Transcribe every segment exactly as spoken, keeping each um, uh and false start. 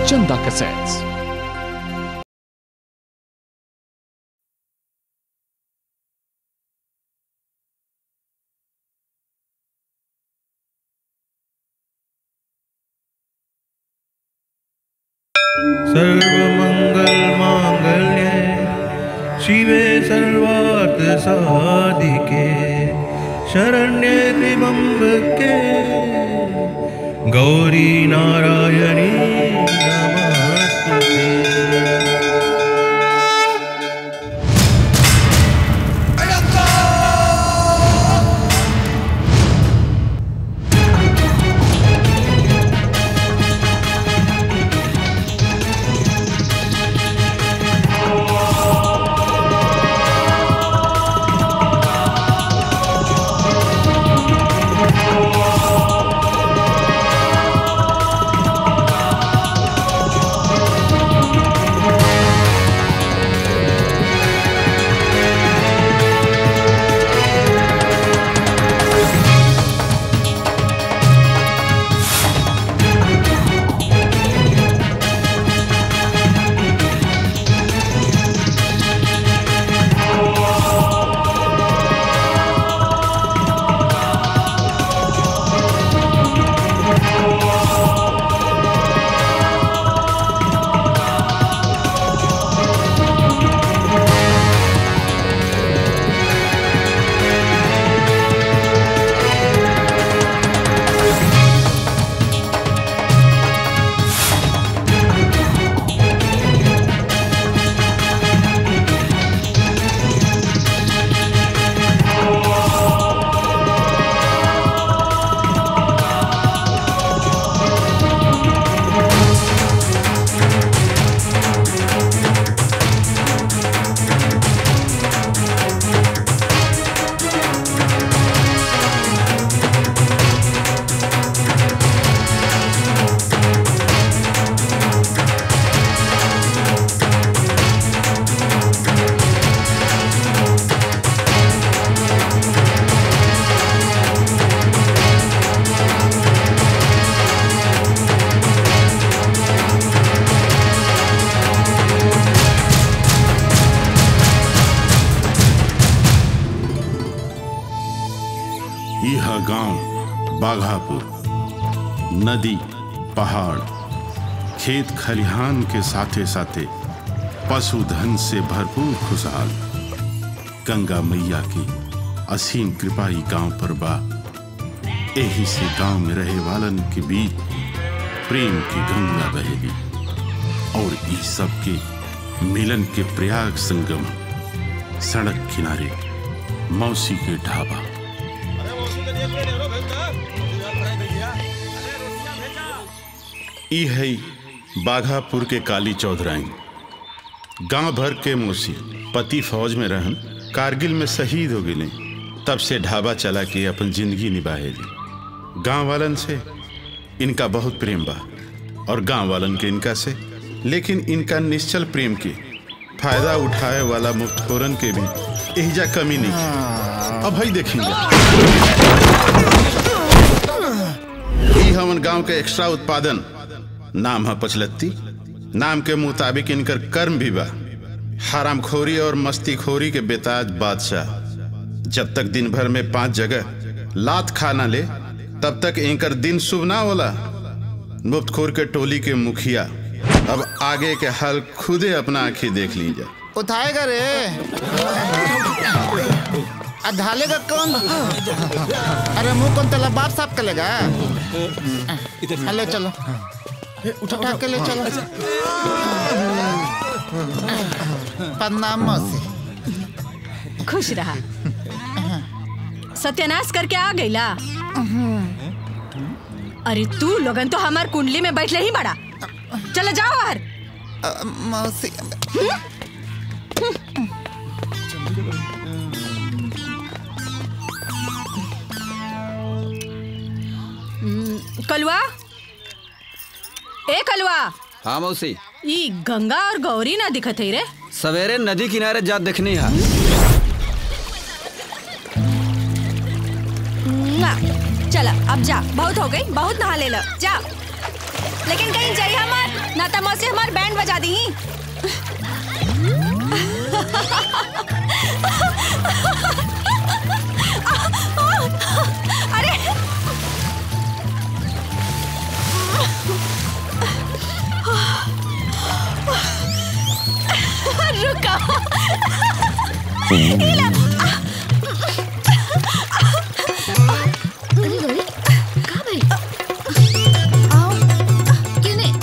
चंदा cassettes. सर्वमंगल मांगल्ये शिवे सर्वार्थ साधिके शरण्ये त्र्यंबके गौरी नारायणी नमस्तुते। यह गांव बाघापुर, नदी, पहाड़, खेत खलिहान के साथे साथे पशुधन से भरपूर खुशहाल गंगा मैया की असीम कृपा ई गांव पर बा। यही से गांव में रहे वालन के बीच प्रेम की गंगा बहेगी और इस सब के मिलन के प्रयाग संगम सड़क किनारे मौसी के ढाबा। ई है बाघापुर के काली चौधराइन। गांव भर के मौसी पति फौज में रहन, कारगिल में शहीद हो गए। तब से ढाबा चला के अपन जिंदगी निभाएली। गांव वालन से इनका बहुत प्रेम बा और गांव वालन के इनका से, लेकिन इनका निश्चल प्रेम के फायदा उठाए वाला मुफ्तखोरन के भी एहिजा कमी नहीं। अब भाई देखेंगे हमन गांव के एक्स्ट्रा उत्पादन नाम है पचलत्ती। नाम के मुताबिक इनकर कर्म भी बा हरामखोरी और मस्तीखोरी के बेताज बादशाह। जब तक दिन भर में पांच जगह लात खाना ले तब तक इनकर दिन शुभ ना होला। मुफ्तखोर के टोली के मुखिया अब आगे के हाल खुदे अपना आंखी देख लीजिए। उठाएगा रे ढालेगा कौन? अरे मुंह कौन तेला बाप साफ करेगा? ले चलो उठा उठा के ले चलो। प्रणाम मौसी। खुश रहा। सत्यानाश करके आ गईला। अरे तू लोगन तो हमार कुंडली में बैठले ही बड़ा। चलो जाओ बाहर। मौसी कलवा, ए कलवा। हाँ मौसी। ई गंगा और गौरी ना दिखत है रे। सवेरे नदी किनारे जा देखनी है। चला अब जा, बहुत हो गई, बहुत नहा ले लो, जा। लेकिन कहीं जाइए मत, ना लता मौसी हमार बैंड बजा दी। अरे रुका। अरे गौरी कहाँ भाई? आओ क्यों नहीं?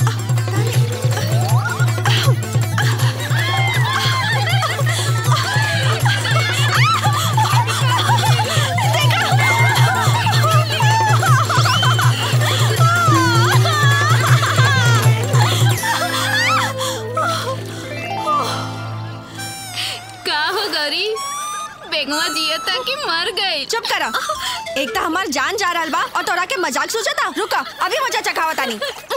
का हो गौरी, बेगवा जियता कि मर गई? चुप करा। एक तो हमार जान जा रहा बा और तोरा के मजाक सोचता। रुका अभी मजा चखावा तानी।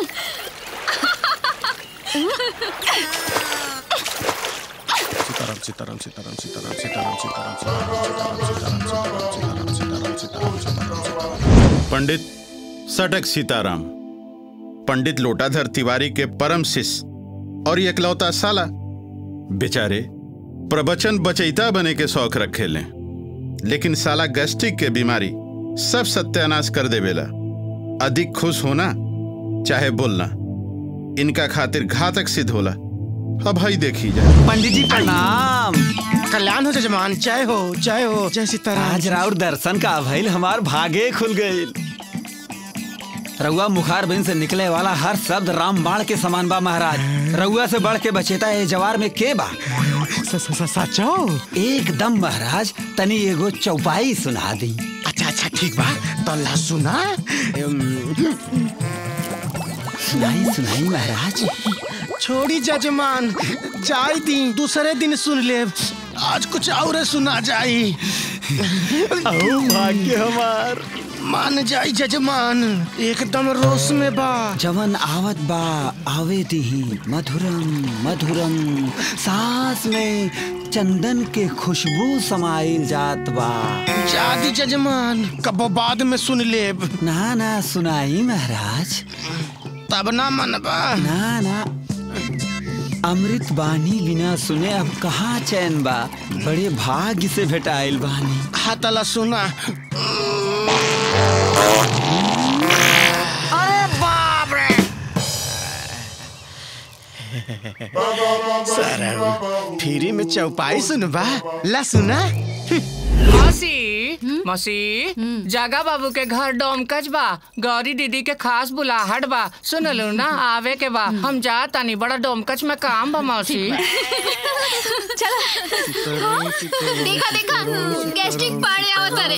सीताराम सीताराम सीताराम सीताराम सीताराम सीताराम सीताराम सीताराम सीताराम सीताराम सीताराम सीताराम सीताराम। पंडित सटक सीताराम, पंडित लोटाधर तिवारी के परम शिष्य और एकलौता साला। बेचारे प्रवचन बचैता बने के शौक रखे लें, लेकिन साला गैस्ट्रिक के बीमारी सब सत्यानाश कर देवेला। अधिक खुश होना चाहे बोलना इनका खातिर घातक सिद्ध होला। अब भाई देखी जाए। पंडित जी प्रणाम। कल्याण हो जजमान, जय हो जय हो, जय सीताराम। आज राउर दर्शन का भइल, हमार भागे खुल गईल। रउआ मुखार बिन से निकले वाला हर शब्द रामबाण के समान बा महाराज। रउआ से बढ़ के बचेता है जवार में के बा? सचो एकदम महाराज, तनी एगो चौपाई सुना दी। अच्छा अच्छा ठीक बा, तो ला सुना। सुनाई सुनाई महाराज। छोड़ी जजमान, जाई दी दूसरे दिन सुन ले। आज कुछ और सुना जाई। ओ भाग्य हमार, मान जाई जजमान, एकदम रोश में बा। जवन आवत बा आवे दीही, मधुरम मधुरम सांस में चंदन के खुशबू समाइल जात बा। जादी जजमान, कबो बाद में सुन लेब। ना ना सुनाई महाराज। तब ना मनबा? ना ना, अमृत बानी बिना सुने अब कहाँ चैन बा। बड़े भाग्य से भेटाइल बानी। हाँ तला सुना। अरे बाप रे, सर फ्री में चौपाई सुनबा? ला सुना। मौसी मौसी, जागा बाबू के घर डोमकच बा, गौरी दीदी के खास बुलाहट बा, सुन लो ना आवे के बा। हम जा तानी, बड़ा डोमकच में काम बा मौसी। चलो देखा देखा गैस्ट्रिक पाड़े आवत रे।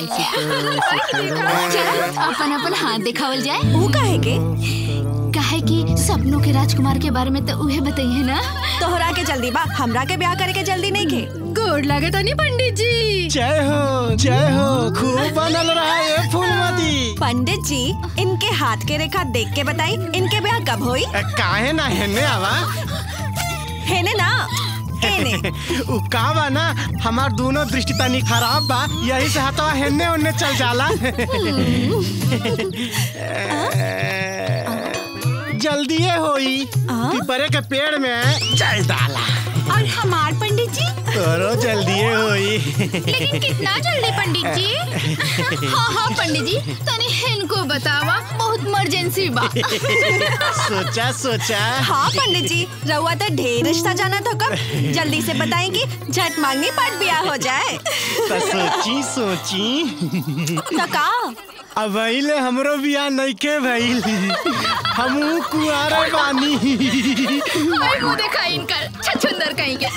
चल अपन अपन हाथ दिखावल जाए। वो काहे के? काहे कि सपनों के राजकुमार के बारे में तो उहे बताइए ना। तोहरा के जल्दी बा, हमरा के ब्याह करे के जल्दी नहीं के। गोड़ लागे तो नहीं पंडित जी। जय हो जय हो, खूब बनल रहा है फूलमती। पंडित जी, इनके हाथ के रेखा देख के बताई, इनके ब्याह कब होई? काहे ना हेने आवा? हेने ना हेने। उ का बा ना, हमार दोनों दृष्टि तनी खराब बा, यही से हतवा हेने उन्ने चल जाला। जल्दीए होई, पीपरे के पेड़ में जल डाला। और हमार पंडित जी? तोरो जल्दीए होई। लेकिन कितना जल्दी पंडित जी? हाँ हाँ पंडित जी, तनी इनको बतावा, बहुत इमरजेंसी बा। सोचा सोचा। हाँ पंडित जी, रउआ तो ढेर रिश्ता जाना था, कब जल्दी से बताएंगी, झट मांगनी पट ब्याह हो जाए। तो सोची सोची तो का अब भइले हमरो बियाह नइखे भइल, हमहू कुआरे बानी। और वो देखा इनकर छछुंदर कहीं के।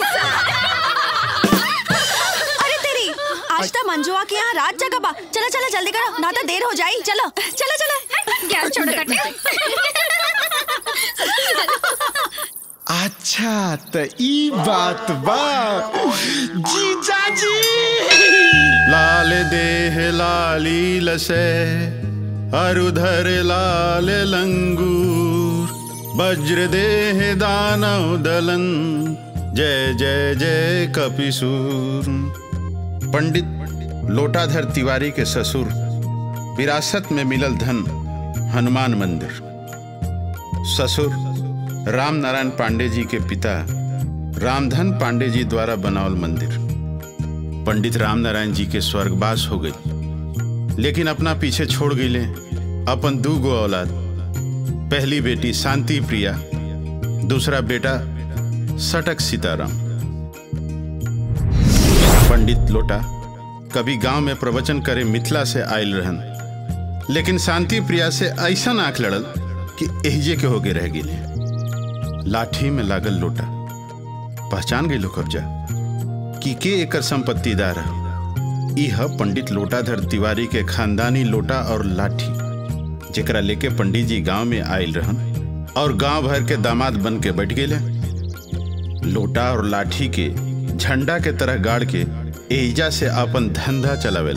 अरे तेरी, आज तो मंजुआ के यहाँ रात जगह बा। चलो चलो जल्दी करो, ना तो देर हो जाई। चलो चलो चलो, गैस छोड़ कटे। अच्छा तो ई बात बा। जीजा जी लाल देह लाली लसे, अरुधर लाल लंगूर, वज्र देह दानव दलन, जय जय जय कपिसूर। पंडित लोटाधर तिवारी के ससुर विरासत में मिलल धन हनुमान मंदिर। ससुर राम नारायण पांडे जी के पिता रामधन पांडे जी द्वारा बनावल मंदिर। पंडित राम नारायण जी के स्वर्गवास हो गई, लेकिन अपना पीछे छोड़ गईले अपन दू गो औलाद। पहली बेटी शांति प्रिया, दूसरा बेटा सटक सीताराम। पंडित लोटा कभी गांव में प्रवचन करे मिथिला से आयल रहन, लेकिन शांति प्रिया से ऐसा आंख लड़ल कि एहजे के होगे रह गए। लाठी में लागल लोटा पहचान गई लो कब्जा कि के एकर संपत्तिदार है। यह पंडित लोटाधर तिवारी के खानदानी लोटा और लाठी, जेकरा लेके पंडित जी गांव में आयल रहन और गांव भर के दामाद बन के बैठ गए। लोटा और लाठी के झंडा के तरह गाड़ के एजा से अपन धंधा चलावेला।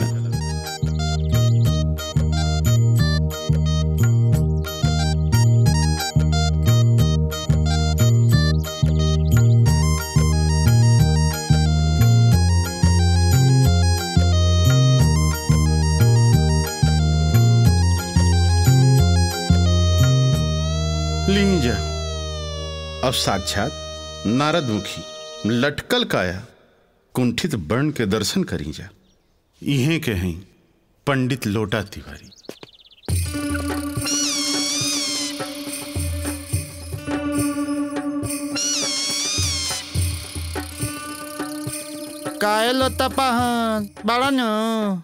लीजा अब साक्षात नारद मुखी लटकल काया कुंठित बर्ण के दर्शन करी जा। इहे के हैं पंडित लोटा तिवारी। काहे लोटा पहन बड़ा न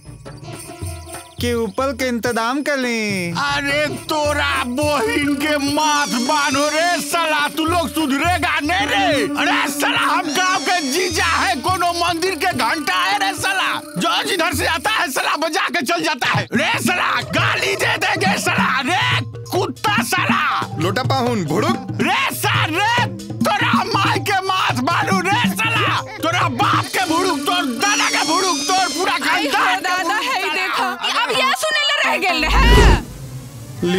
के ऊपर के इंतजाम कर ली। अरे तोरा बोहिन के माथ बांधो रे साला, तू लोग सुधरेगा नहीं रे। अरे साला हम गांव के जीजा है, कोनो मंदिर के घंटा है रे साला, जो जिधर से आता है साला बजा के चल जाता है रे साला। गाली दे देंगे साला, रे कुत्ता साला। लोटा पाहुन भुड़ुक रे साल रे, तोरा माई के माथ बांधो रे साला, तोरा बाप के भुड़ुक, तोर दादा के भुड़ुक, तोर पूरा खानदान दादा है देखा। अब यह सुने ले रह गेल है। ली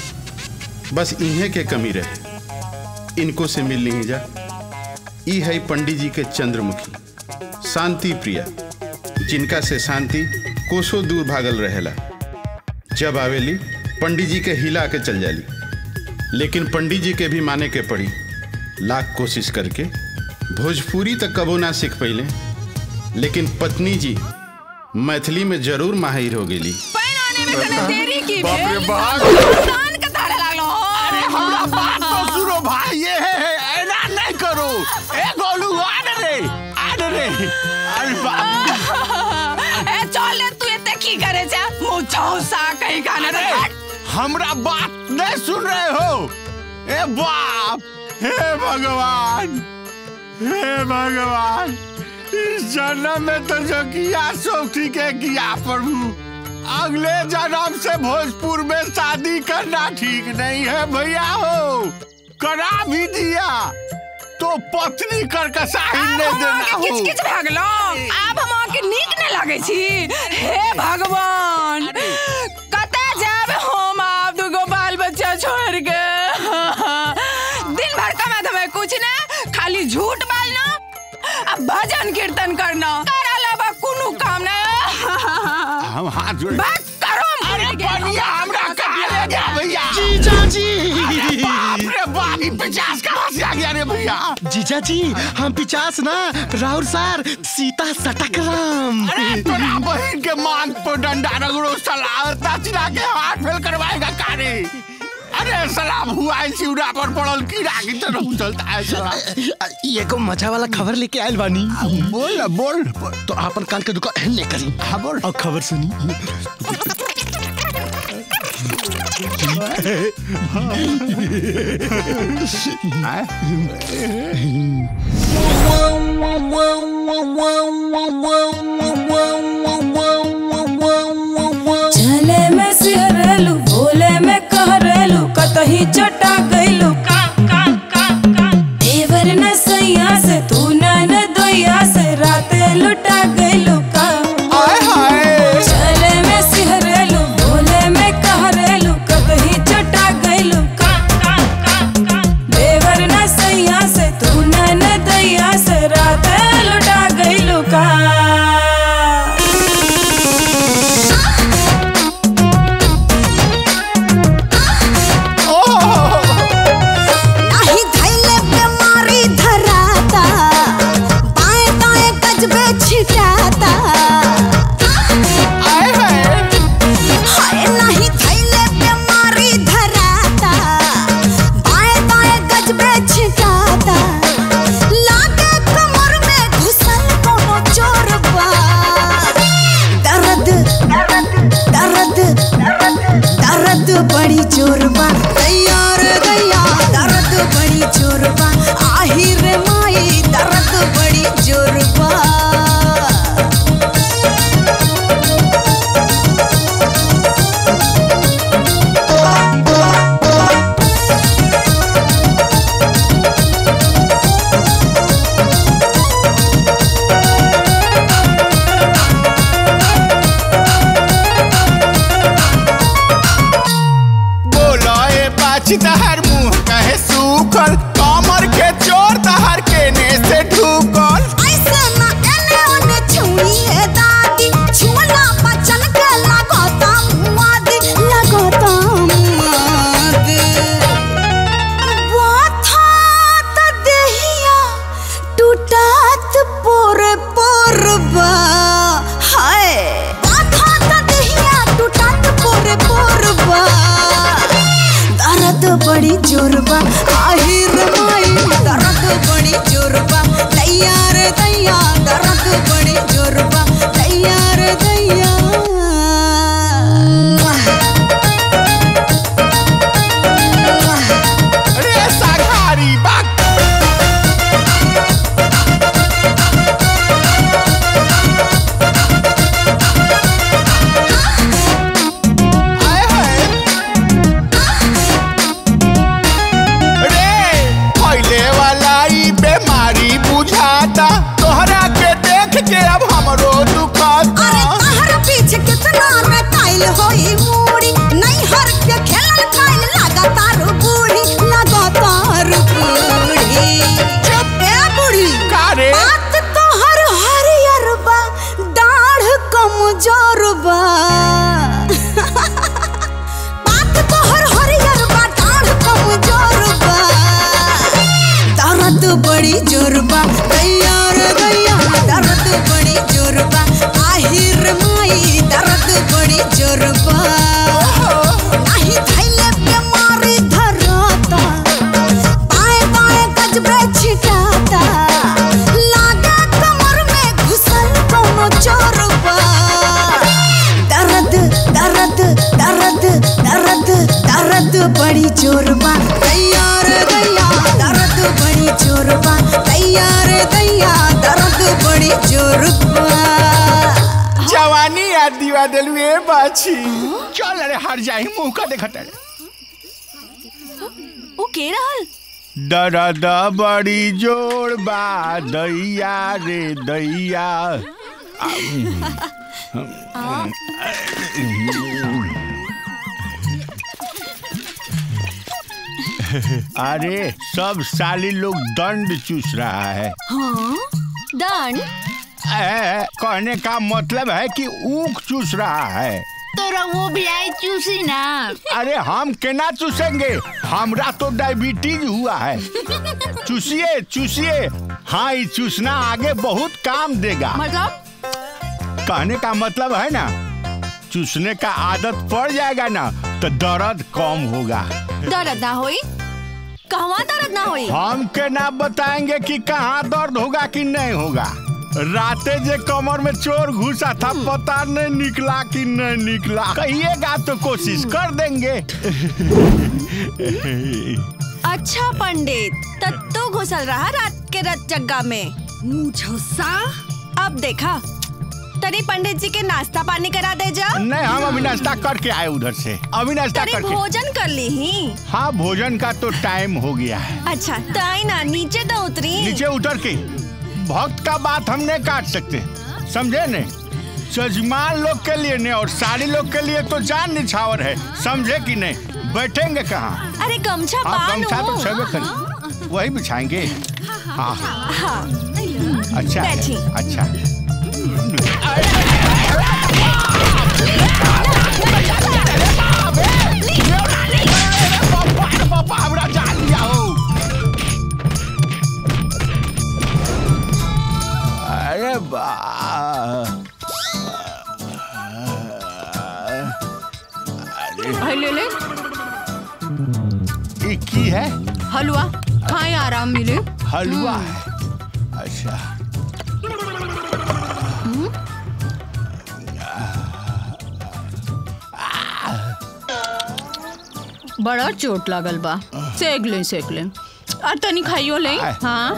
बस इन्हें के कमी रहे, इनको से मिल नहीं जा। ई है पंडित जी के चंद्रमुखी शांति प्रिया, जिनका से शांति कोसों दूर भागल रहेला। जब आवेली पंडित जी के हिला के चल जाली, लेकिन पंडित जी के भी माने के पड़ी। लाख कोशिश करके भोजपुरी तक कबो ना सीख पहले, लेकिन पत्नी जी मैथिली में जरूर माहिर हो गेली। देरी की बाप रे बाप, कान का ताड़ा लागलो। अरे हमरा बात तो सुनो भाई, ये है ऐना नहीं करो। ए गोलू आने रे, आने रे। अरे बाप ए चल ले, तू एते की करे जा? मुंह चौसा कहीं गाना रे। हमरा बात नहीं सुन रहे हो? ए बाप, हे भगवान, हे भगवान, इस जन्म में तो जो किया सो ठीक है किया प्रभु, अगले जन्म से भोजपुर में शादी करना ठीक नहीं है भैया। हो करा भी दिया तो पत्नी कर कसाई नहीं देना हो। किच किच भागलो, अब हम के नीक न लागे छी। हे भगवान, कते जाब हम आप दुगो बाल बच्चा छोड़ के। दिन भर कमा धमे कुछ ना, खाली झूठ बोलना, अब भजन कीर्तन करना, कर अलावा कोनो काम ना। हम हाथ जोड़े बात करो। अरे बढ़िया, हमरा कहा ले गया भैया। जीजा जी, बाप रे बाप, पिचास कहाँ से आ गया रे भैया? जीजा जी हम पिचास ना, राउर सार सीता सटक राम। अरे तोरा बहन के मांग पर डंडा रगड़ो साला, चिरा के हाथ फेल करवाएगा कारे। अरे सलाम हुआ सिउरा पर पड़ल कीड़ा की तरह उछलता है साला। ये को मजा वाला खबर लेके आयल बानी। बोल बोल तो आपन कान के दुकान एहन ले करी। हाँ बोल। और खबर सुनी। चले में सिहरलू, बोले में कहरलू, कतही चटा गईलू। देवर न सैया से, तू न दोया से, राते लुटा गईलू का। चले में सिहरलू, बोले में कहरलू, कतही चटा गईलू का। देवर न सैया से, तू न दोया से, राते लुटा गईलू का। हरियर मुंह कहे सूखल कमर के चोर तहर के ने से ढूकल ऐसे ना एने ओने छुइए दादी छुला बचन के लगता मुआदी लगता मुआदी वो था त देहिया टूटात पोरे पोरबा हाय वो था त देहिया टूटात पोरे पोरबा दर्द बड़ी जोरबा आहिर माई दर्द बड़ी जोरबा तैयार दैया दर्द बड़ी जोरबा तैयार दैया अरे साघारी बाग तोहरा के देख के अब हमरो दुखाता अरे तहर पीछे कितना रटाइल होई मूड़ी नहीं हर के खेलल खाइल लगातार बूढ़ी लगातार बूढ़ी चुप ए बूढ़ी का रे बात तोहर हरियर बा दाढ़ कमजोर बा बात तोहर हरियर बा दाढ़ कमजोर बा दर्द बड़ी जोर बा तैयार दैया दर्द बड़ी जोर बा आहिर माई दर्द बड़ी जोर बा नहीं थैले बीमारी धराता बाएं बाएं गजबे छिटाता लागे कमर में घुसल कोनो चोर बा दर्द दर्द दर्द दर्द दर्द बड़ी जोर बा तैयार दैया दर्द बड़ी जोर बा तैयार दैया दर्द बड़ी जोर बा जवानी याद दिवा दिलवे बाछी चल रे हर जाई मुंह का देखत रे ओ के रहल दर्द बड़ी जोर बा दैया रे दैया अरे सब साली लोग दंड चूस रहा है। हाँ दंड कहने का मतलब है कि ऊख चूस रहा है। तो वो भी आई चूसी ना। अरे हम केना चूसेंगे, हमरा तो डायबिटीज हुआ है। चूसिए चूसिए, हाँ ये चूसना आगे बहुत काम देगा। मतलब कहने का मतलब है ना, चूसने का आदत पड़ जाएगा ना तो दर्द कम होगा। दर्द ना होई? कहाँ दर्द ना होई? हम के ना बताएंगे कि कहाँ दर्द होगा कि नहीं होगा। राते जे कमर में चोर घुसा था, पता नहीं निकला कि नहीं निकला। कहिएगा तो कोशिश कर देंगे। अच्छा पंडित, तब तो घुसल रहा रात के रत जग्गा में। मुझसा अब देखा, तरी पंडित जी के नाश्ता पानी करा दे जा। नहीं, हम अभी नाश्ता करके आए उधर से। अभी नाश्ता करके। भोजन कर ली ही? हाँ, भोजन का तो टाइम हो गया है। अच्छा ताई ना, नीचे तो उतरी। नीचे उतर के भक्त का बात हम नहीं काट सकते, समझे ने? जजमान लोग के लिए ने और सारी लोग के लिए तो जान निछावर है, समझे कि नहीं? बैठेंगे कहाँ? अरे गमछा बांधो। गमछा तो छबे करें, वही बिछाएंगे। हाँ हाँ अच्छा अच्छा। अरे बा ले ले की है हलवा, खाए आराम मिले। हलवा है, अच्छा। बड़ा चोट लागल बा, सेक ले सेक ले और तनी खाइयो ले। हाँ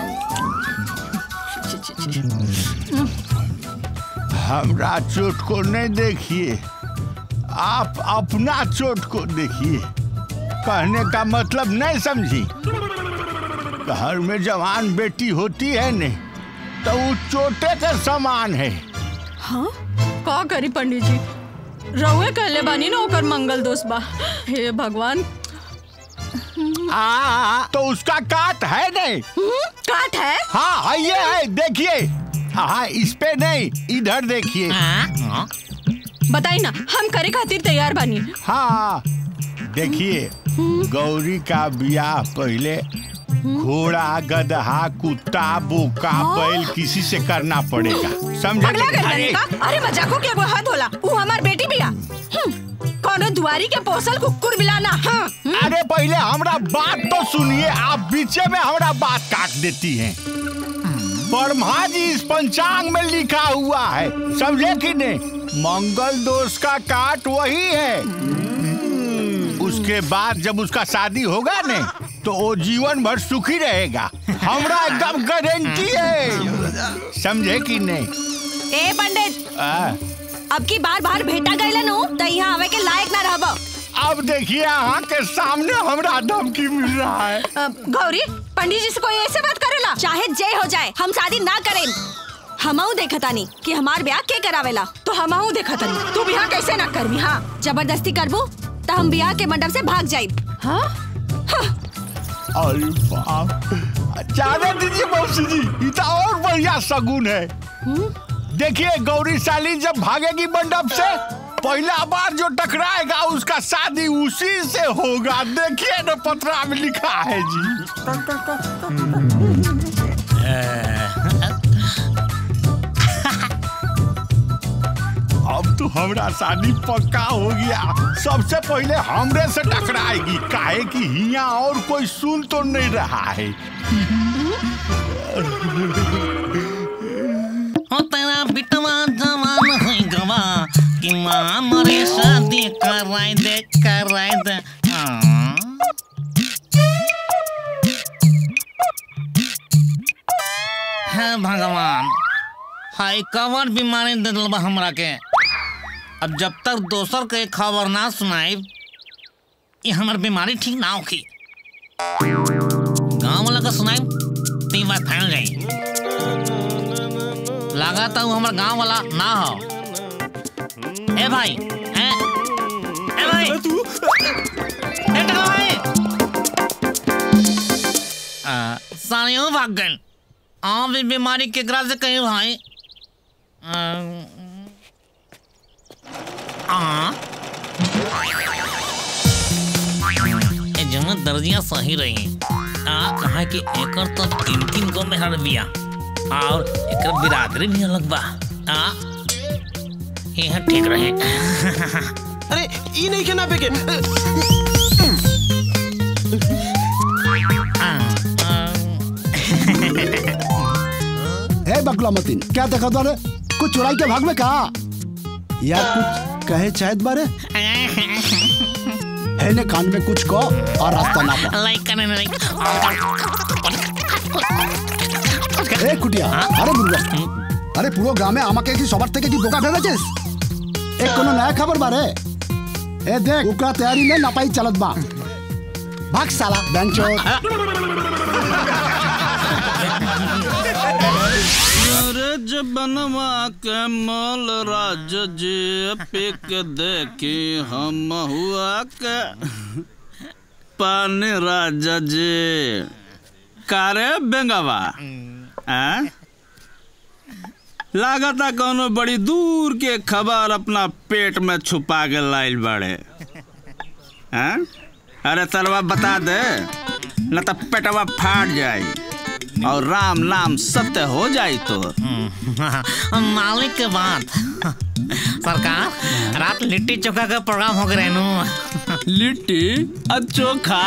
हमरा चोट को नहीं देखिए, आप अपना चोट को देखिए। कहने का मतलब नहीं समझी? घर में जवान बेटी होती है ने तो वो चोटे के समान है। हाँ का करी पंडित जी, रहुए कहले बानी ना ओकर मंगल दोष बा। हे भगवान। आ, तो उसका काट है नहीं? काट है? हाँ ये है, देखिए। हाँ इस पे नहीं, इधर देखिए। बताई ना, हम करे खातिर तैयार बानी। हाँ देखिए, गौरी का ब्याह पहले घोड़ा, गधा, कुत्ता, बोका, बैल किसी से करना पड़ेगा, समझे? अरे मजाको क्या हद होला? वो हमार बेटी बिया। कौनो दुआरी के पोसल कुकुर बिलाना। हाँ। अरे पहले हमारा बात तो सुनिए, आप बीचे में हमारा बात काट देती हैं। ब्रह्मा जी इस पंचांग में लिखा हुआ है, समझे कि नहीं? मंगल दोष का काट वही है। उसके बाद जब उसका शादी होगा ने तो वो जीवन भर सुखी रहेगा, हमरा एकदम गारंटी है, समझे कि नहीं? ए पंडित, अब की बार बार भेटा गए नो तो यहाँ आवे के लायक ना रहबो। अब देखिए यहाँ के सामने हमरा धमकी मिल रहा है। गौरी, पंडित जी से कोई ऐसे बात करेला? चाहे जय हो जाए, हम शादी ना करें। हमहू देखतानी कि हमार ब्याह के करावेला, तो हमहू देखतानी तू ब्याह कैसे ना करबी। हाँ, जबरदस्ती करबू तो हम ब्याह के मंडप से भाग जाइब। हाँ? अरे बाप, जाने दीजिए मौसी जी, ये तो और बढ़िया शगुन है। देखिए गौरी साली जब भागेगी मंडप से, पहला बार जो टकराएगा उसका शादी उसी से होगा। देखिए ना पत्रा में लिखा है जी। अब तो हमारा शादी पक्का हो गया। सबसे पहले हमरे से टकराएगी, काहे कि हिया और कोई सुन तो नहीं रहा है। तेरा बिटवा जवान है गवा कि माँ मरे शादी कराई दे कराई दे। हे भगवान, हाय कवर बीमारी दे दिलबा हमरा के। अब जब तक दोसर के खबर ना सुनाई, ये हमार बीमारी ठीक ना होगी। गाँव वाला का सुनाई तो ये बात फैल जाई। लगाता हूँ हमारा गांव वाला ना हो। ए भाई, हैं? ए भाई, तू, ए टका भाई, सारियों भाग गए। आप भी बीमारी के ग्रास से कहीं भाई। आ, ये जमा दर्जियां सही रही। आ कहा कि एकर तो तीन तीन को में हर बिया और एक बिरादरी भी अलग बा। आ यह ठीक रहे। अरे ये नहीं कहना बेके। हे बकला मतीन, क्या देखा तारे? कुछ चुराई के भाग में कहा या कुछ कहे शायद बारे? है ने कान में कुछ को और रास्ता ना पा। लाइक करने लाइक। ए कुटिया, अरे बुढ़वा, अरे पूरा गांव में आमा के की सबर तक की बोका भेजा चेस। एक कोनो नया खबर बारे। ए देख, उकरा तैयारी में ना पाई चलत बा। भाग साला बेंचो। बनवा के मल राज जे पिक देखी हम हुआ के पानी राजा जे कारे बेंगवा। लागता कोनो बड़ी दूर के खबर अपना पेट में छुपा के लाइल बड़े। अरे तलवा बता दे, न तो पेटवा फाट जाए और राम नाम सत्य हो जाए। तो मालिक के बात। सरकार, रात लिट्टी चोखा का प्रोग्राम हो गए नु। लिट्टी और चोखा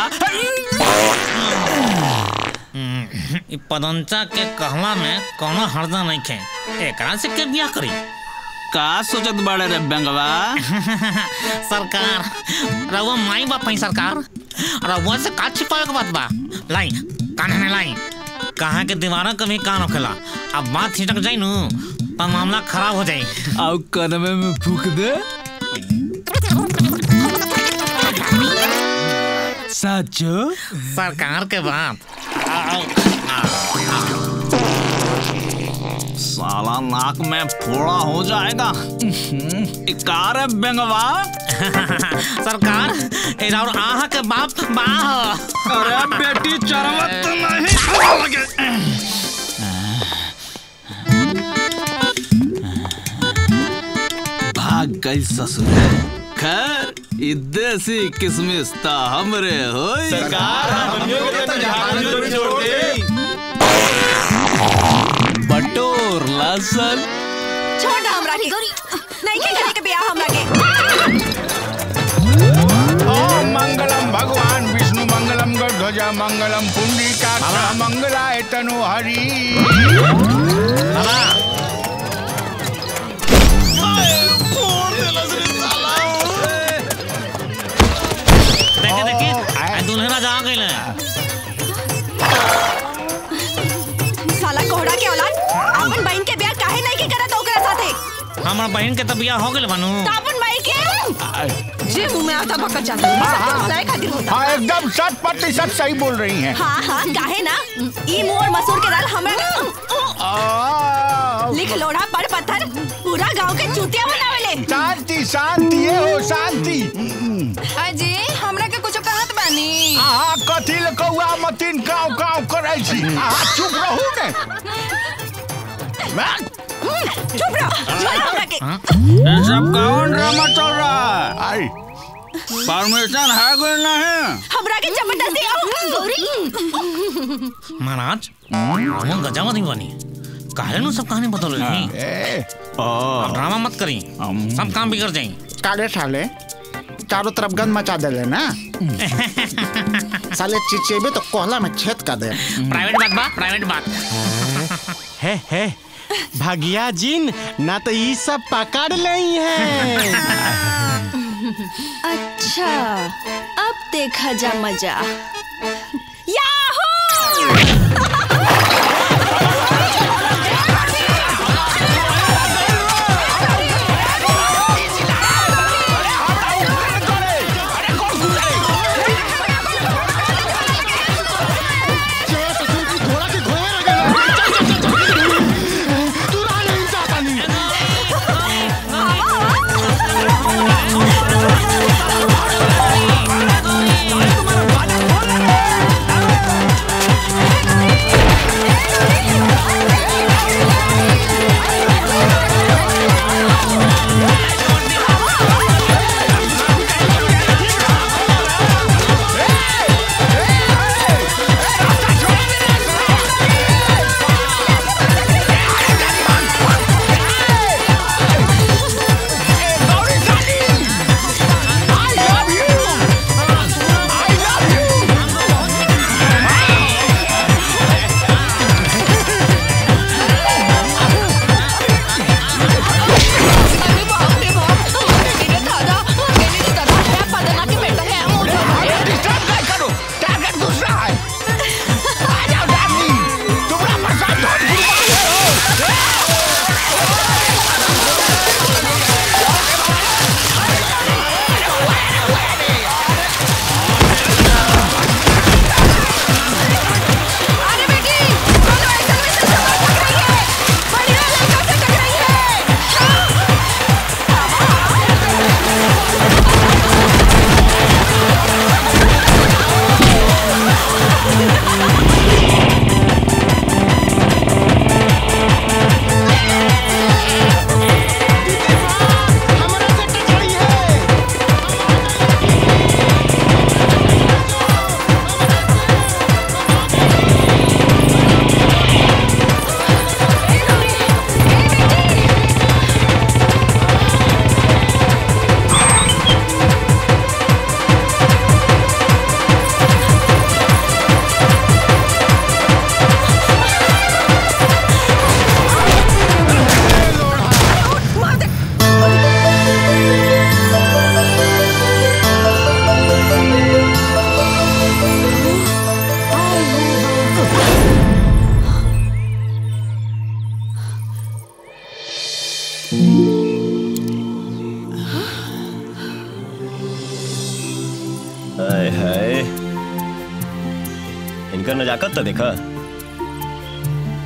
पदंचा के कहला में कोनो हर्जा नहीं खे। एकरा से के बियाह करी? का सोचत बड़े रे बेंगवा? सरकार, रउआ माई बाप है सरकार। रउआ से का छिपावे के बात बा? लाई कान में लाई। कहाँ के दीवारा कभी कान होखेला। अब बात छिटक जाई नु तो मामला खराब हो जाए। आओ कनवे में फूक दे। सचो? सरकार के बात। साला नाक में फोड़ा हो जाएगा। इकार है बेंगवा। सरकार इधर और आहा के बाप बाह। अरे बेटी चरवत नहीं। भाग गई ससुर। खैर देसी किसमिस ता हमरे होई। सरकार हमनियों के तो जहाज जोड़ी छोड़ दे। बटोर लसन छोड़ दे हमरा के। नहीं के करे के ब्याह हमरा के। ओम मंगलम भगवान विष्णु मंगलम गरुड़ध्वजा मंगलम पुंडरीकाक्ष मंगलाय तनु हरि। देखे देखे दुल्हन जा गई ले। साला कोहड़ा के औलाद अपन बहन के ब्याह काहे नहीं के करत ओकरा साथे। हमरा बहन के तो बियाह हो गेल बनू। त अपन भाई के जे मुंह में आता भक्का जाता है। सही खातिर होता। हाँ एकदम शत प्रतिशत सही बोल रही हैं। हाँ हाँ काहे ना ई मुंह और मसूर के दाल हमरा लिख लोढ़ा पड़ पत्थर पूरा गांव के चूतिया बनावेले। शांति शांति ये हो शांति। अजी हमरा के कुछ कहत बानी। आहा कथी ले कौआ मतीन काव काव करै छी। आहा चुप रहू ने। मैं चुप रहो। छोड़ हमरा के। ये सब कौन ड्रामा चल रहा है? आई परमिशन है कोई नहीं? हमरा के जबरदस्ती गौरी। महाराज हम गजावती बनी काहे नु सब कहानी बदल रही। अब ड्रामा मत करी सब काम बिगड़ जाई। काले साले चारों तरफ गंद मचा दे ना। साले चिचेबे तो कोहला में छेद कर दे। प्राइवेट बात बा प्राइवेट बात। है है भगिया जिन ना तो ये सब पकड़ लई है। अच्छा अब देखा जा मजा। याहू हाय हाय इनका नजाकत तो देखा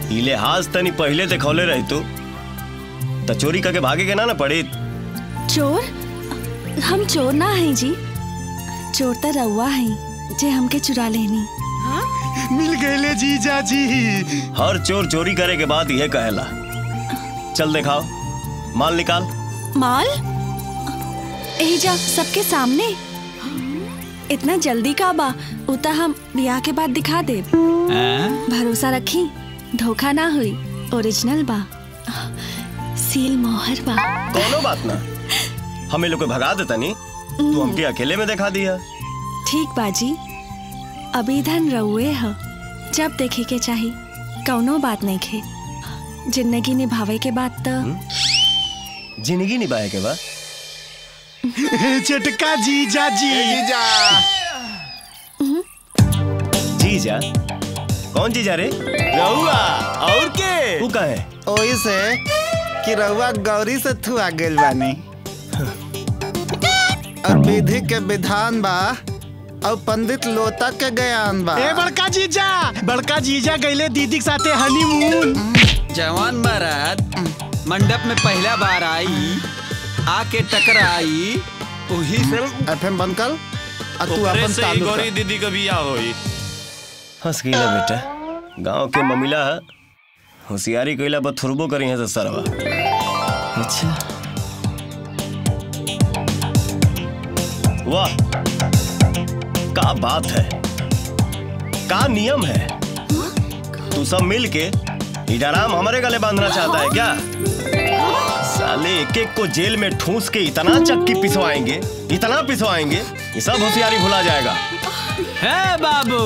ई लिहाज तनी पहले देखौले रही तू तो चोरी करके भागे के ना ना पड़ी। चोर? हम चोर ना हैं जी, चोर तो रउआ हैं जे हमके चुरा लेनी। मिल गए जीजा जी। हर चोर चोरी करे के बाद यह कहेला। चल दिखाओ, माल निकाल। माल? यही जा सबके सामने? इतना जल्दी का बा? उता हम ब्याह के बाद दिखा दे। भरोसा रखी, धोखा ना हुई, ओरिजिनल बा, सील मोहर बा। कोनो बात ना, हमें लोग भगा देता नहीं, तू हमके अकेले में दिखा दिया। ठीक बाजी, अभी धन रहुए ह, जब देखे के चाही, कौनो बात नहीं खे। जिंदगी निभावे के बाद तो जिंदगी निभाए के बाद चटका जीजा जी। जीजा जीजा? कौन जीजा रे? रहुआ और के? तू कहे? ओही से कि रहुआ गौरी से थुआ गेल बानी और विधि के विधान बा और पंडित लोता के ज्ञान बा। ए बड़का जीजा, बड़का जीजा गईले दीदी के साथे हनीमून। जवान मर्द मंडप में पहला बार आई, आके टकराई, वही से एफएम बंद कर और तू अपन चालू कर। गौरी दीदी का बियाह होई। हंस गईला बेटा, गांव के ममिला है, होशियारी कइला पर थुरबो करी है तो सरवा। अच्छा वाह, का बात है, का नियम है। तू सब मिल के इडाराम हमारे गले बांधना चाहता है क्या? साले एक एक को जेल में ठूस के इतना चक्की पिसवाएंगे, इतना पिसवाएंगे, ये सब होशियारी भुला जाएगा। है बाबू,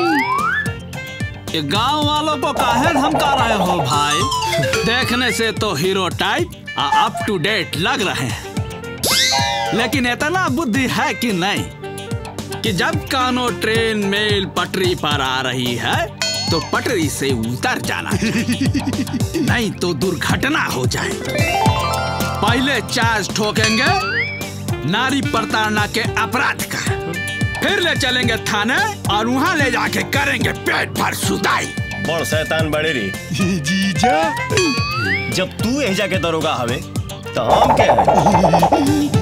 ये गांव वालों को काहे धमका रहे हो भाई? देखने से तो hero type up to date लग रहे हैं, लेकिन इतना बुद्धि है कि नहीं कि जब कानो ट्रेन मेल पटरी पर आ रही है तो पटरी से उतर जाना नहीं तो दुर्घटना हो जाए। पहले चार्ज ठोकेंगे नारी प्रताड़ना के अपराध का, फिर ले चलेंगे थाने और वहाँ ले जाके करेंगे पेट भर सुदाई। बड़ शैतान बड़े रे जीजा। जब तू एजा के दरोगा हवे तो हम क्या है?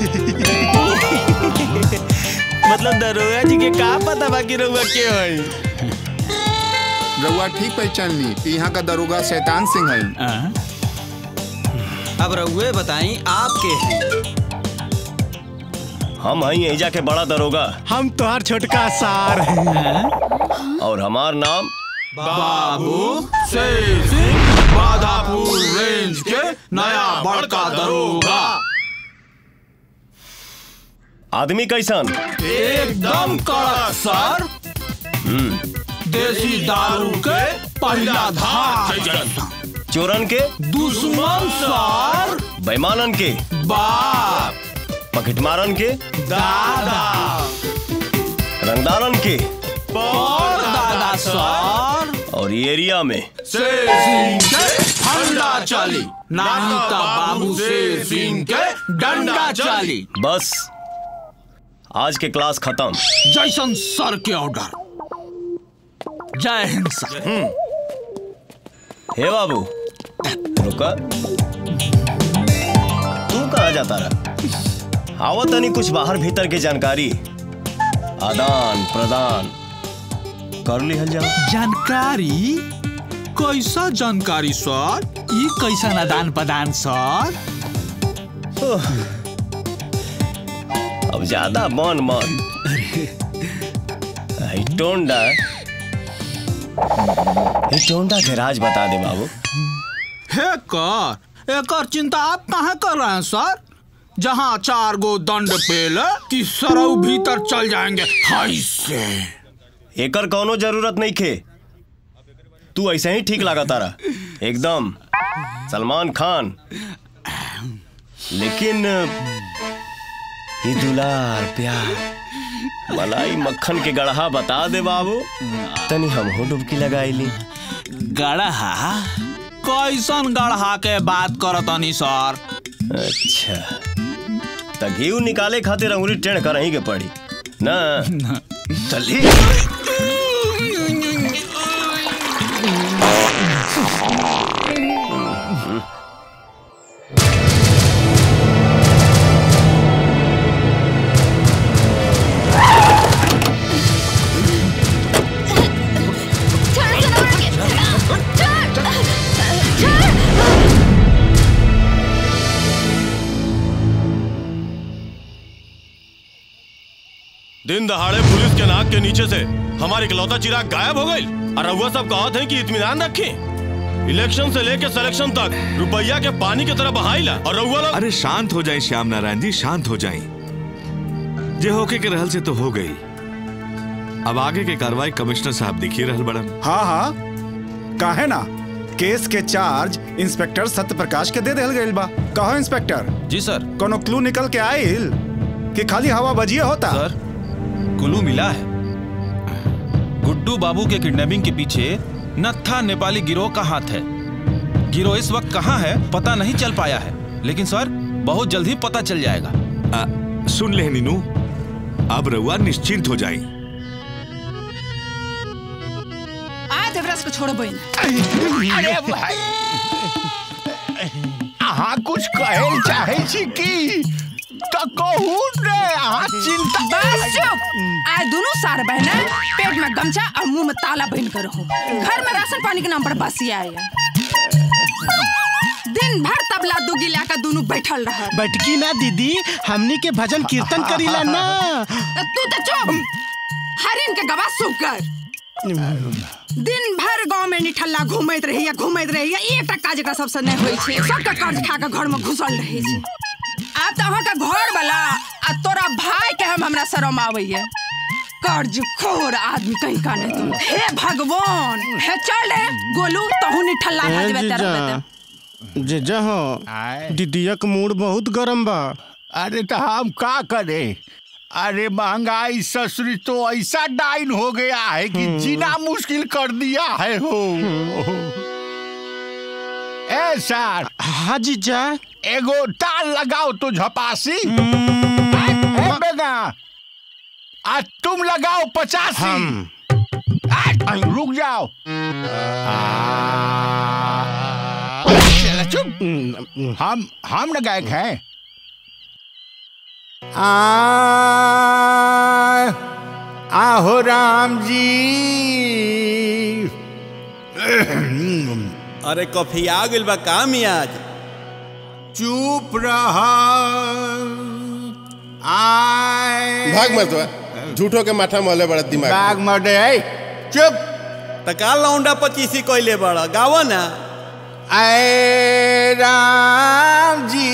मतलब दरोगा जी के का पता बाकी रहुआ के है? रहुआ ठीक पहचान ली, यहाँ का दरोगा शैतान सिंह है। अब रहुए बताई आप के हैं? हम हैं एजा के बड़ा दरोगा। हम तोहर छोटका सार हैं। और हमार नाम बाबू शेर सिंह, बाधापुर रेंज के नया बड़का दरोगा। आदमी कैसन? एकदम कड़क सर, देसी दारू के पहला धार जैसा। चोरन के दुश्मन सर, बेईमानन के बाप, पकटमारन के दादा, रंगदारन के पर दादा सर, और ये एरिया में शेर सिंह के फंडा चली, नहीं तो बाबू शेर सिंह के डंडा चली। बस आज के क्लास खत्म। जैसन सर के ऑर्डर। जय हिंद सर। हे बाबू रुका, तू कहाँ जाता रहा? आवत नहीं कुछ बाहर भीतर की जानकारी आदान प्रदान कर लिहल जाओ। जानकारी? कैसा जानकारी सर? ये कैसा आदान प्रदान सर? अब ज्यादा मन मन टोंडा टोंडा के राज बता दे बाबू। हे कर एकर चिंता आप कहाँ कर रहे हैं सर? जहाँ चार गो दंड पेले कि सरऊ भीतर चल जाएंगे। हाय से एकर कोनो जरूरत नहीं खे, तू ऐसे ही ठीक लगा तारा, एकदम सलमान खान। लेकिन ये दुलार प्यार मलाई मक्खन के गढ़ा बता दे बाबू, तनी हम हो डुबकी लगाई ली। गढ़ा? कैसन गढ़ा के बात करतनी सर? अच्छा त घीव निकाले खातिर अंगुली टेढ़ कर ही के पड़ी ना? चलिए दिन दहाड़े पुलिस के नाक के नीचे से हमारी इकलौता चिराग गायब हो गई। और रउआ सब कहते हैं कि इत्मीनान रखें। इलेक्शन से लेके सिलेक्शन तक रुपया के पानी की तरह बहाइला और रउआ लोग। अरे शांत हो जाए श्याम नारायण जी, शांत हो जाए। जे होके के रहल से तो हो गई। अब आगे के कार्रवाई कमिश्नर साहब देखिए रहल बड़न। हाँ हाँ काहे ना, केस के चार्ज इंस्पेक्टर सत्य प्रकाश के दे देल गइल बा। कहो इंस्पेक्टर। जी सर। कोनो क्लू निकल के आइल कि खाली हवा बजिए होता? सर क्लू मिला है। गुड्डू बाबू के किडनैपिंग के पीछे नत्था नेपाली गिरोह का हाथ है। गिरोह इस वक्त कहाँ है पता नहीं चल पाया है, लेकिन सर बहुत जल्द ही पता चल जाएगा। आ, सुन ले नीनू, अब रउआ निश्चिंत हो जाए। देवराज को छोड़ो बहन। अरे भाई हाँ कुछ कहल चाहे छी की तो कहू रे। हाँ चिंता बस चुप। आज दोनों सार बहना पेट में गमछा और मुंह में ताला बहन कर रहो। घर में राशन पानी के नाम पर बसिया आया। दिन भर तबला दुगी लाकर दोनों बैठल रहा। बैठकी ना दीदी, हमनी के भजन कीर्तन करीला ना। तू तो चुप। हरिन के गवा सूख कर। दिन भर गांव में निठल्ला घूमत रही घूमत रही एक टक्का जगह सबसे नहीं होई छे। सबका कर्ज खा के घर में घुसल रही छे। अब तो का घर वाला आ तोरा भाई के हम हमरा शरम आवैया। कर्ज खोर आदमी कहीं का नहीं तुम। हे भगवान, हे चल रे गोलू तहु निठल्ला खा जेबे तेरे। जीजा हो दीदिया का मूड बहुत गरम बा। अरे तो हम का करे। अरे महंगाई ससुरी तो ऐसा डाइन हो गया है कि जीना मुश्किल कर दिया है हो। ए सर। हाँ जीजा। एगो ताल लगाओ तो झपासी। ए बेटा आज तुम लगाओ पचासी। हम रुक जाओ। चुप। हम हम न गायक हैं। आ आहो राम जी। अरे कॉफी आ गइल बा का मियाज? चुप रहा। आए भाग मत बा, झूठो के माथा मोले बड़ा दिमाग। भाग मत है। चुप। तका लौंडा पच्चीसी कोइले बड़ा गावा ना। आए राम जी।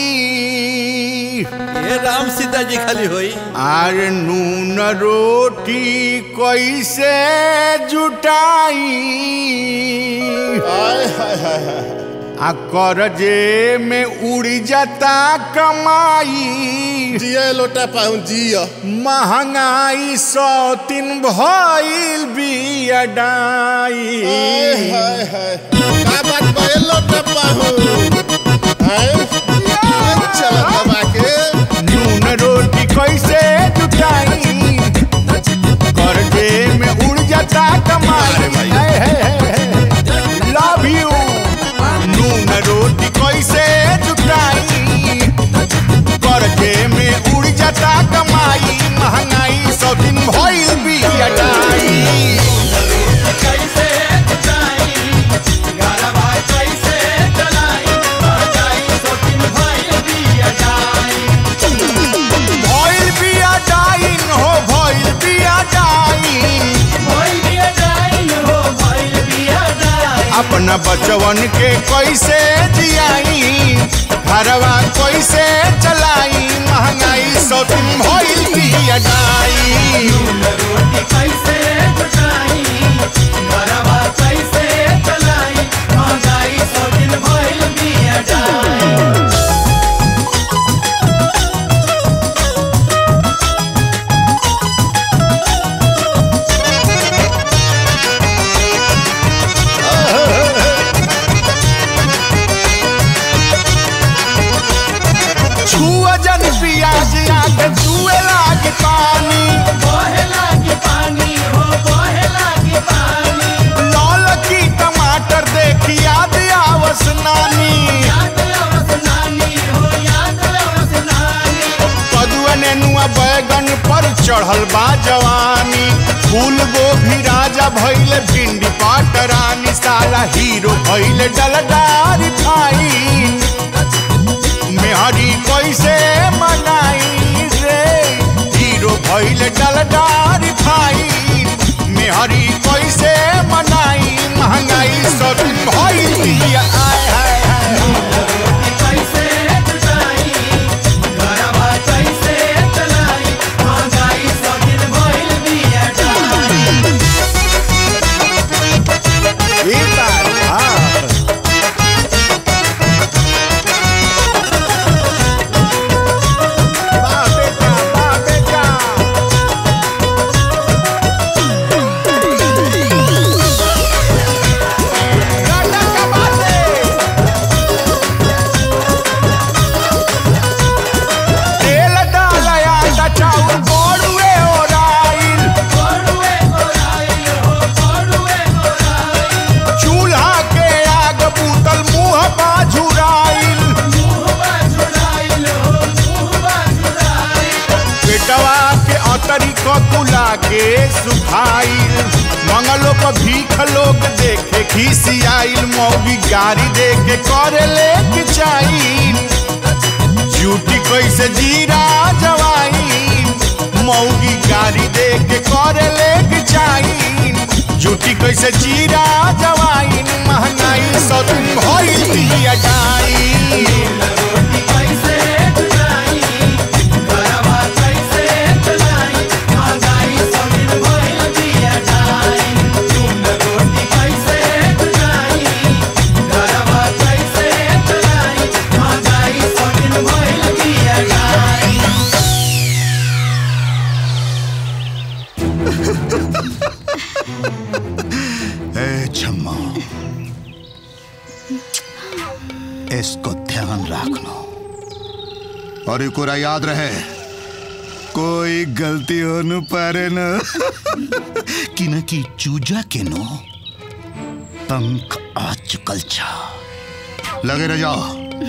ये राम सीता जी खाली होई। आरे नून रोटी कैसे जुटाई। आय हाय हाय। आ करजे में उड़ जाता कमाई। जिया लोटा पाऊं जिया। महंगाई सौ तीन भइल बियाडाई। आय हाय हाय। का बात बा लोटा पाऊं। हैं? चल दबा के। नून रोटी कैसे जुटाई। करजे में उड़ जाता कमाई। Love you. नून रोटी कैसे जुटाई। करजे में उड़ जाता कमाई। महंगाई सौ दिन भइल बियाडाई। अपना बचवन के कैसे जियाई। घरवा कैसे चलाई। महंगाई सौ दिन भइल बियाडाई। रोटी कैसे जुटाई। घरवा कैसे चलाई। महंगाई सौ दिन भइल बियाडाई। जुए लागी पानी। बहे लागी पानी हो बहे लागी पानी। लाल की टमाटर देखी याद आवस नानी। याद आवस नानी हो याद आवस नानी। कदुआ नेनुआ बैगन पर चढ़ल बा जवानी। फूल गोभी राजा भइले भिंडी पाटरानी। साला हीरो भइले डलदार खाई। मेहरी कैसे मनाई रे। हीरो भइले डल फुला के सुखाइल मंगलो पर भीख लोग देखे खिसियाइल मौगी गाड़ी देके करे ले किचाइल ड्यूटी कैसे जीरा जवाइन मौगी गाड़ी देके करे ले किचाइल ड्यूटी कैसे जीरा जवाइन महंगाई सदुम होइल दिया जाइन इसको ध्यान रखना और एक और याद रहे कोई गलती हो न पारे न कि न कि चूजा के नो पंख आ चुकल छा लगे रह जाओ।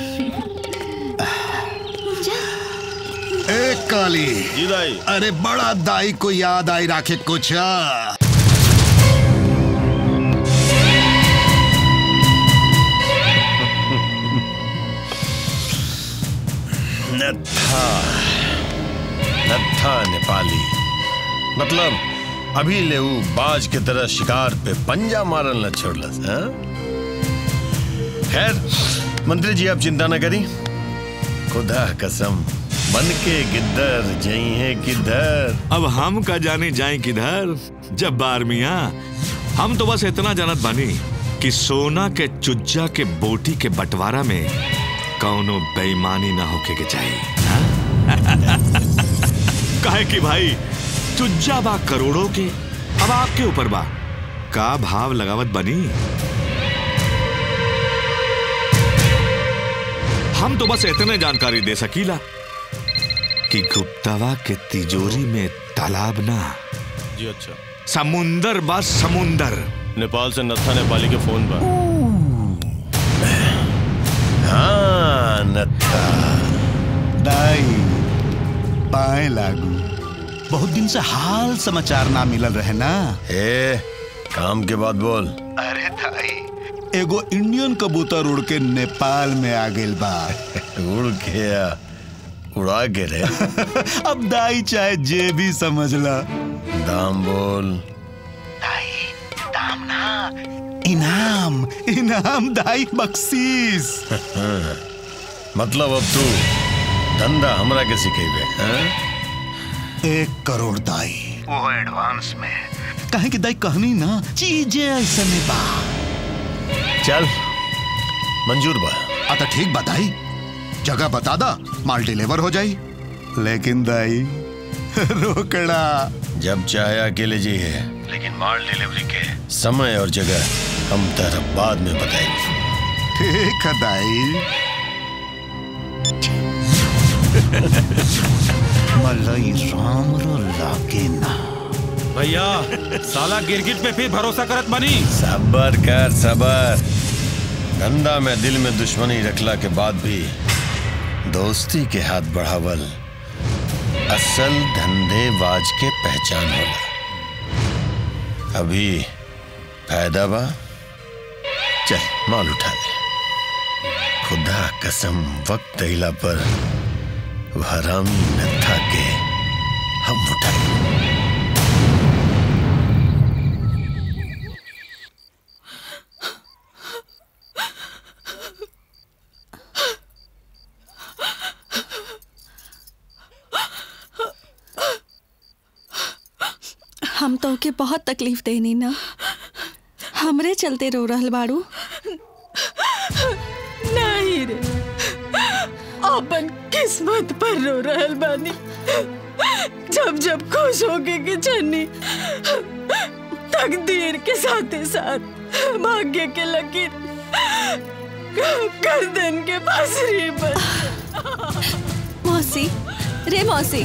एक काली जी दाई। अरे बड़ा दाई को याद आई राखे कुछ नत्था नत्था नेपाली मतलब अभी ले ऊ बाज के तरह शिकार पे पंजा मारन न छोड़लस। खैर मंत्री जी आप चिंता न करी खुदा कसम बन के गिद्दर जई है किधर। अब हम का जाने जाए किधर जब बार मियाँ हम तो बस इतना जानत बानी कि सोना के चुज्जा के बोटी के बंटवारा में कौनो बेईमानी ना होके के चाहिए। काहे कि भाई चुज्जा बा करोड़ों के अब आपके ऊपर बा का भाव लगावत बनी। हम तो बस इतने जानकारी दे सकीला कि गुप्तावा के तिजोरी में तालाब ना जी अच्छा समुंदर बा समुंदर। नेपाल से नत्था नेपाली के फोन पर। हाँ नत्था दाई पाए लागू बहुत दिन से हाल समाचार ना मिलल रहे ना। ए काम के बाद बोल। अरे दाई एगो इंडियन कबूतर उड़ के नेपाल में आ गेल बा। उड़ के आ, उड़ा के रे। अब दाई चाहे जे भी समझ ला। दाम बोल। दाई दाम ना इनाम इनाम दाई बख्शीश। मतलब अब तू धंधा हमरा के सिखेबे। एक करोड़ दाई वो एडवांस में कहे कि दाई कहनी ना चीजें ऐसा में बा। चल मंजूर बा। आता ठीक बताई जगह बता दा माल डिलीवर हो जाई। लेकिन दाई रोकड़ा जब चाहे अकेले जी है लेकिन माल डिलीवरी के समय और जगह हम तेरा बाद में बताएंगे। ठीक है दाई। मलाई राम रो लागे ना भैया साला गिरगिट पे फिर भरोसा करत बनी। सबर कर सबर। धंधा में दिल में दुश्मनी रखला के बाद भी दोस्ती के हाथ बढ़ावल असल धंधेबाज के पहचान होला। अभी फायदा बा चल माल उठा ले। खुदा कसम वक्त अइला पर हरामी नत्था के हम उठाए। हम तो के बहुत तकलीफ देनी ना हमरे चलते रो रहल बाड़ू। नहीं रे अपन किस्मत पर रो रहल बानी। जब जब खुश होके के चन्नी तकदीर के साथ साथ भाग्य के लकीर गर्दन के पसरी पर। मौसी रे मौसी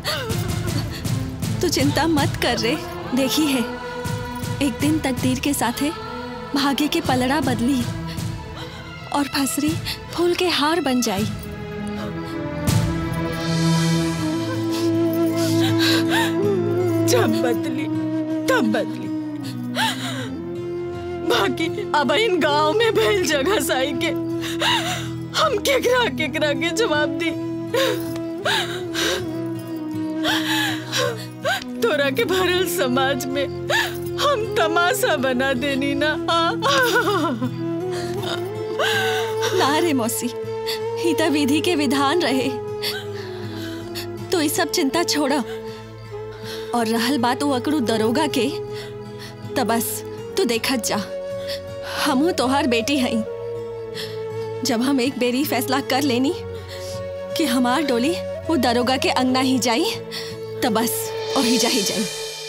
तू चिंता मत कर रे। देखी है एक दिन तकदीर के साथे भाग्य के पलड़ा बदली और फसरी फूल के हार बन जाई। जब बदली तब बदली, बाकी अब इन गांव में भैल जगह साई के हम केकरा केकरा के जवाब दी। तोरा के भरल समाज में हम तमाशा बना देनी ना। ना रे मौसी, ही तो विधि के विधान रहे। तो ये सब चिंता छोड़ा और रहल बात वो अकड़ू दरोगा के, तो बस तू देखत जा, हमू तोहार बेटी हई। जब हम एक बेरी फैसला कर लेनी कि हमार डोली वो दरोगा के अंगना ही जाई, तो बस और ही जा ही जाई।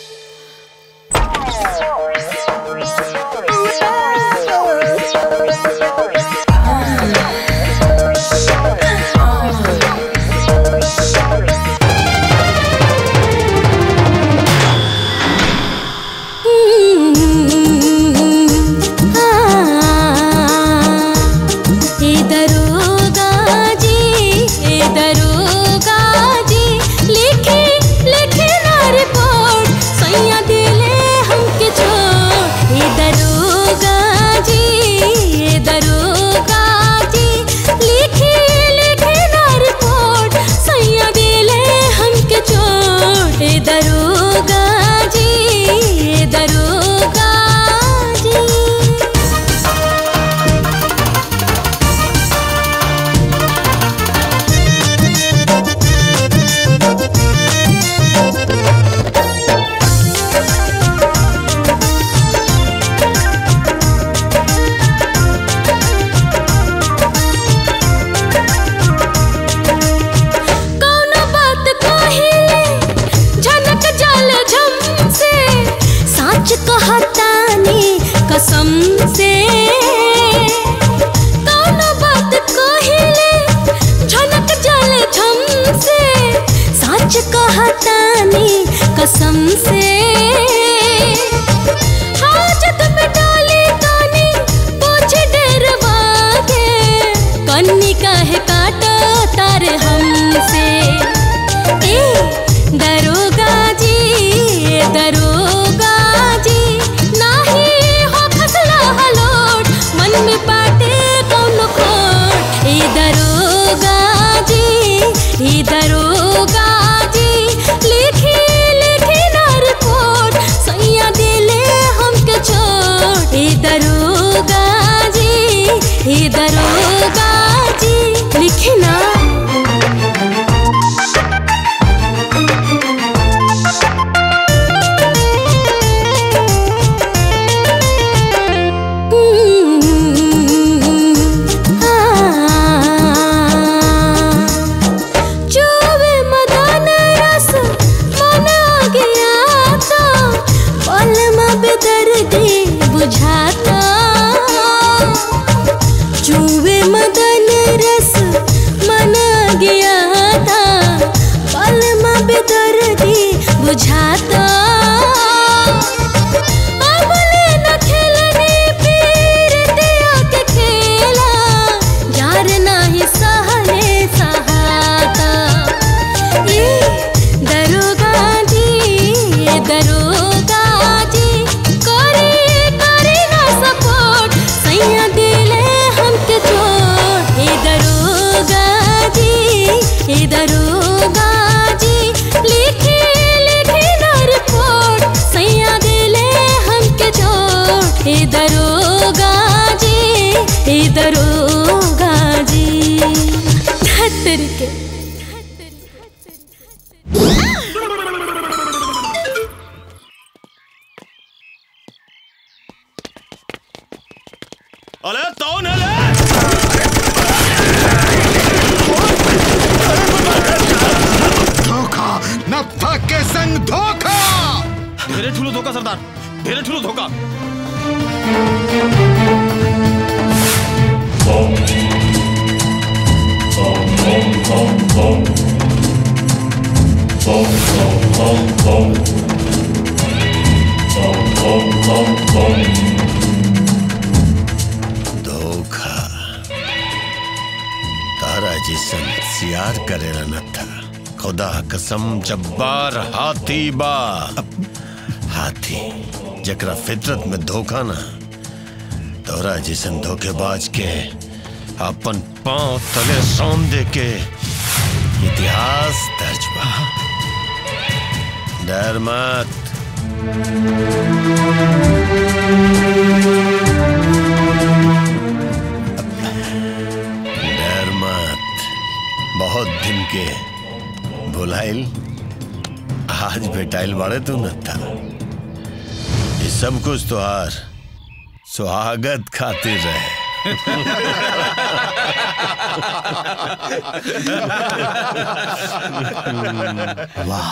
कसम से कौनो बात कहिले झनक जाले झम से, सच कहतानी कसम से। हाजत में डाली तानी पूछ डेरवा के, कन्नी काहे काटा तारे हमसे। ए दरोगा जी, दरोगा जी, नाही मन में बाटे कौनो खोट। ए दरोगा जी, ए दरोगा जी, लिखी लिखी ना रिपोर्ट, सैया दिले हमके छोड़। ए दरोगा जी, ए दरोगा जी, लिखी ना। बुझाता चूहे मदन रस मन गया था, पल में बेदर्दी बुझाता। अब न खेलने पीर दिया के खेला, यार नहीं सहने सहाता। ये दरोगा जी, दरोगा जी, सैया दिले हमके छोड़। ए दरोगा जी, ए दरोगा जी, लिखी लिखी ना रिपोर्ट, सैया दिले हमके छोड़। ए दरोगा जी, ए दरोगा जी, धतर के अरे कौन है ले? धोखा, नत्था के संग धोखा। ढेरे ठुलो धोखा सरदार, ढेरे ठुलो धोखा। तारा जिसन सियार करेला न था, खुदा कसम जब्बार हाथी बा। हाथी जकरा फितरत में धोखा ना, तोरा जिसन धोखेबाज के अपन पांव तले सौंप दे के इतिहास दर्ज बा। डर मत। डर मत। बहुत दिन के भुलाइल आज बेटाइल बाड़े तू न था। ये सब कुछ तो हार स्वागत खातिर रहे। वाह,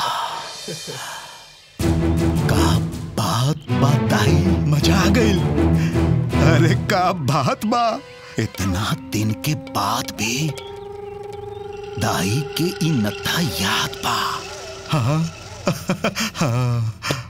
का बात बताई, मजा आ गई। अरे का बात बा, इतना दिन के बाद भी दाई के ई नथा याद बा। हाँ हाँ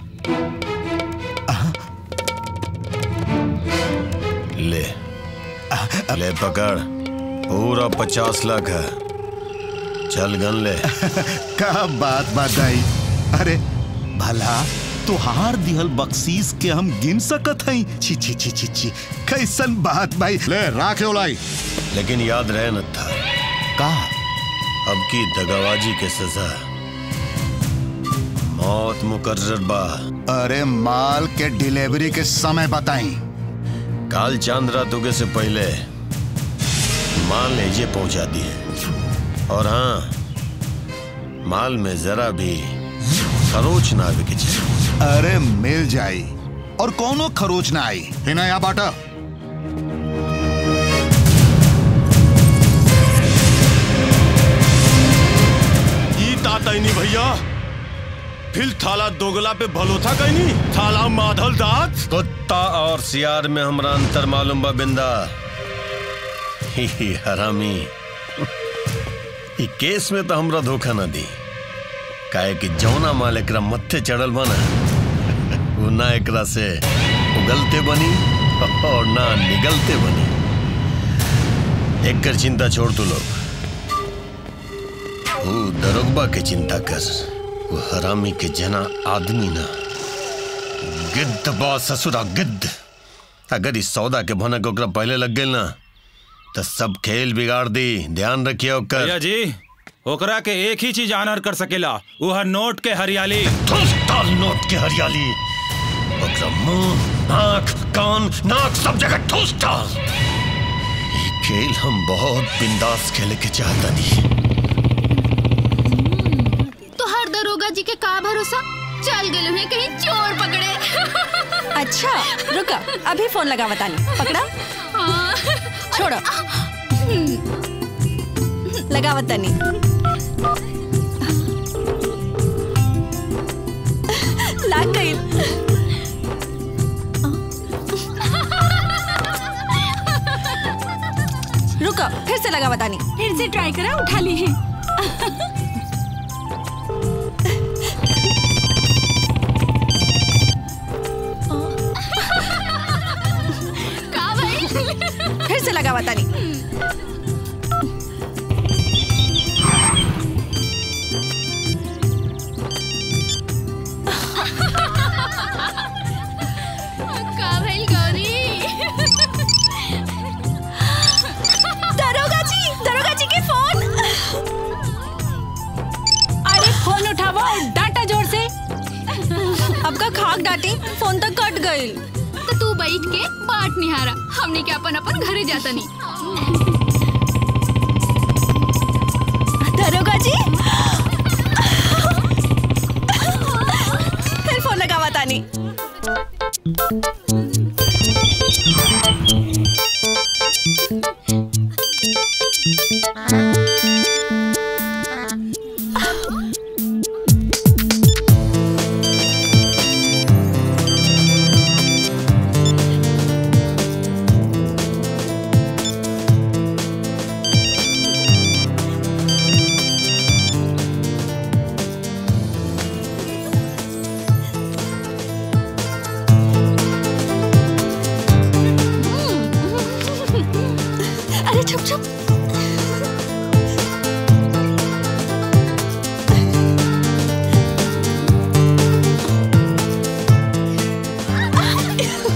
ले ले पकड़, पूरा पचास लाख है। चल गन ले। का बात बताई। अरे भला तुहार दिहल बख्शीश के हम गिन सकत हई? छी छी छी छी छी, कैसन बात भाई। ले राखे उलाई। लेकिन याद रहे न था का अब की दगाबाजी के सजा मौत मुकर्रर बा। अरे माल के डिलीवरी के समय बताई। काल चांद रात उगे से पहले माल लेजे पहुंचा दिए। और हाँ, माल में जरा भी खरोच ना आवे के चाहिए। अरे मिल जाई और कोनो खरोच ना आई है ना। या बाटा तातैनी भैया, फिर थाला दोगला पे भलो था कहीं नहीं। थाला माधल दांत। कुत्ता और सियार में हमरा अंतर मालूम बा बिंदा। ही ही हरामी, ई केस में तो हमरा धोखा ना दी। काहे कि जौना माल एकरा मत्थे चढ़ल बना वो ना एकरा से उगलते बनी और ना निगलते बनी। एक कर चिंता छोड़ तू लोग, वो दरोगबा के चिंता कर। वो हरामी के जना आदमी ना गिद्ध बा ससुरा गिद्ध। अगर इस सौदा के भनक ओकरा पहले लग गई ना तो सब खेल बिगाड़ दी। ध्यान रखिए ओकर। भैया जी, ओकरा के एक ही चीज आनर कर सकेला, वो है नोट के हरियाली। नोट के हरियाली ओकरा मुंह, आंख, कान, नाक सब जगह ठूस डाल। ये खेल हम बहुत बिंदास खेले के चाहता नहीं। दरोगा जी के का भरोसा, चल गए हैं कहीं चोर पकड़े। अच्छा रुका, अभी फोन लगा बतानी। पकड़ा? छोड़ो, लगा बतानी। लाग गई। रुका, फिर से लगा बतानी। फिर से ट्राई करा, उठा ली है। फिर से लगा बतानी। का भाई गौरी। दरोगा जी, दरोगा जी के फोन। अरे फोन उठावा और डांटा जोर से। अब का खाक डांटी, फोन तो कट गई। तो तू बैठ के बाट निहारा, हमने क्या अपन अपन घरे जाता नहीं। दरोगा जी, फिर फोन लगा बतानी।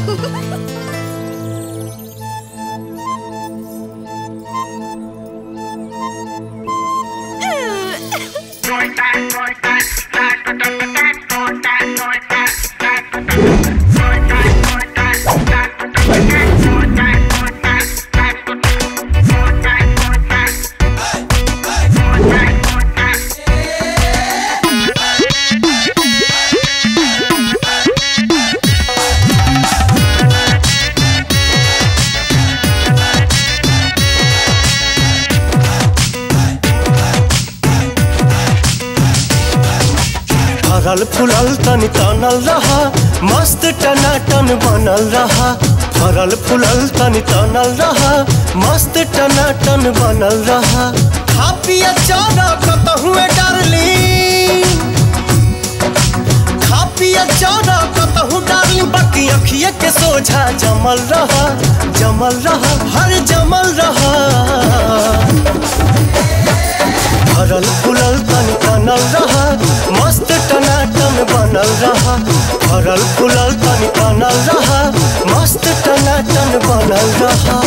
फरल फुलल तन तनल रहा मस्त टनाटन बनल रहा। फरल फुलल तन तनल रहा मस्त टनाटन बनल रहा। खा पिया चारा कतहु डार्लिंग, खा पिया चारा कतहु डार्लिंग, बाकी अखिए के सोझा जमल रहा जमल रहा हर जमल रहा। फरल फुलल तन तनल रहा मस्त टनाटन बनल रहा। फरल फुलल तन तनल रहा मस्त टनाटन बनल रहा।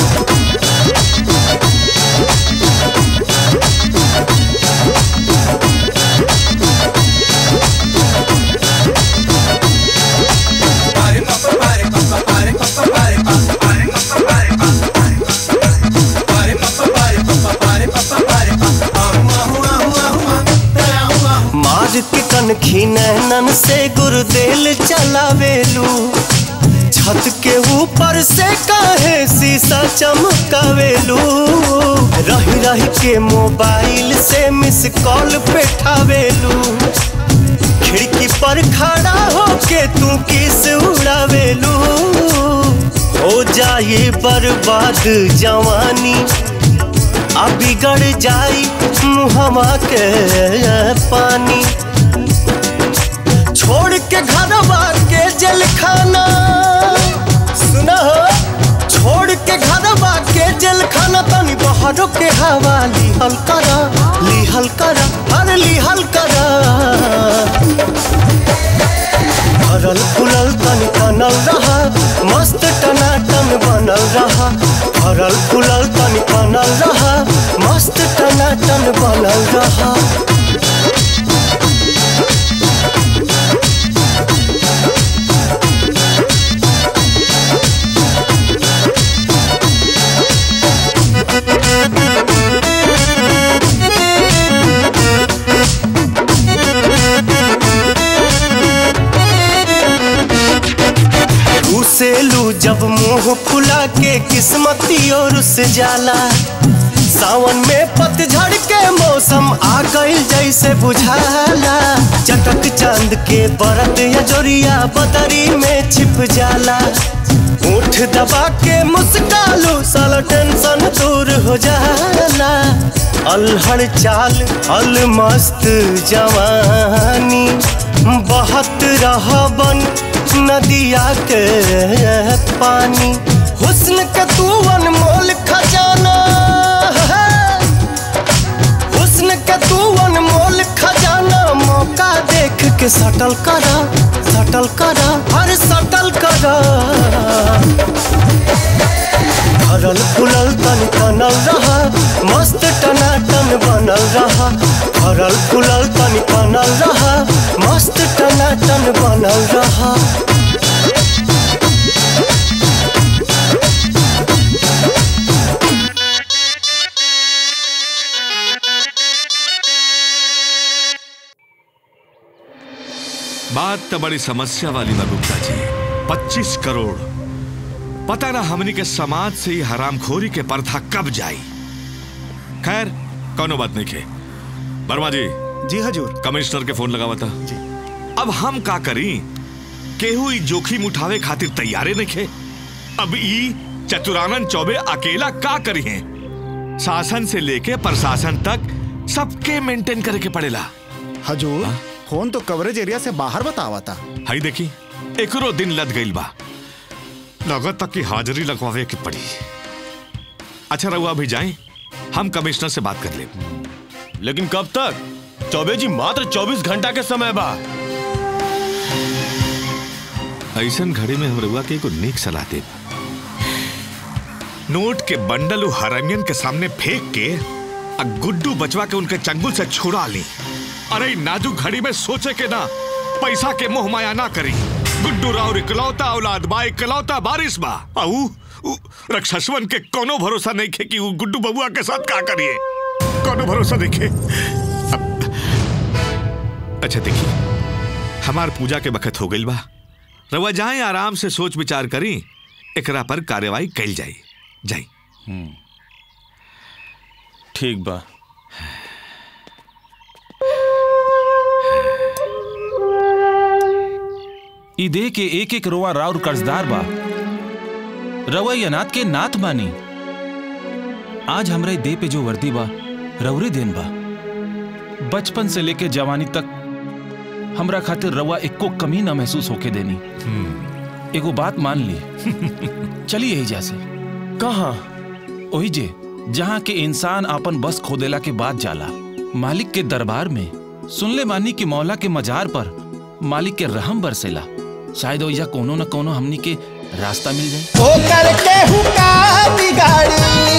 मार के कनखी नैनन से गुरुदेल चलावेलू, छत के ऊपर से काहे शीशा चमकावेलू। रही रही के मोबाइल से मिस कॉल पेठावेलू, खिड़की पर खड़ा होके तू किस उड़ावेलू। हो जाए बर्बाद जवानी आ बिगड़ जाई मुहमा के पानी। छोड़ के घरवा के जेल खाना सुना हो, छोड़ के घरवा के जेल खाना तनी बहरों के हवा लिहल करा लिहल करा हर लिहल करा। फरल फुलल तन तनल रहा मस्त टनाटन बनल रहा। फरल फुलल तन तनल रहा मस्त टनाटन बनल रहा। उसेलू जब मुंह फुला के किस्मती और से जाला। सावन में पतझड़ के मौसम आ गई जैसे बुझाला। चटक चांद के बरत या जोरिया बदरी में छिप जाला। ऊँट दबा के मुस्कालू साला टेंशन दूर हो जाला। अलहड़ चाल अल मस्त जवानी बहत रहा बन नदिया के पानी। हुस्न के तू अनमोल खजाना है, हुस्न के तू अनमोल खजाना। मौका देख के सटल करा सटल करा हर सटल करा। फरल फुलल तन तनल रहा मस्त टनाटन बनल रहा। फरल फुलल तन तनल रहा मस्त टनाटन बनल रहा। बात तो बड़ी समस्या वाली बा गुप्ता जी। पच्चीस करोड़ पता ना हमनी के समाज से ही हरामखोरी के प्रथा कब जाई। खैर कौनो बात नहीं के। वर्मा जी जी हजूर। कमिश्नर के फोन लगावा था जी। अब हम का करी, केहू ई जोखिम उठावे खातिर तैयारे नहीं खे। अब ई चतुरानंद चौबे अकेला का करी है। शासन से लेके प्रशासन तक सबके मेंटेन करे के पड़ेला। हजूर हा? फोन तो कवरेज एरिया से बाहर बतावा था। हाई देखी एकरो दिन लद गईल बा, लगत तक की हाजिरी लगवावे के पड़ी। अच्छा रहुआ अभी जाएं, हम कमिश्नर से बात कर ले। लेकिन कब तक? चौबे जी मात्र चौबीस घंटा के समय बा। ऐसन घड़ी में हम रउआ के को नेक सलाह दे। नोट के बंडल हरामियन के सामने फेंक के आ गुड्डू बचवा के उनके चंगुल से छुड़ा ली। अरे नाजुक घड़ी में सोचे के ना पैसा के मोह माया ना करी। गुड्डू राव इकलौता औलाद बा, इकलौता बारिश बा। आऊ रक्षसवन के कोनो भरोसा नहीं खे कि वो गुड्डू बबुआ के साथ का करिए, कोनो भरोसा नहीं खे। अच्छा देखिए, हमार पूजा के बखत हो गई बा। रवा जाए आराम से सोच विचार करी, एकरा पर कार्यवाही कैल जाई जाई। ठीक बा। ई दे के एक एक रोआ राउर कर्जदार बा। रवा अनाथ के नाथ बानी। आज हमरे दे पे जो वर्दी बा रउरे देन बा। बचपन से लेके जवानी तक हमरा खातिर रवा एको कमी ना महसूस होके देनी। एगो बात मान ली, चलिए यही जैसे कहाँ ओही जे जहाँ के इंसान आपन बस खोदेला के बाद जाला मालिक के दरबार में। सुनले मानी कि मौला के मजार पर मालिक के रहम बरसेला। शायद ओइजा कोनो न कोनो हमनी के रास्ता मिल जाए। ओ करके हुका बिगाड़ी,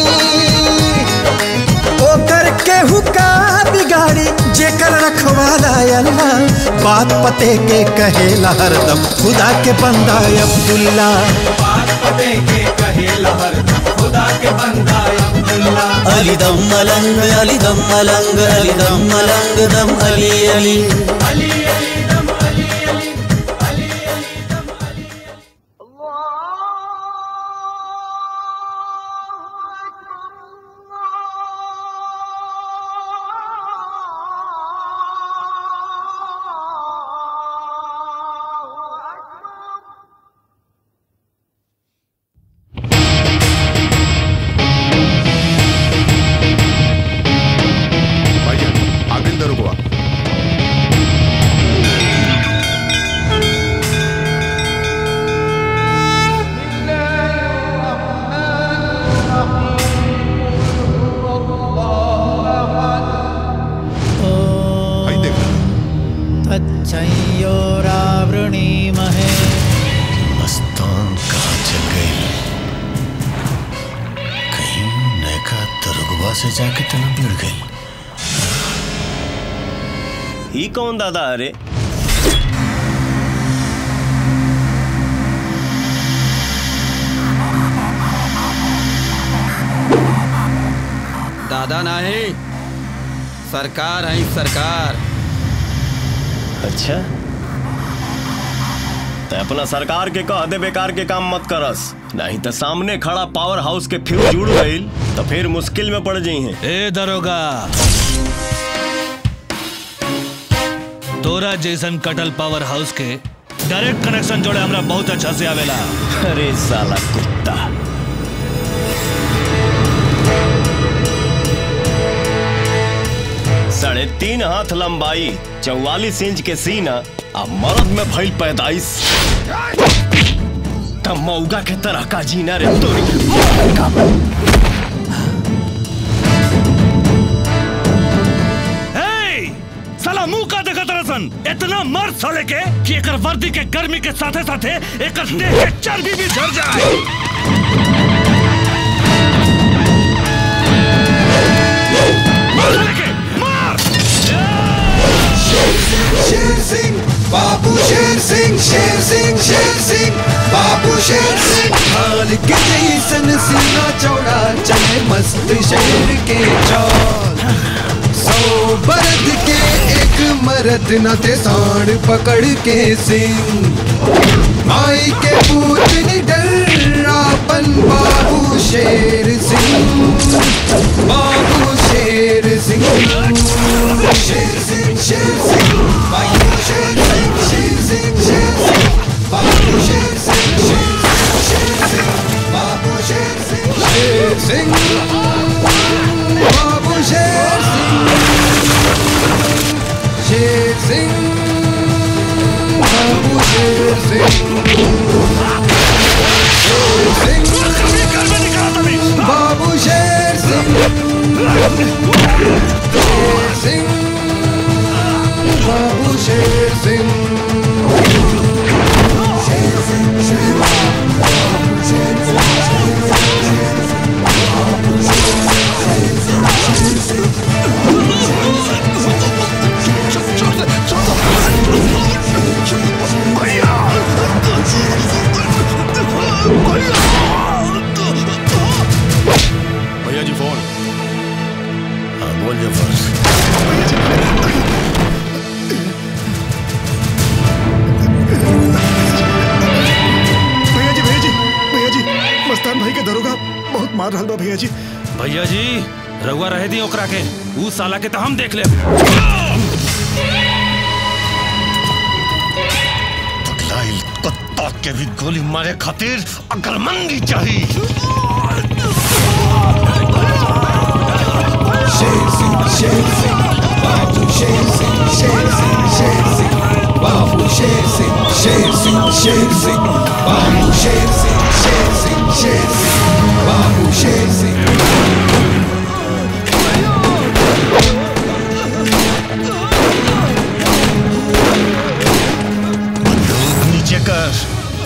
ओ करके हुका बिगाड़ी, जेकर रखवाला अल्लाह। बात पते के कहेला हरदम खुदा के बंदा अब्दुल्ला। बात पते के कहेला हरदम खुदा के बंदा अब्दुल्ला। अली दम मलंग, अली दम मलंग, अली दम मलंग, दम अली अली अली अली दम अली अली अली अली दम अली। मस्तान कहाँ चल गई? कहीं नैका दरोगवा से जाके तो न भिड़ गई? ही कौन दादा? अरे दादा नहीं, सरकार है सरकार। अच्छा, तो अपना सरकार के कह दे बेकार के काम मत करस, नहीं तो सामने खड़ा पावर हाउस के फ्यूज जुड़ गई तो फिर मुश्किल में पड़ जाई हैं। ए दरोगा, तोरा जैसन कटल पावर हाउस के डायरेक्ट कनेक्शन जोड़े हमरा बहुत अच्छा से आवेला। अरे साला कुत्ता, साढ़े तीन हाथ लंबाई, चौवालीस इंच के सीना, अब मर्द में भइल पैदाइश, तब मौगा के तरह का जीना रे तोरी। साला मुंह का देखा तरसन, इतना मर्द साले के कि एकर वर्दी के गर्मी के साथे साथे एकर देह के चर्बी भी झड़ जाए। शेर सिंह बाबू, शेर सिंह, शेर सिंह, शेर सिंह बाबू, शेर सिंह। हाल के जैसन सीना चौड़ा चले मस्त शेर के चाल। सौ बरद के एक मर्द न थे सांड पकड़ के सिंह। माई के पूत निडर आपन बाबू शेर सिंह, बाबू शेर सिंह। शेर सिंह, शेर सिंह बाबू, शेर सिंह, शेर सिंह, शेर सिंह बाबू, शेर सिंह, शेर सिंह बाबू, शेर सिंह, शेर सिंह बाबू, शेर सिंह, शेर सिंह बाबू, शेर सिंह, बाबू, शेर सिंह, शेर सिंह बाबू, शेर सिंह, शेर सिंह। हमने के दरोगा बहुत मार रहा बा भैया जी। भैया जी रउआ रहे दी ओकरा के, ऊ साला के तो हम देख ले। पगलाइल कुत्ता के भी गोली मारे खातिर अकलमंदी चाहिए। शेर सिंह, शेर सिंह, बाबू शेर सिंह, शेर सिंह, शेर सिंह, बाबू शेर सिंह, शेर सिंह, शेर सिंह, बाबू शेर सिंह, शेर सिंह, शेर सिंह, बाबू शेर सिंह। बंदूक नीचे कर।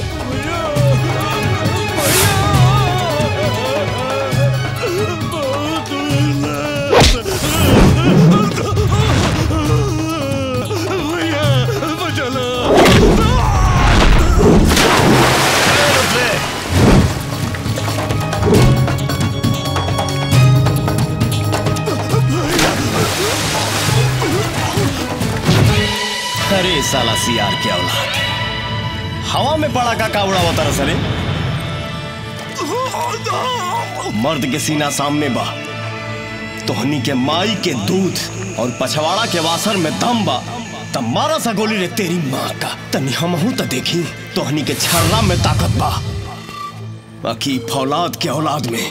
अरे साला सियार के औलाद, हवा में पड़ा का कावड़ा होता रसले। मर्द के सीना सामने बा, तोहनी के माई के दूध और पछवाड़ा के वासर में दम बा, तब मारा सा गोली रे तेरी माँ का। तनी हमहू तो देखी तोहनी के छर्रा में ताकत बा, बाकी फौलाद के औलाद में।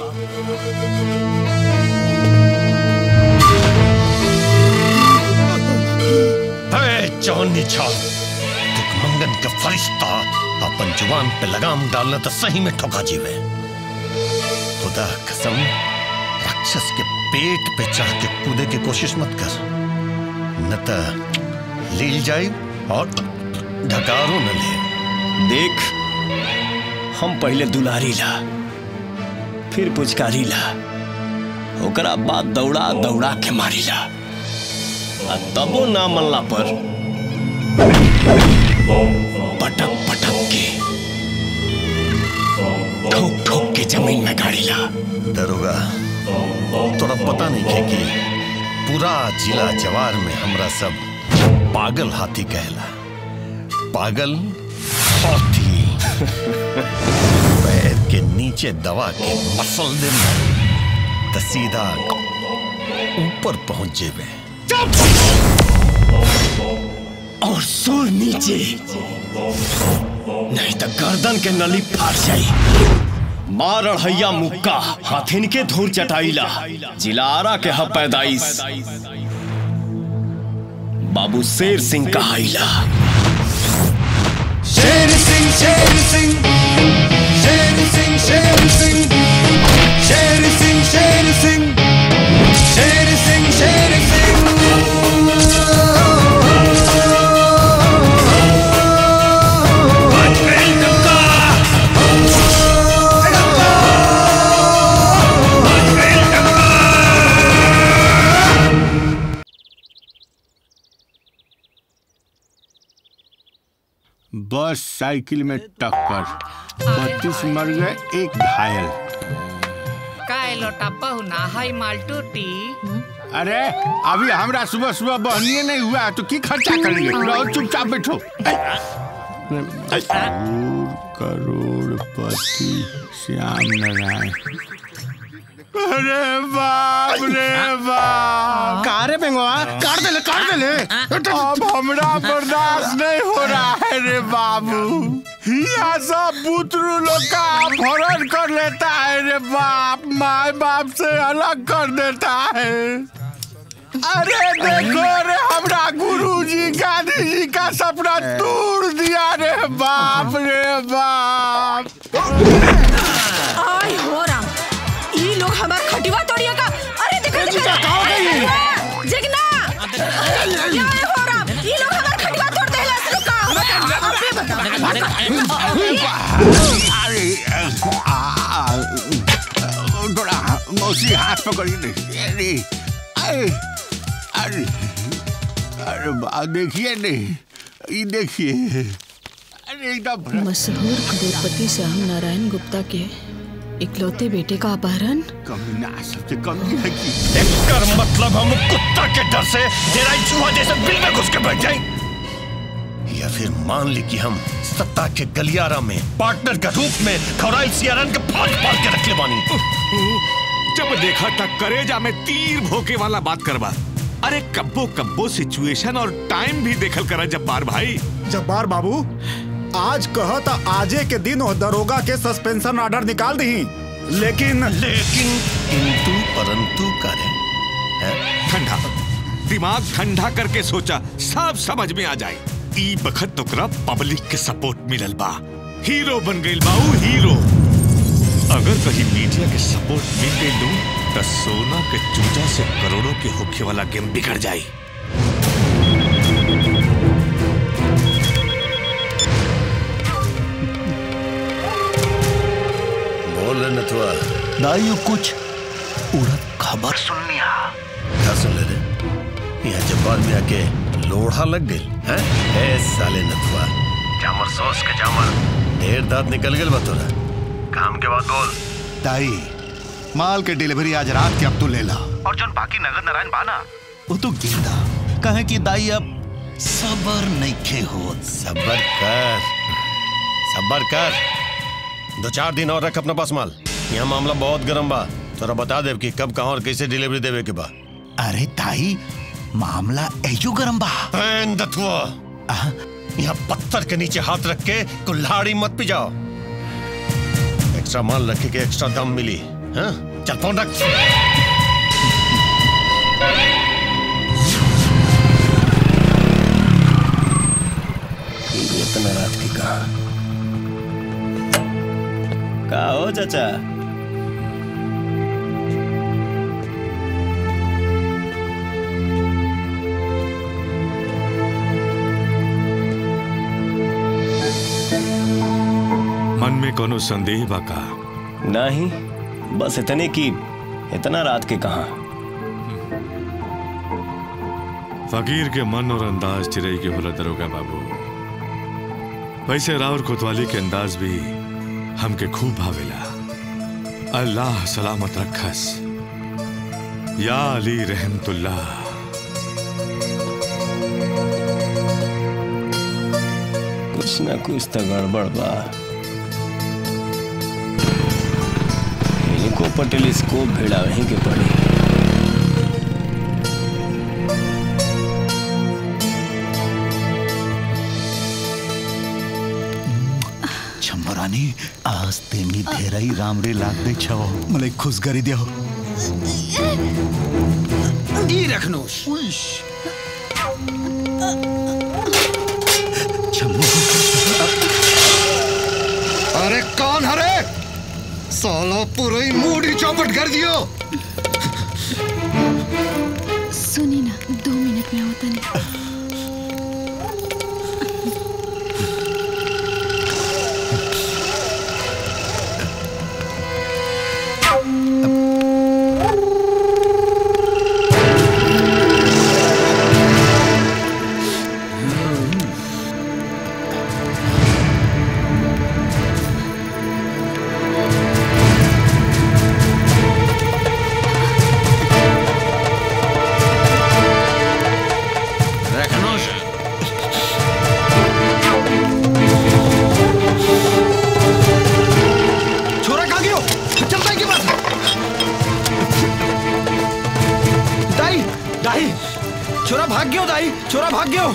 चौनी छाल मंगन का फरिश्ता अपन जुबान पे लगाम डालना तो सही में ठोका जीवे। खुदा कसम राक्षस के पेट पे चढ़ के कूदे की कोशिश मत कर, न तो लील जाए और ढकारो न ले। देख हम पहले दुलारी ला, फिर पुचकारी ला, ओकरा बाद दौड़ा दौड़ा के मारी ला, तबो ना मल्ला पर पटक पटक के ठोक ठोक के जमीन में गाड़ी ला। दरोगा तोरा पता नहीं है कि पूरा जिला जवार में हमरा सब पागल हाथी कहला। पागल हाथी पैर के नीचे दबा के मसल दे तो सीधा ऊपर पहुंच जेबे। और सुर नीचे, नहीं तो गर्दन के नली फाड़ जाई। मार अढ़ैया मुक्का हाथिन के धूर चटाईला, जिलारा के ह पैदाइश बाबू शेर सिंह कहाईला। शेर सिंह, शेर सिंह, शेर सिंह, शेर सिंह, शेर सिंह, शेर सिंह, शेर सिंह, शेर सिंह। बस साइकिल में टक्कर, बत्तीस मर गए एक घायल। काय लोटा पहुना हाई माल टूटी। अरे अभी हमरा सुबह सुबह बहनिए नहीं हुआ तो की खर्चा करेंगे। रहो चुपचाप बैठो। करोड़पति श्याम नारायण। अरे बाप रे बाप, का रे बेंगवा, काट दे ले, काट दे ले। अब हमरा बर्दाश्त नहीं हो रहा है रे बाबू। यहाँ सब बुतरू लोग का अपहरण कर लेता है रे बाप, माँ बाप से अलग कर देता है। अरे देखो रे हमरा गुरुजी गांधी जी का सपना तोड़ दिया रे बाप रे बाप। आय हो राम, ये लोग हमार खटिवा तोड़िया का। अरे देखो देखो कहाँ गई? जगना, क्या हो राम, ये लोग हमार खटिवा तोड़ देला से का। अरे थोड़ा मौसी हाथ पकड़ी नहीं। अरे अरे अरे बा देखिए नहीं, ये देखिए। अरे एकदम मशहूर करोड़पति श्याम नारायण गुप्ता के इकलौते बेटे का अपहरण। कमीना सबसे कमी है कि कर मतलब हम कुत्ता के डर से तेरा चूहा जैसे बिल में घुस के बैठ जाए। या फिर मान ली कि हम सत्ता के गलियारा में पार्टनर के रूप में खौराइल सियारन के फाड़ फाड़ के रख ले बानी। जब देखा था करेजा में तीर भोके वाला बात करवा। अरे कब्बो कब्बो सिचुएशन और टाइम भी देखल करा जब्बार भाई। जब्बार बाबू आज कहा था आजे के दिन और दरोगा के सस्पेंशन ऑर्डर निकाल दी, लेकिन लेकिन किंतु परंतु करे ठंडा दिमाग ठंडा करके सोचा, सब समझ में आ जाए। ई बखत तोकरा पब्लिक के सपोर्ट मिलल बा, हीरो बन गइल बाऊ हीरो। अगर कहीं मीडिया के सपोर्ट मिल गई लू तो सोना के चूजा से करोड़ों के होखे वाला गेम बिगड़ जाए। बोल रहे नथुआ। दाइयो कुछ उड़द खबर सुननी हा। क्या सुन ले रे? यहाँ जब्बार में आके लोढ़ा लग गई है? ए साले नथुआ, जामर सॉस के जामर ढेर दांत निकल गए बतौरा। काम के बाद बोल। दाई माल के डिलीवरी आज रात के अब तो ले ला, और जो बाकी नगद नारायण बाना वो तो गिंदा कहे कि दाई अब सबर नहीं खे हो। सबर कर सबर कर, दो चार दिन और रख अपना पास माल। यहाँ मामला बहुत गर्म बा, तोरा बता दे कि कब कहाँ और कैसे डिलीवरी देवे के बा। अरे ताई मामला ऐजो गरम बा। यहाँ पत्थर के नीचे हाथ रख के कुल्हाड़ी मत पिजाओ। एक्स्ट्रा माल रखे के एक्स्ट्रा दाम मिली। हाँ? चल फोन रख। इतना रात की कहा कहा हो चाचा? मन में कोनो संदेह बा का? नहीं, बस इतने की इतना रात के कहा। फकीर के मन और अंदाज चिरई के होला दरोगा बाबू। वैसे राउर कोतवाली के अंदाज भी हमके खूब भावेला। अल्लाह सलामत रखस। या अली रहमतुल्लाह। कुछ ना कुछ तो गड़बड़ बा। इनको पर टेलीस्कोप भेड़ा वहीं के पड़ी। छम्बरानी आज तेनी ढेराई रामरे लाग दे छो मले खुश करी दियो। ई रखनोश अरे कौन हरे? साला पूरी मूडी चौपट कर दियो। सुनी ना, दो मिनट में होता नहीं। छोरा भाग गयो दाई, छोरा भाग गयो।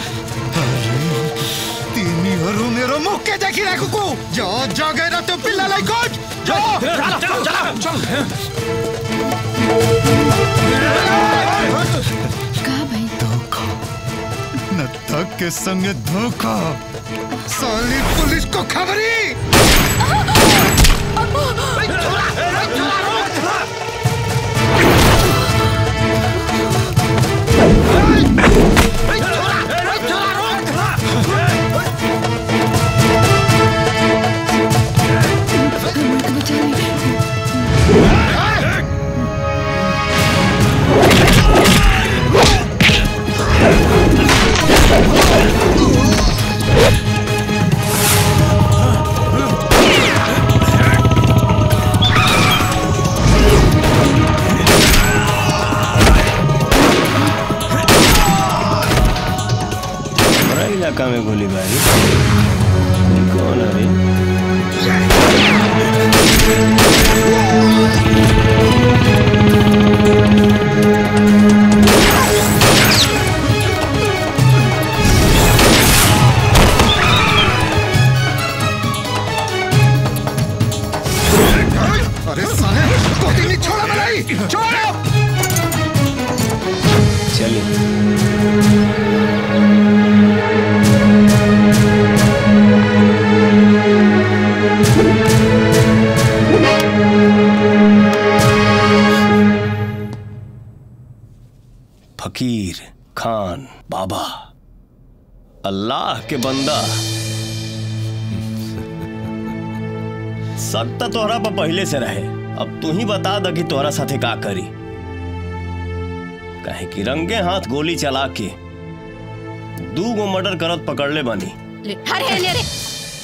तीनी हरू मेरो मुख के देखी रे कुकू। जा जा गए ना तो पिल्ला लाई कोच। जा चला चला चल। कहाँ भाई? धोखा न तक के संग धोखा। साली पुलिस को खबरी। धक्का में गोली मारी। ये कौन है रे? अरे साले तो नहीं छोड़ा मलाई छोड़ो। चलिए फकीर खान बाबा अल्लाह के बंदा शक तो तोहरा पर पहले से रहे। अब तू ही बता द कि तोहरा साथे का करी। काहे कि रंगे हाथ गोली चला के दू गो मर्डर करत पकड़ ले बानी। अरे अरे अरे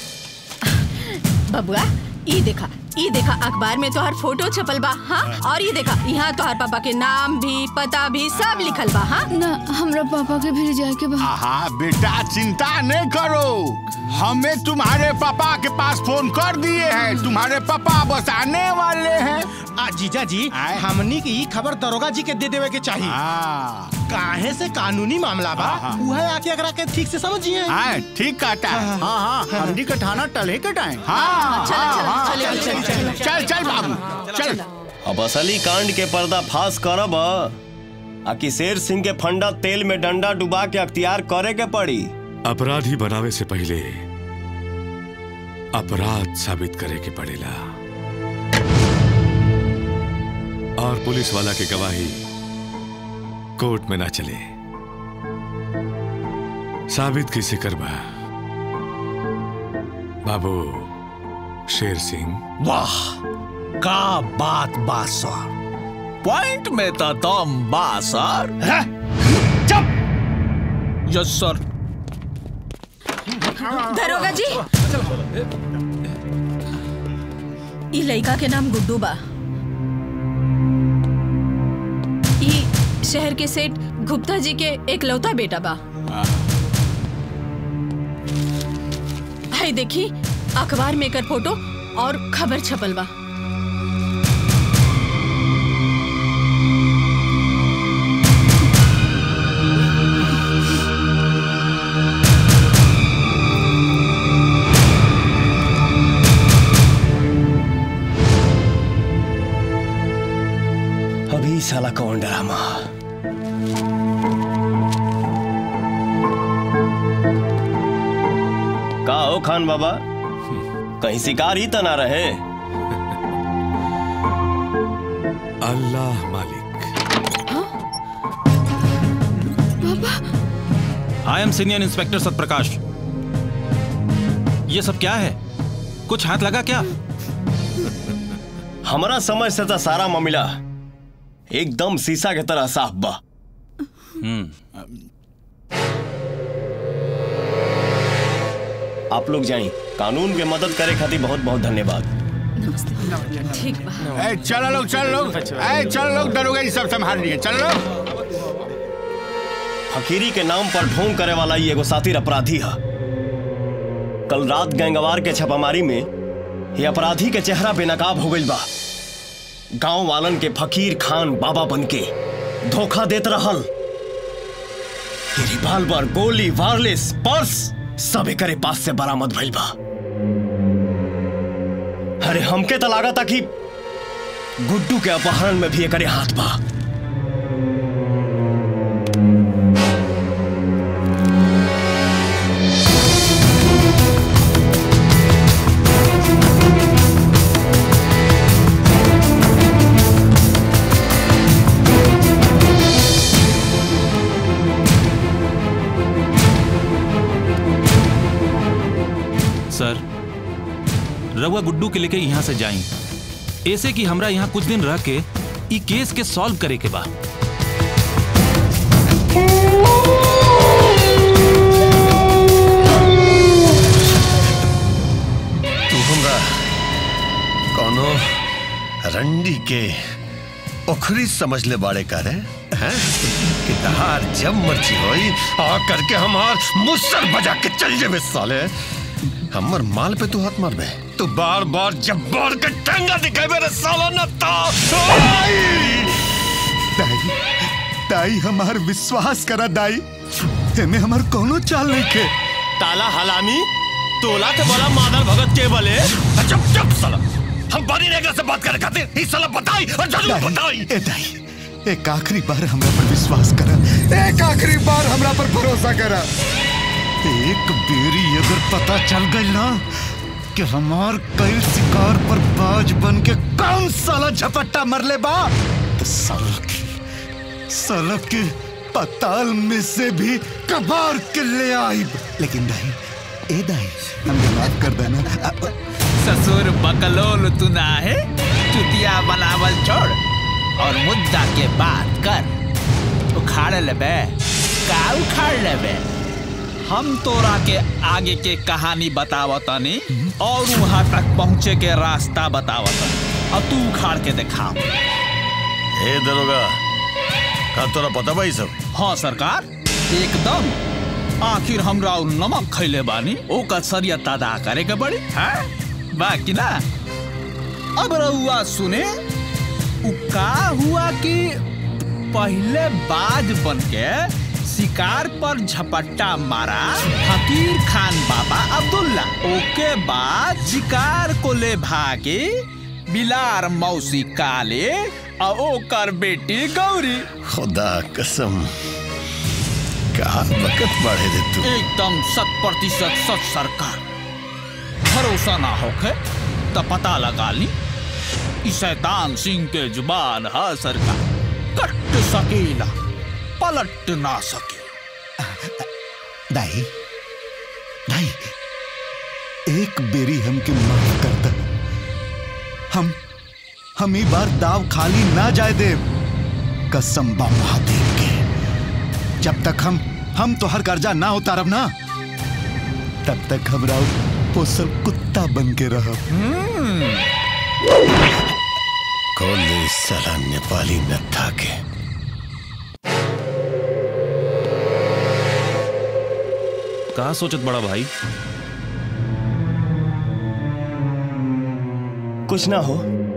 बबुआ ई देखा ई देखा अखबार में तोहर फोटो छपल बा। हाँ और ये देखा यहाँ तोहर पापा के नाम भी पता भी सब लिखल बा। हाँ ना हमरा पापा के भी जाए के बा। हाँ बेटा चिंता नहीं करो, हमें तुम्हारे पापा के पास फोन कर दिए हैं। तुम्हारे पापा बस आने वाले हैं। आ जीजा जी हमनी की खबर दरोगा जी के दे देवे के चाहिए। काहे से कानूनी मामला बा वह आके अगर के ठीक से समझिए। हाँ ठीक कहता है। हाँ हाँ हमनी का थाना टले के टाइम। हाँ चल चल चल बाबू चल। अब असली कांड के पर्दा फाश करब आकि शेर सिंह के फंडा तेल में डंडा डुबा के अख्तियार करे के पड़ी। अपराधी बनावे से पहले अपराध साबित करे के पड़ेला और पुलिस वाला की गवाही कोर्ट में ना चले। साबित किसे करबा बाबू शेर सिंह। वाह का बात बा सर, पॉइंट में तो तुम बा सर। चुप। Yes sir. दरोगा जी ई लड़का के नाम गुड्डू बा। ई शहर के सेठ गुप्ता जी के एकलौता बेटा बा। हाय देखी अखबार में एकर फोटो और खबर छपल बा। अभी साला कौन ड्रामा। का हो खान बाबा कहीं शिकार ही तो ना रहे। अल्लाह मालिक। I am senior inspector Satprakash. ये सब क्या है, कुछ हाथ लगा क्या? हमारा समझ से तो सारा मामला एकदम शीशा की तरह साफ बा। आप लोग जाइए, कानून के मदद करे खातिर बहुत बहुत धन्यवाद। ठीक बा। ए चलो लोग चलो लोग ए चलो लोग दरोगा ये सब संभाल रही है। चलो लोग। फकीरी के नाम पर ढोंग करे वाला ये एगो सातिर अपराधी है। कल रात गैंगवार के छापामारी में ये अपराधी के चेहरा बेनकाब हो गई बा। गांव वालन के फकीर खान बाबा बनके धोखा देत रहल। रिवाल्वर, गोली, वायरलेस, पर्स सब एकरे पास से बरामद भइल बा। अरे हमके तो लागता कि गुड्डू के अपहरण में भी एकरे हाथ बा। सर रउआ गुड्डू के लेके यहाँ से जाई, ऐसे कि हमरा यहाँ कुछ दिन रह के ई केस के सॉल्व करे के बा। तू हमरा कोनो रंडी के ओखरी समझ ले बाड़े करे हैं कि तहार जब मर्जी होई आ करके हमार मुसर बजा के चल जेबे साले। हमर माल पे तू हाथ मारबे, तू बार बार जब बार के टंगा दिखाबे रे साला न ता। दाई दाई हमार विश्वास करा दाई, एमे हमार कोनो चाल नहीं के। ताला हलामी तोला के बोला मादर भगत के बोले चुप चुप साला। हम बानी नेगरा से बात करे खातिर ई साला बताई और जरूर बताई। ए दाई एक आखिरी बार हमरा पर विश्वास करा, एक आखिरी बार हमरा पर भरोसा करा। एक बेरी अगर पता चल गई ना कि हमार कई शिकार पर बाज बन के कौन साला झपट्टा मरले बा तो साला की साला के पताल में से भी कबार के ले आई। लेकिन दाई ए दाई हमें माफ कर देना। ससुर बकलोल तू ना है, चुतिया बनावल छोड़ और मुद्दा के बात कर। उखाड़ लेबे का उखाड़ लेबे? हम तोरा के आगे के कहानी बतावतनी और वहां तक पहुंचे के रास्ता बतावतनी, अब तू उखाड़ के दिखा। ए दरोगा का तोरा पता भाई सब? हाँ सरकार एकदम। आखिर हमरा नमक खैले बानी ओकर सरियत अदा करे के पड़ी है बाकी ना। अब रहुआ सुने उ का हुआ कि पहले बाज बन के शिकार पर झपट्टा मारा फकीर खान बाबा अब्दुल्ला। ओके बाद शिकार को ले भागे बिलार मौसी काले और ओकर बेटी गौरी। खुदा कसम का वक्त बढ़े दे तू। एकदम शत प्रतिशत सच सरकार। भरोसा ना होके तो पता लगा ली। शैतान सिंह के जुबान है सरकार, कट सकेला पलट ना सके। दाई दाई एक बेरी हमके माफ कर दे। हम हम ई बार दाव खाली ना जाए देव, कसम बा महादेव के। जब तक हम हम तो हर कर्जा ना उतारब ना तब तक हमरा पोसल कुत्ता बन के रह। कौन ये साला नेपाली नत्था के? कहा सोचत बड़ा भाई? कुछ ना हो,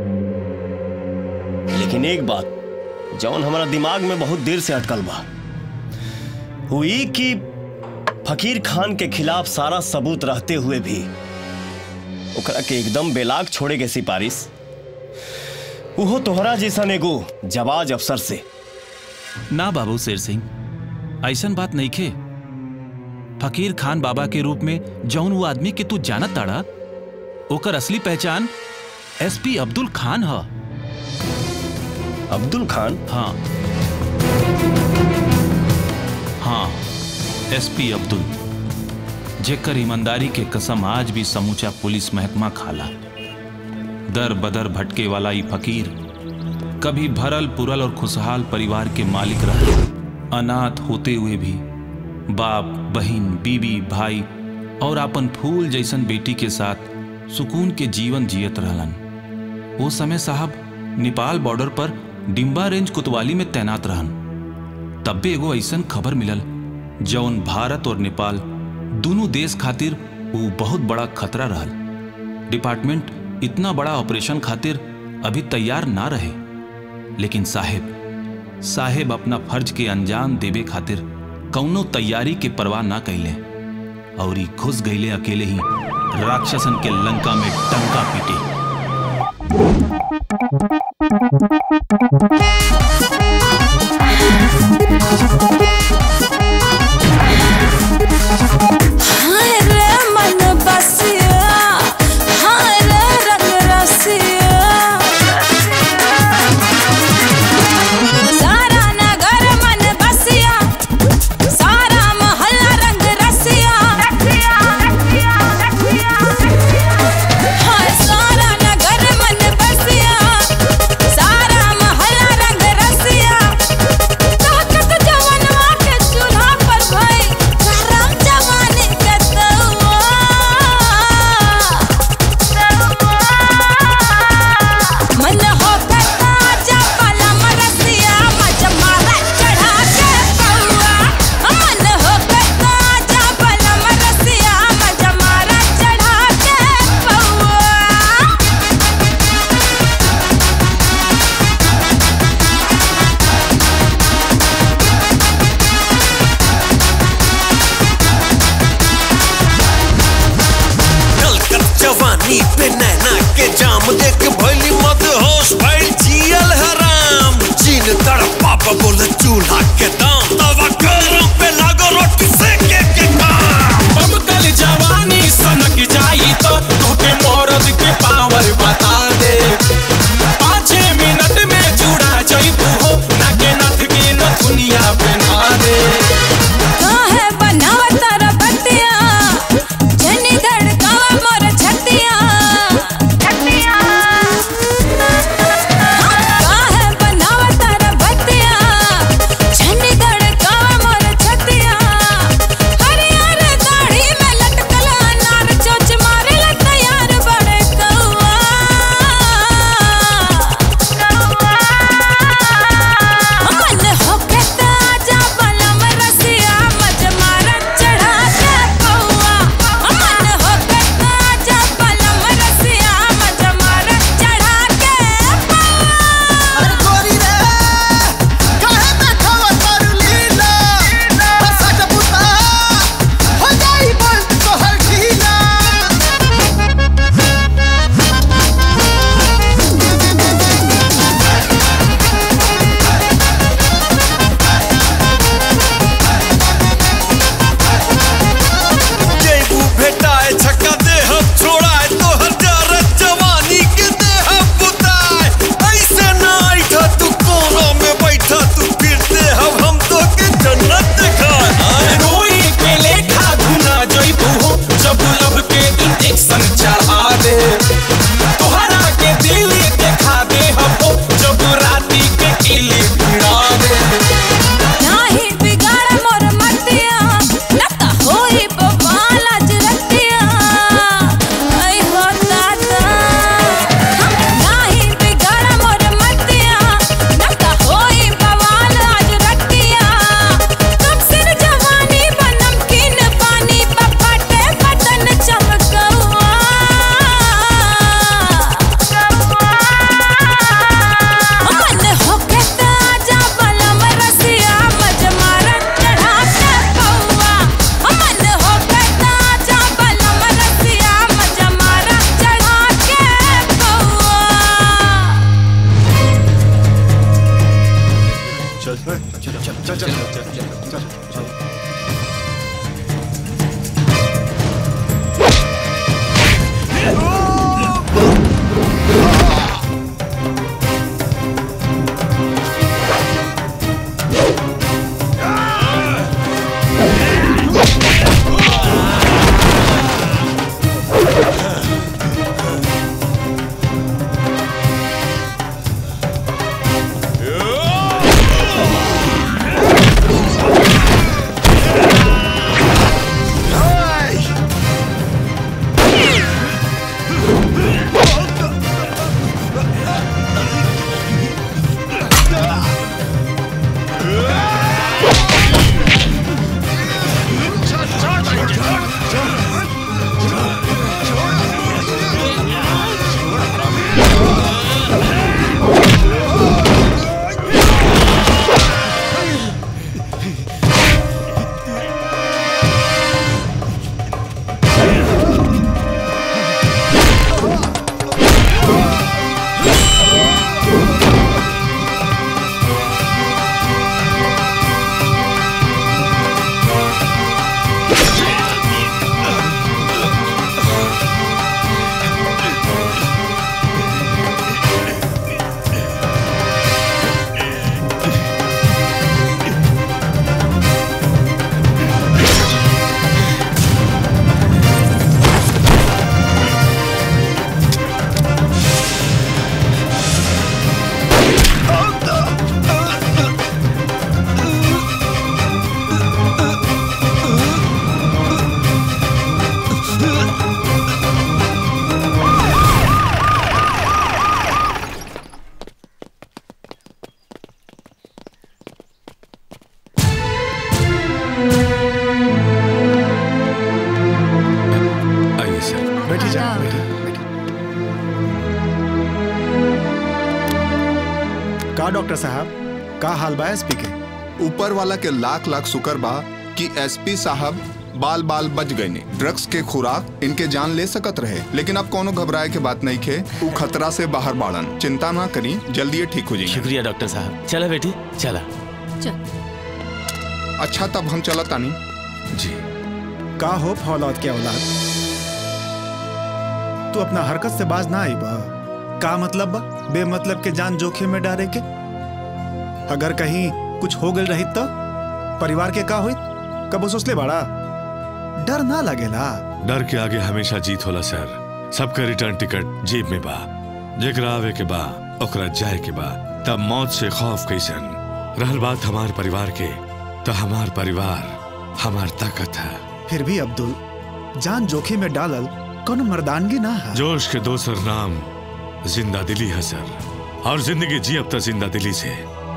लेकिन एक बात जौन हमारा दिमाग में बहुत देर से अटकल बा हुई कि फकीर खान के खिलाफ सारा सबूत रहते हुए भी ओकरा के एकदम बेलाग छोड़े के सिफारिश उहो तोहरा जैसा एगो जवाज अफसर से। ना बाबू शेर सिंह, ऐसन बात नहीं खे। फकीर खान बाबा के रूप में जौन वो आदमी के तू जानत ताड़ा ओकर असली पहचान एसपी अब्दुल खान है। अब्दुल खान? हाँ हाँ एसपी अब्दुल, जेकर ईमानदारी के कसम आज भी समूचा पुलिस महकमा खाला। दर बदर भटके वाला ई फकीर कभी भरल पुरल और खुशहाल परिवार के मालिक रहे। अनाथ होते हुए भी बाप बहन बीबी भाई और अपन फूल जैसन बेटी के साथ सुकून के जीवन जियत रहलन। वो समय साहब नेपाल बॉर्डर पर डिम्बा रेंज कोतवाली में तैनात रहन। तब भी एगो ऐसन खबर मिलल जौन भारत और नेपाल दोनों देश खातिर वो बहुत बड़ा खतरा रहल। डिपार्टमेंट इतना बड़ा ऑपरेशन खातिर अभी तैयार ना रहे, लेकिन साहेब साहेब अपना फर्ज के अंजाम देवे खातिर कौनो तैयारी के परवाह ना कैले और ही घुस गईले अकेले ही राक्षसन के लंका में टंका पीटे। हाय रे मन बसिया, हाय रे रंग रसिया, सारा नगर मन बसिया, सारा मोहल्ला रंग रसिया, हाय सारा नगर मन बसिया, चल चल चल चल चल डॉक्टर साहब का हाल बा एसपी के? ऊपर वाला के लाख लाख शुक्र बा कि एसपी साहब बाल बाल बच गए ने। ड्रग्स के खुराक इनके जान ले सकत रहे, लेकिन अब कोनो घबराए के बात नहीं खे। वो खतरा से बाहर बाड़न, चिंता ना करी, जल्दी ये ठीक हो जाएंगे। शुक्रिया डॉक्टर साहब। चला बेटी चला। चल। अच्छा तब हम चला तानी जी। का हो फौलाद के औलाद, तू अपना हरकत से बाज ना आई बा। का मतलब बा बेमतलब के जान जोखिम में डाले के? अगर कहीं कुछ हो गल रही तो परिवार के का हुई? कब सोचले बाड़ा? डर ना लगेला? डर के आगे हमेशा जीत होला सर। सबका रिटर्न टिकट जेब में बा, जेकरा आवे के बा ओकरा जाए के बा। तब मौत से खौफ कैसन? रहल बात हमार परिवार के, तो हमार परिवार हमार ताकत है। फिर भी अब्दुल, जान जोखिम में डालल कौन मर्दानगी ना है। जोश के दोसर नाम जिंदा दिली है सर, और जिंदगी जी अब तक जिंदा दिली से।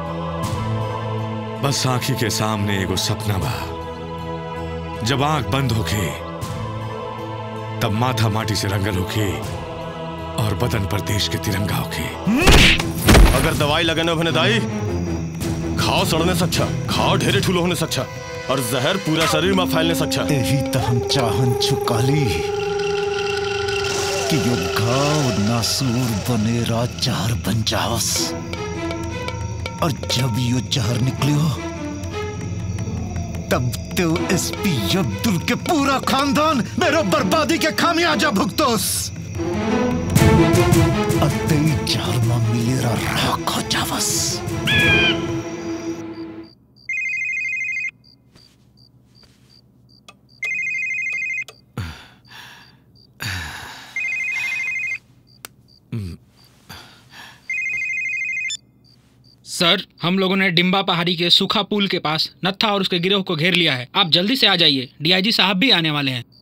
बस आंखी के सामने एगो सपना बा, जब आंख बंद होके तब माथा माटी से रंगल होके और बदन पर देश के तिरंगा होके। अगर दवाई लगने भने दाई खाओ सड़ने से अच्छा, खाओ ढेरे ठूलो होने से अच्छा, और जहर पूरा शरीर में फैलने से अच्छा। यही तो हम चाहन चुकाली कि यो घाव नासूर बनेरा जहर बन जावस, और जब यो जहर निकलियो तब तो एसपी अब्दुल के पूरा खानदान मेरो बर्बादी के खामियाजा भुगतोस। अतई जहर में मिलेरा राख हो जावस। सर, हम लोगों ने डिम्बा पहाड़ी के सूखा पुल के पास नत्था और उसके गिरोह को घेर लिया है। आप जल्दी से आ जाइए, डीआईजी साहब भी आने वाले हैं।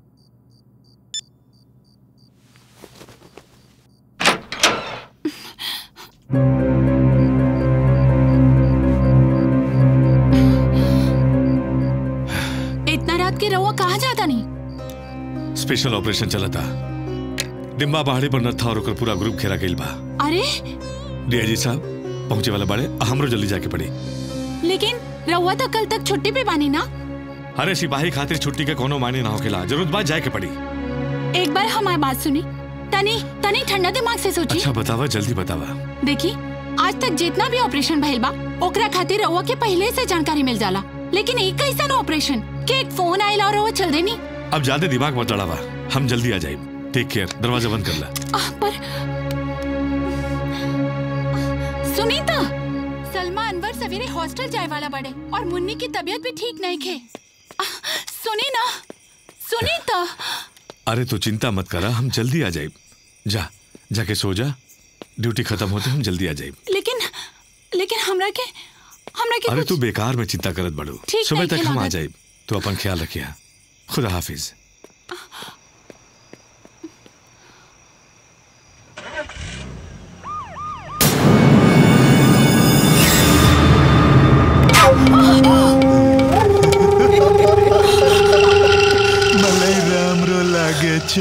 इतना रात के रहुआ कहाँ जाता नहीं? स्पेशल ऑपरेशन चला था। डिम्बा पहाड़ी पर नत्था और पूरा ग्रुप घेरा गइल बा। अरे डीआईजी साहब पहुंचे वाला बड़े, हमरो जल्दी जाके पड़ी। लेकिन रहुआ तो कल तक छुट्टी पे बानी ना? अरे सिपाही खातिर छुट्टी के कोनो मायने ना होकेला, जरूरत बात जाए के पड़ी। एक बार हमारी बात सुनी, तनी तनी ठंडा दिमाग से सोची। अच्छा बतावा, जल्दी बतावा। देखी आज तक जितना भी ऑपरेशन भइल बा ओकरा खातिर रउआ के पहले से जानकारी मिल जाला, लेकिन एक कैसा ऑपरेशन के एक फोन आइला और रउआ चल देनी। अब ज्यादा दिमाग मत लड़ावा, हम जल्दी आ जाए। टेक केयर, दरवाजा बंद कर ला। पर सुनीता, सलमा अनवर सवेरे हॉस्टल जाए वाला बड़े और मुन्नी की तबीयत भी ठीक नहीं खे। सुनी ना सुनीता। अरे तो चिंता मत करा, हम जल्दी आ जाए। जा जाके सो जा, ड्यूटी खत्म होते हम जल्दी आ जाए। लेकिन लेकिन हमरा के हमरा के अरे कुछ... तू बेकार में चिंता करत बड़ू, सुबह तक हम आ जाए। तो अपन ख्याल रखिया। खुदा हाफिज। मलाई राम्रो लागेछ।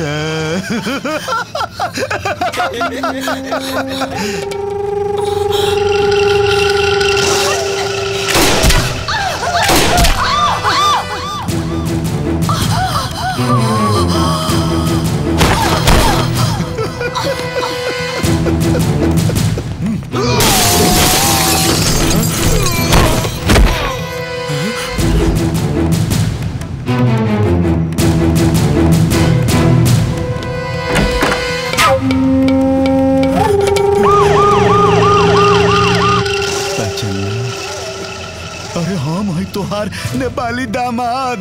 अरे हाँ भाई तोहार नेपाली दामाद।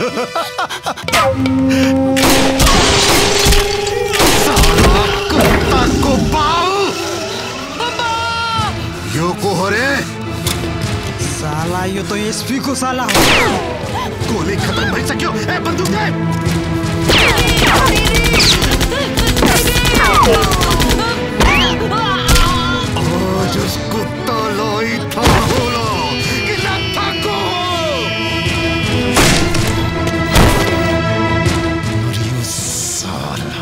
साला कुत्ता को पाओ। यो को हो रे? साला यो तो एसपी को साला हो। गोली खत्म भाई सक्यो। ए बंदूक दे। आज उस कुत्ता लोई था बोलो कि लत्था को। मरियो साला।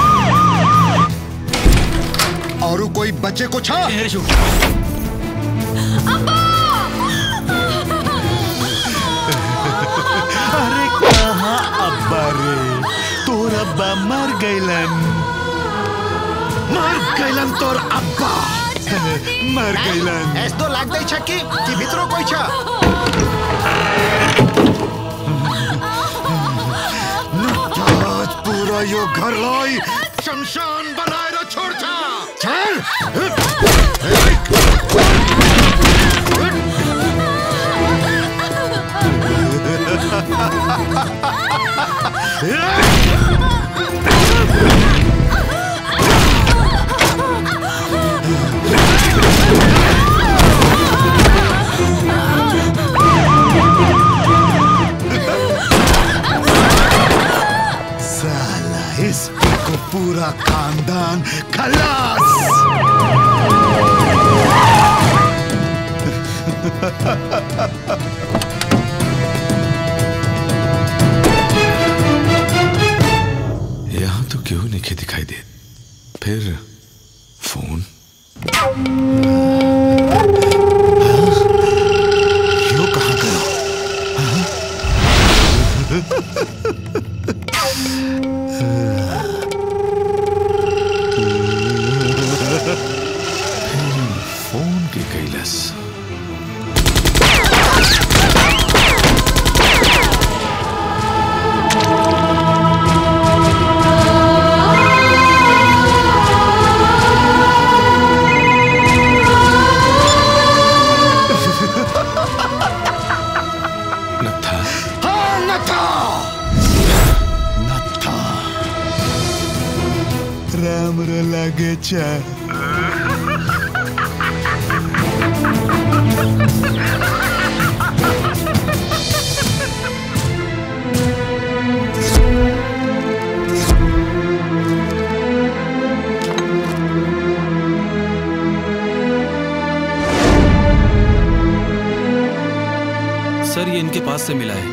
और कोई बच्चे को छा? अरे कहाँ अब्बा रे? तोर अब्बा मर गइलन। मर गइलन तोर अब्बा। मर गइलन। ऐस तो लाग दई छ कि कि भित्रो कोई छ? आज पूरा यो घर लाई शमशान बनाएर छोड्छ। चल। साला इसको पूरा खानदान खलास। यहाँ तो क्यों नहीं दिखाई दे? फिर फोन यो कहाँ गयो? फोन के कैलस। राम्रो लागेछ। सर ये इनके पास से मिला है।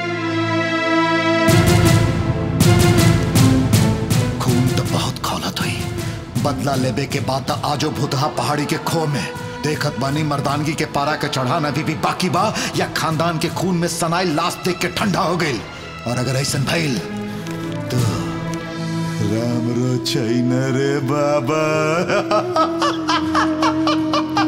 खून तो बहुत खौलत हुई। बदला लेबे के बाद आजो भूतहा पहाड़ी के खो में देखत बानी मर्दानगी के पारा के चढ़ान अभी भी बाकी बा या खानदान के खून में सनाई लाश देख के ठंडा हो गई। और अगर ऐसा भइल तो रामरो छैन रे बाबा।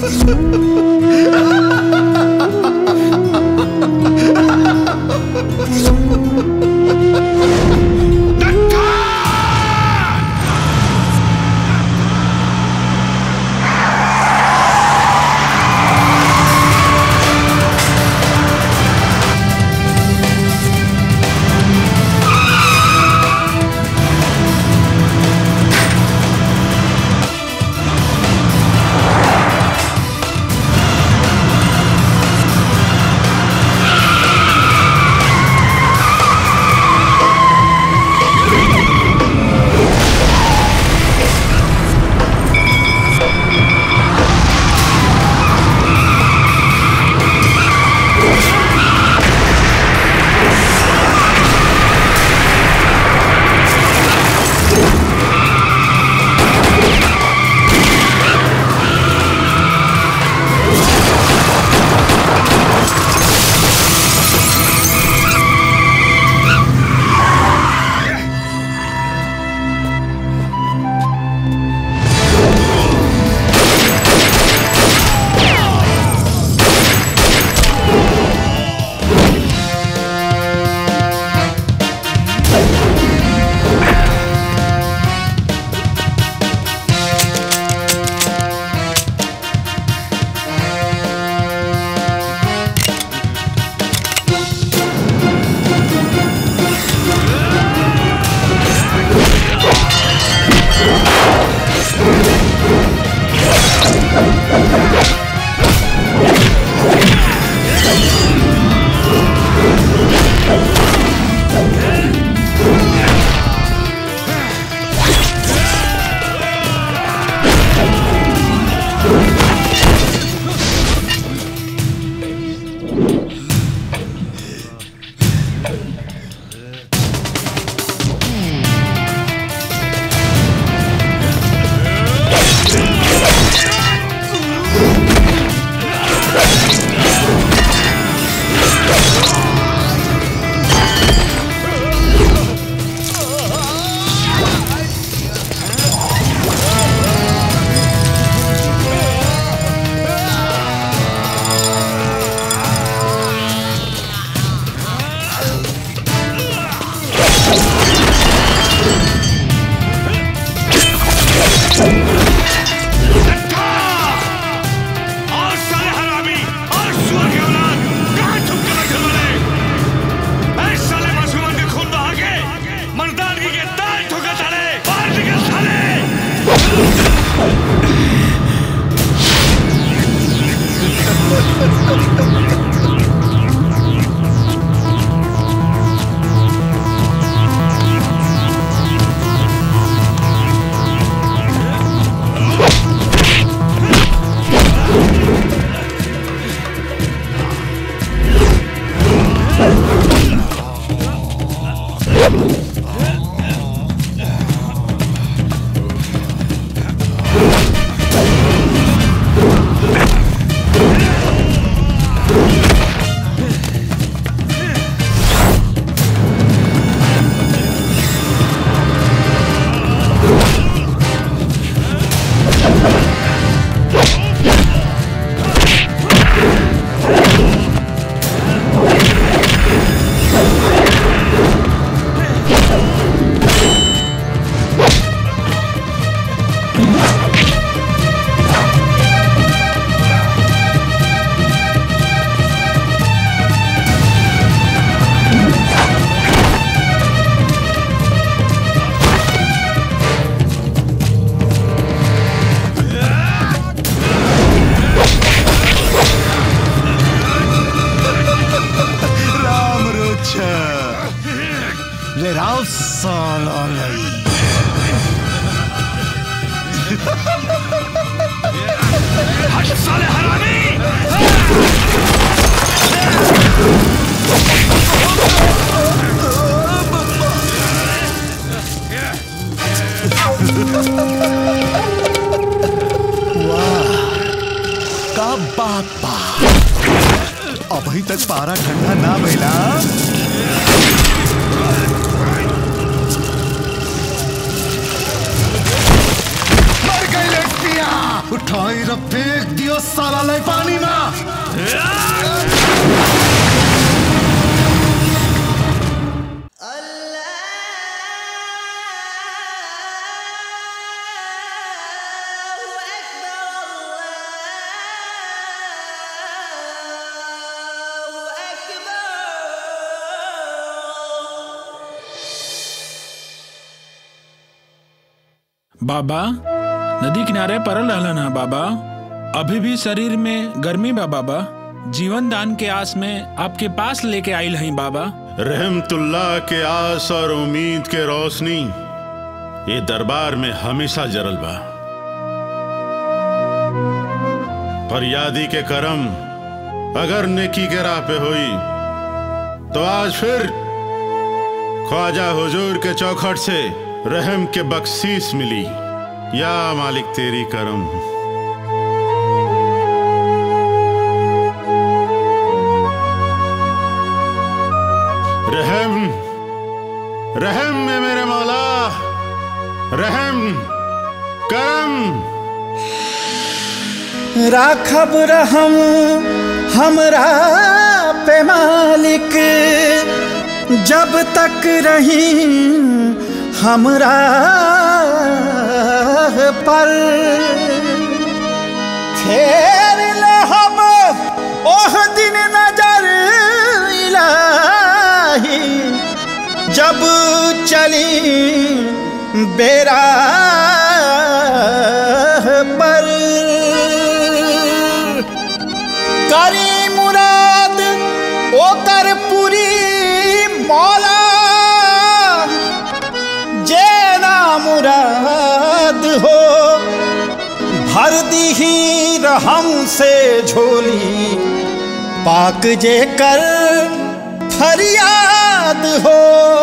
अभी तक पारा ठंडा ना भइला। मर गई लड़कियां, उठाई र फेंक दियो। बाबा नदी किनारे परल रहलन है बाबा, अभी भी शरीर में गर्मी बा बाबा, जीवन दान के आस में आपके पास लेके आइल हैं बाबा। रहमतुल्लाह के आस और उम्मीद के रोशनी ये दरबार में हमेशा जरल बा। फरियादी के करम अगर नेकी के राह पे हुई तो आज फिर ख्वाजा हुजूर के चौखट से रहम के बख्शीश मिली। या मालिक तेरी करम। रहम रहम में मेरे मौला, रहम करम। राखब रहम हमरा पे मालिक, जब तक रही हमरा पर। फेर लहब ओह दिन नजर इलाही, जब चली बेरा पर। करी मुराद ओकर पूरी मौला, जे ना मुराद हो भर दीही रहम से झोली, पाक जे कर फरियाद हो।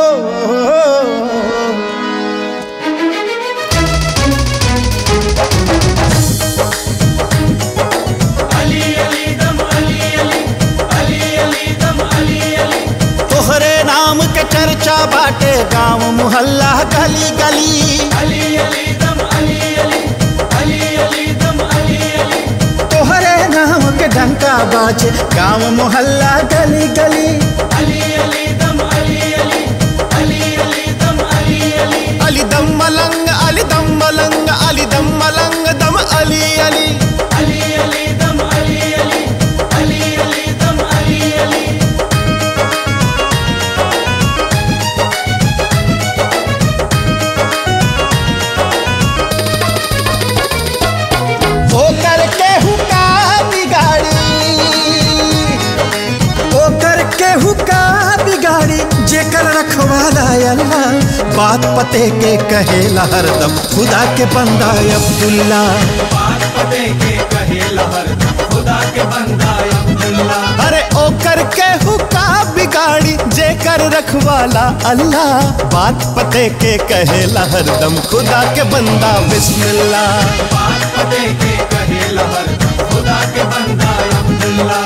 अली अली दम अली अली, अली अली दम अली अली। तोहरे नाम के चर्चा बाटे गांव मुहल्ला गली गली। अली अली दम अली अली, अली अली दम अली अली। तोहरे नाम के डंका बाजे गांव मुहल्ला गली गली। अली अली दम अली अली, अली अली दम अली अली। अली दम मलंग, अली दम मलंग, अली दम मलंग दम अली अली। अली अली दम अली अली, अली अली दम अली अली। ओकर केहू का बिगाड़ी, ओकर केहू का बिगाड़ी, जेकर रखवाला अल्लाह। बात पते के कहेला हरदम खुदा के बंदा अब्दुल्ला। बात पते के कहेला हरदम खुदा के बंदा अब्दुल्ला। अरे ओकर केहू का बिगाड़ी, जेकर रखवाला अल्लाह। बात पते के कहेला हरदम खुदा के बंदा बिस्मिल्ला। बात पते के कहेला हरदम खुदा के बंदा अब्दुल्ला।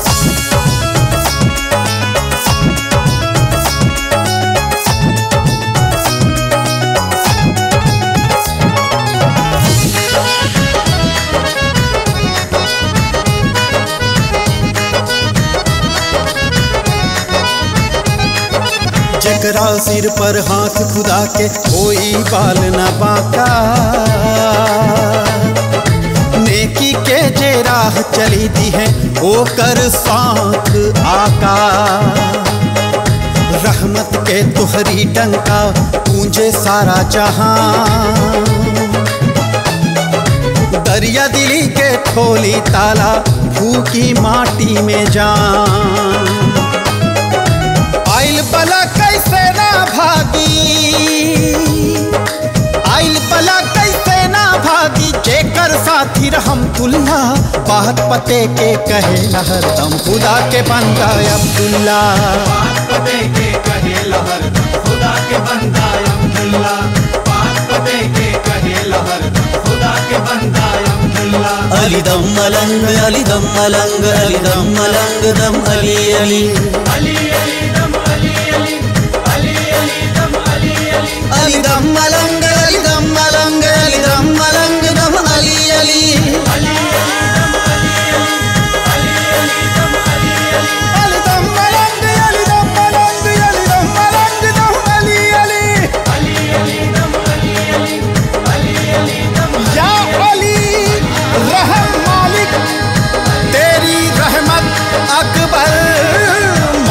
जकरा सिर पर हाथ खुदा के कोई बाल न बाका, नेकी के जे राह चली दी है ओकर साथ आका। रहमत के तुहरी डंका पूंजे सारा जहां, दरिया दिली के खोली ताला फूकी माटी में जान। आइल बला कैसे ना भागी, आइल बला कैसे ना भागी, जेकर साथी रहमतुल्ला। बात पते के कहेला हरदम खुदा के बंदा अब्दुल्ला। बात पते के कहेला हरदम खुदा के बंदा अब्दुल्ला। बात पते के कहेला हरदम खुदा के बंदा अब्दुल्ला। अली दम मलंग, अली दम मलंग, अली दम मलंग दम अली अली। अली अली दम अली अली, अली अली दम अली अली। अली दम मलंग, अली दम मलंग, अली दम मलंग दम अली अली। अली अली दम अली अली, अली अली दम अली अली। अली दम मलंग, अली दम मलंग, अली दम मलंग दम अली अली। अली अली दम अली अली, अली अली दम। या अली रहम मालिक तेरी रहमत अकबर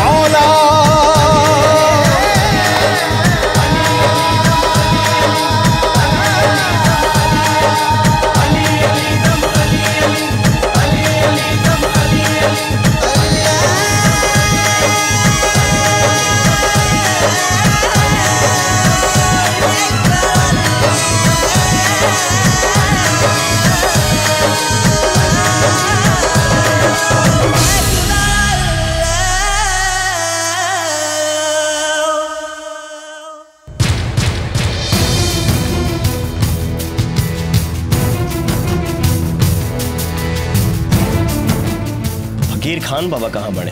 खान बाबा कहाँ बने?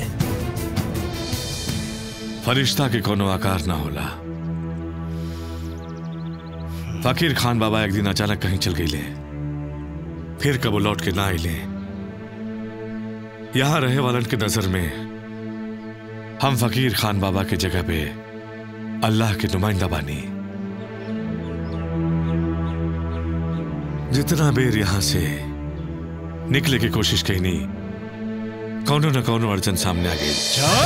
फरिश्ता के कोनो आकार ना होला। फकीर खान बाबा एक दिन अचानक कहीं चल गई ले, फिर कबो लौट के ना आइले। यहां रहे वालन के नजर में हम फकीर खान बाबा के जगह पे अल्लाह के नुमाइंदा बानी। जितना बेर यहां से निकले की कोशिश कहीं कौनो न कौनो अड़चन सामने आ गई।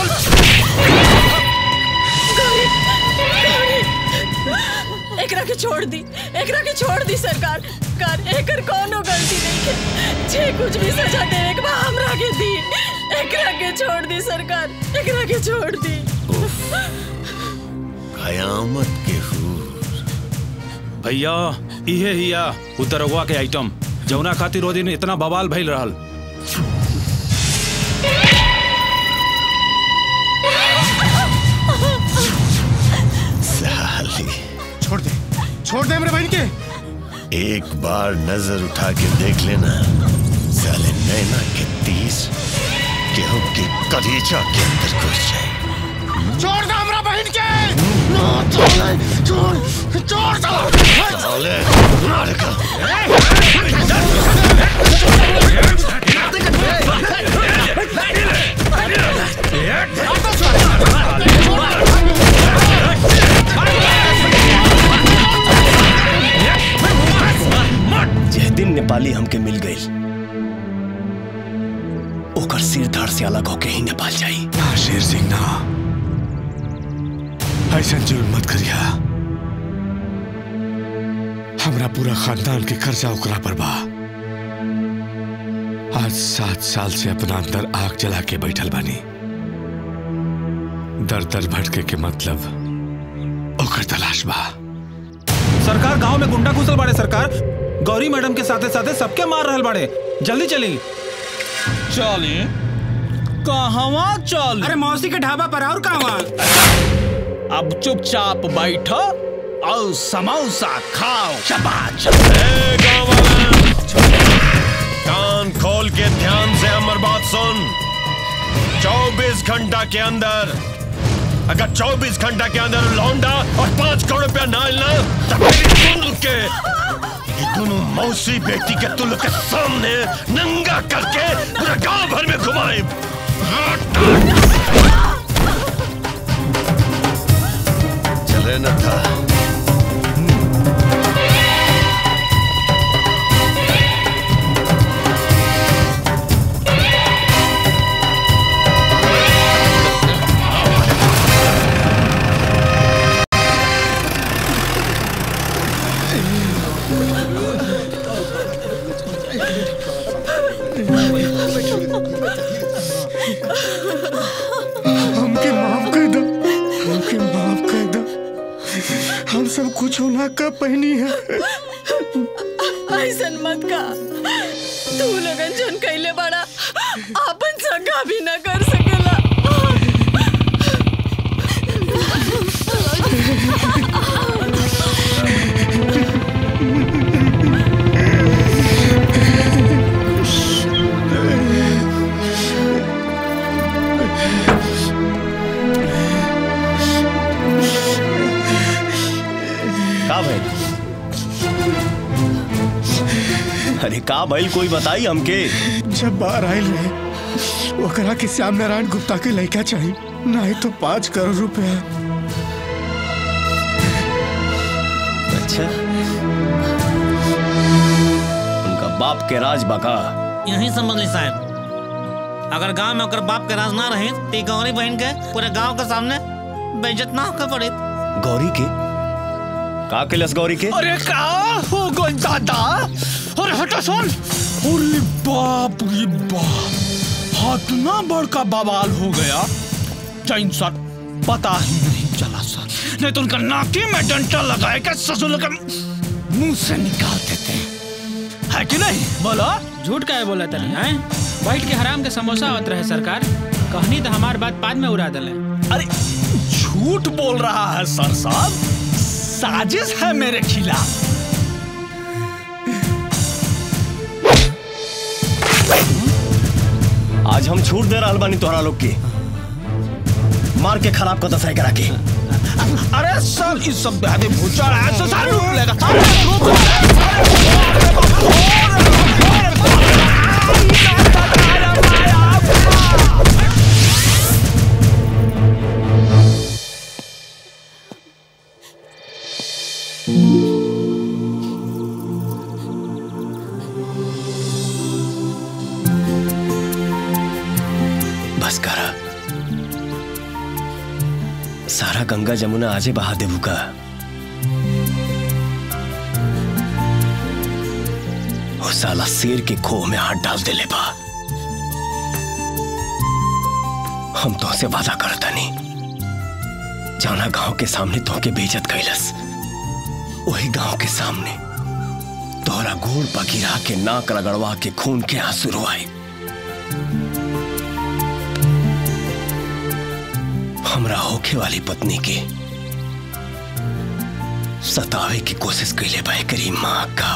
एकरा के छोड़ दी, एकरा के छोड़ दी सरकार। कर एकर कोनो गलती नहीं है। जे कुछ भी सजा दे एक बार हमरा के दी। एकरा के छोड़ दी सरकार, एकरा के छोड़ दी। कयामत के हूर। भैया इहे हिया उतरवा के आइटम जौना खातिर ओ दिन इतना बवाल भइल रहल। साली छोड़ दे, छोड़ दे मेरे बहन के। एक बार नजर उठा के देख लेना साले नैना के तीस गेहूं के कलीजा के अंदर घुस जाए। छोड़ दे मेरा बहन के। छोड़ छोड़ छोड़ साले मार का। जिस दिन नेपाली हमके मिल गई ओकर सिर धड़ से अलग होके ही नेपाल जाई। ना शेर सिंह ना, ऐसा जुल्म मत करिया। हमरा पूरा खानदान के कर्जा ओकरा पर बा। आज सात साल से अपना अंदर आग जला के बैठल बानी। दर दर भटके के मतलब ओकर तलाश बा। सरकार गांव में गुंडा घुसल बाड़े। सरकार गौरी मैडम के साथे साथे सबके मार रहल बाड़े। जल्दी चली। चली कहवा चल? अरे मौसी के ढाबा पर और कहवा? अब चुपचाप बैठो और समोसा खाओ। शाबाश। कान खोल के ध्यान से हमर बात सुन। चौबीस घंटा के अंदर अगर चौबीस घंटा के अंदर लौंडा और पांच करोड़ रुपया ना मिलना तब मेरी दोनों के ये दोनों मौसी बेटी के तुल के सामने नंगा करके पूरा गांव भर में घुमाए। चले न था। हमके माफ कर दो, हमके माफ कर दो। हम सब कुछ होना का पहनी है। ऐसन मत का। तू लगन जन कैले बड़ा आपन सगा भी न कर सकेला। का भाई? अरे का भाई कोई बताई हमके। जब बाहर आयल रहे ओकरा के श्याम नारायण गुप्ता के लड़का चाहिए, नहीं तो पाँच करोड़ रुपया। अच्छा उनका बाप के राज बका। यही समझ ली साहब, अगर गांव में ओकर बाप के राज ना रहे तो गौरी बहन के पूरे गांव के सामने बेइज्जत ना होकर पड़े। गौरी के का किलस गौरी के? अरे का हो गई दादा? अरे हटा सुन। अरे बाप रे बाप, हाथ ना बड़का बवाल हो गया। जैन सर पता ही नहीं चला सर, नहीं तो उनका नाकी में डंडा लगाए के ससुर के मुंह से निकाल देते है कि नहीं? बोलो। झूठ का है बोला तनी हैं? बैठ के हराम के समोसा होत रहे सरकार। कहनी तो हमार बात बाद में उड़ा दले। अरे झूठ बोल रहा है सर साहब, साजिश है मेरे खिलाफ। आज हम छूट दे रहल बानी तोहरा लोग के, मार के खराब को दसाई करा के। अरे सर इस सब बेहद भूचाल है, तो सारे लूट लेगा, सारे लूट बस करा, सारा गंगा जमुना आजे बहा देबू का। वो साला शेर के खोह में हाथ डाल दे ले बा। हम तो से वादा करता नहीं, जाना गांव के सामने तो के बेइज्जत कैलस, वही गांव के सामने तोहरा गोड़ पगिरा के नाक रगड़वा के खून के आंसू रुआए। हमरा होखे वाली पत्नी के सतावे की कोशिश कैले बाय करी माँ का।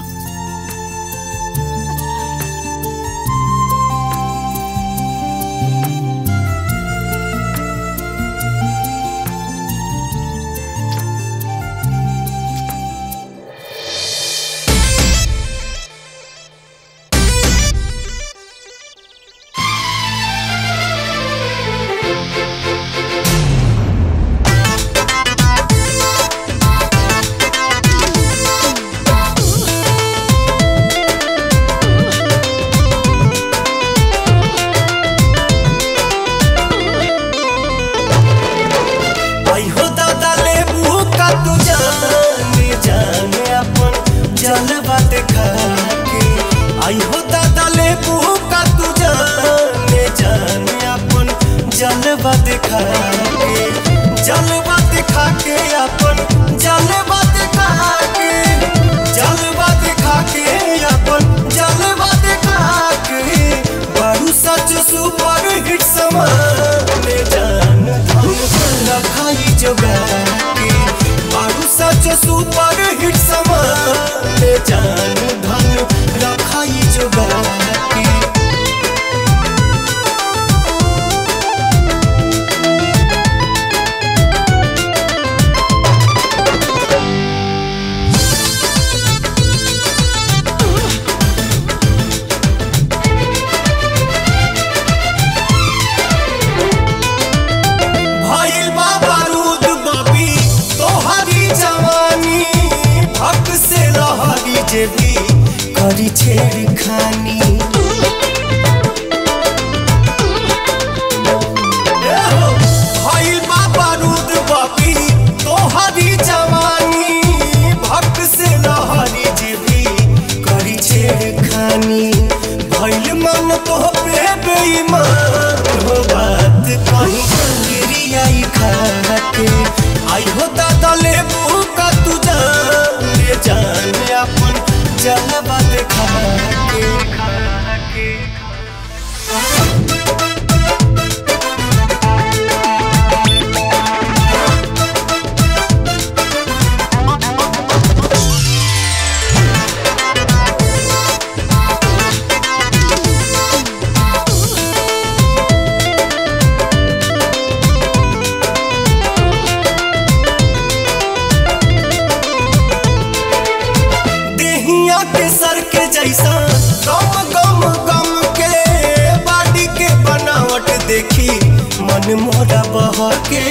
जलवा दिखा के जलवा दिखा के अपन जलवा दिखा के जलवा दिखा के अपन जलवा दिखा के बारू सच सुपर हिट समाने जान धन रखाई जोगा के बारू सच सुपर हिट समाने जान धन रखाई जोगा के। जेबी करी छेड़खानी भइल बा बारूद बापी तोहरी जवानी भक्त से लहरी जेबी करी छेड़खानी भइल मन तो पे बेईमान हो बात कहीं गिरी आई खा के आई हो दादा लेबू का तू जान ले जान अपन जलवा दिखा के सर के जैसा गम गम गम के बाडी के बनावट देखी मन मोरा बह के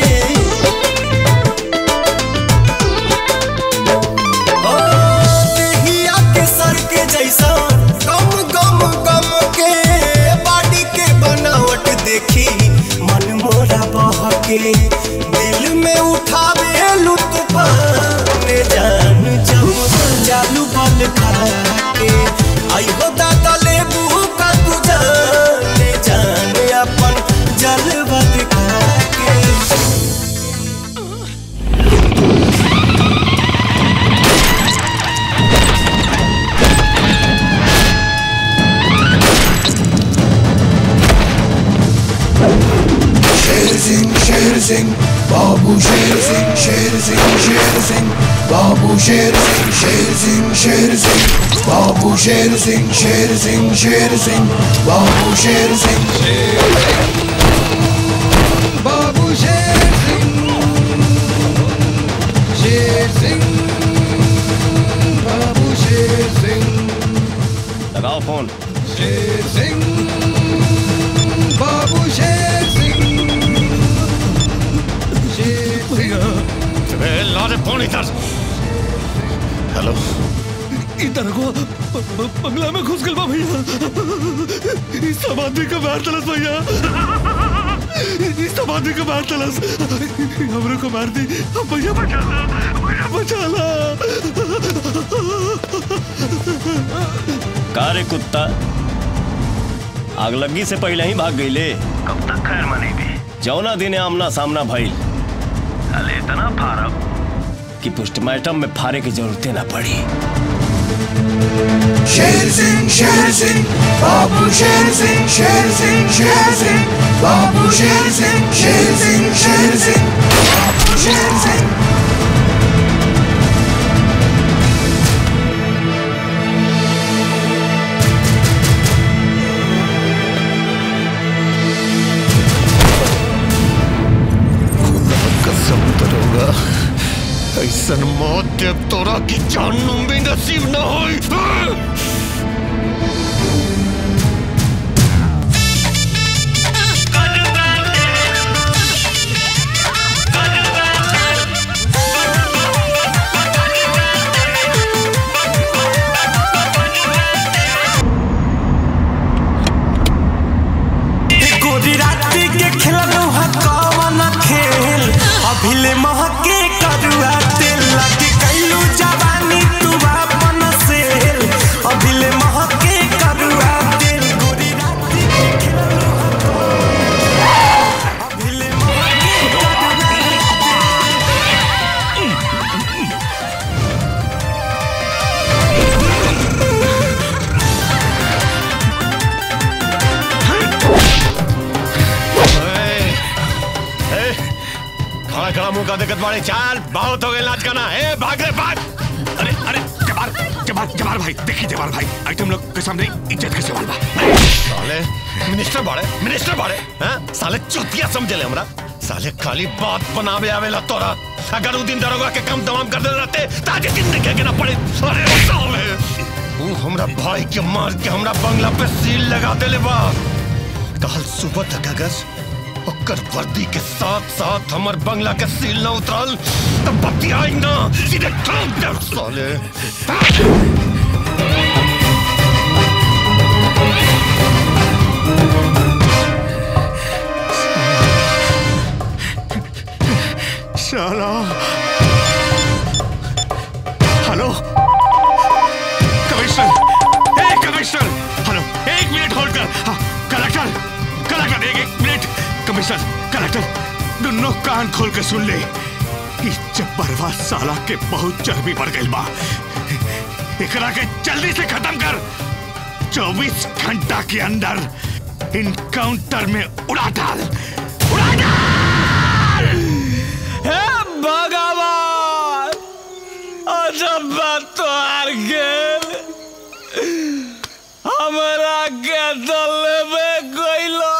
ओ देहिया के सर के जैसा गम गम गम के बाडी के बनावट देखी मन मोरा बह के दिल में उठावे लुत्फान जान जम जालू बल खा आई हो दादा लेबू का तू जाने जाने अपन जलवा दिखा के। शेर सिंह शेर सिंह बाबू शेर सिंह शेर सिंह शेर सिंह बाबू शेर सिंह शेर सिंह शेर सिंह बाबू शेर सिंह बाबू शेर सिंह शेर सिंह बाबू शेर सिंह लगाओ फोन। शेर सिंह बाबू शेर सिंह शेर सिंह ला दे फोन इधर। हेलो इधर को बंगला में घुस गल बा भैया। इस सब आदमी का मार तलस भैया। इस सब आदमी का मार तलस। हमरे को मार दी। भैया बचा ला, भैया बचा ला। का रे कुत्ता, आग लगी से पहले ही भाग गई ले। कब तक खैर मनी भी जौना दिन आमना सामना भइल अले इतना फारब कि पोस्टमार्टम में फारे की जरूरतें ना पड़ी। शेर सिंह शेर सिंह बाबू शेर सिंह शेर सिंह शेर सिंह बाबू शेर सिंह शेर सिंह शेर सिंह बाबू शेर सिंह कसम दरोगा, ऐसन मौत दे तोरा की जहन्नुम भी नसीब न होई। गोरी राती के खेलनो हा कौन खेल अभिले महके करुआ तेल लगे कैलू जवानी तू अपन सेल अभिले महके करुआ तेल गोरी राती के खेलनो हा अभिले महके खड़ा खड़ा मुंह का दिक्कत बाड़े। चाल बहुत हो गए नाच गाना। ए भाग रे भाग। अरे अरे जबार जबार जबार भाई, देखिए जबार भाई, आइटम लोग के सामने इज्जत के सवाल बा। साले मिनिस्टर बाड़े, मिनिस्टर बाड़े हैं? साले चुतिया समझ ले हमरा। साले खाली बात बनावे आवेला तोरा। अगर उ दिन दरोगा के काम तमाम कर दे रहते ताजे दिन देखे के ना पड़े। अरे साले तू हमरा भाई के मार के हमरा बंगला पे सील लगा देले बा। कल सुबह तक अगर ओकर वर्दी के साथ साथ हमर बंगला के सील न उतरल तब बतियाई ना, सीधे ठोक दे साले। चलो हेलो कमिश्नर, ए कमिश्नर, हेलो एक मिनट होल्ड कर। हाँ, कलेक्टर कलेक्टर एक एक मिनट। कमिश्नर कलेक्टर दोनों कान खोल के सुन ले। इस जब्बरवा साला के बहुत चर्बी बढ़ गई बा। एकरा के जल्दी से खत्म कर। चौबीस घंटा के अंदर इनकाउंटर में उड़ा डाल, उड़ा डाल। हे भगवान, अजब बात तो हार गेल। हमरा के दल में गइलो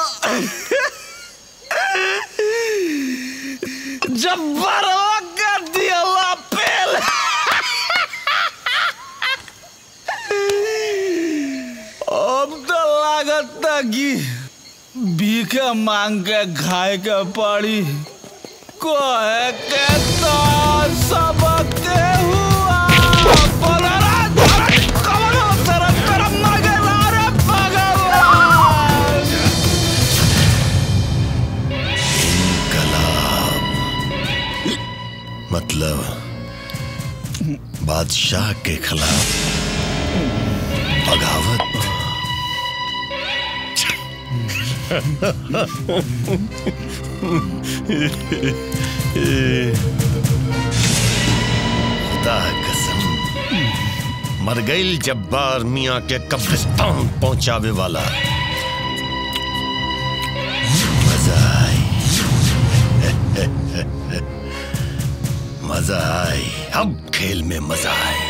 जब्बरवा के दियला पेल। अब तो लागत कि भीखे मांग के खाए के पड़ी। कोहे के तो सबके हुआ बोलरा धरत कमरो तरफ तरफ मर गया रे भगवान। मतलब बादशाह के खिलाफ बगावत। खुदा कसम मर गई जब्बार मियाँ के कब्रिस्तान पहुंचावे वाला। मजा आई मजा आए, अब खेल में मजा आए।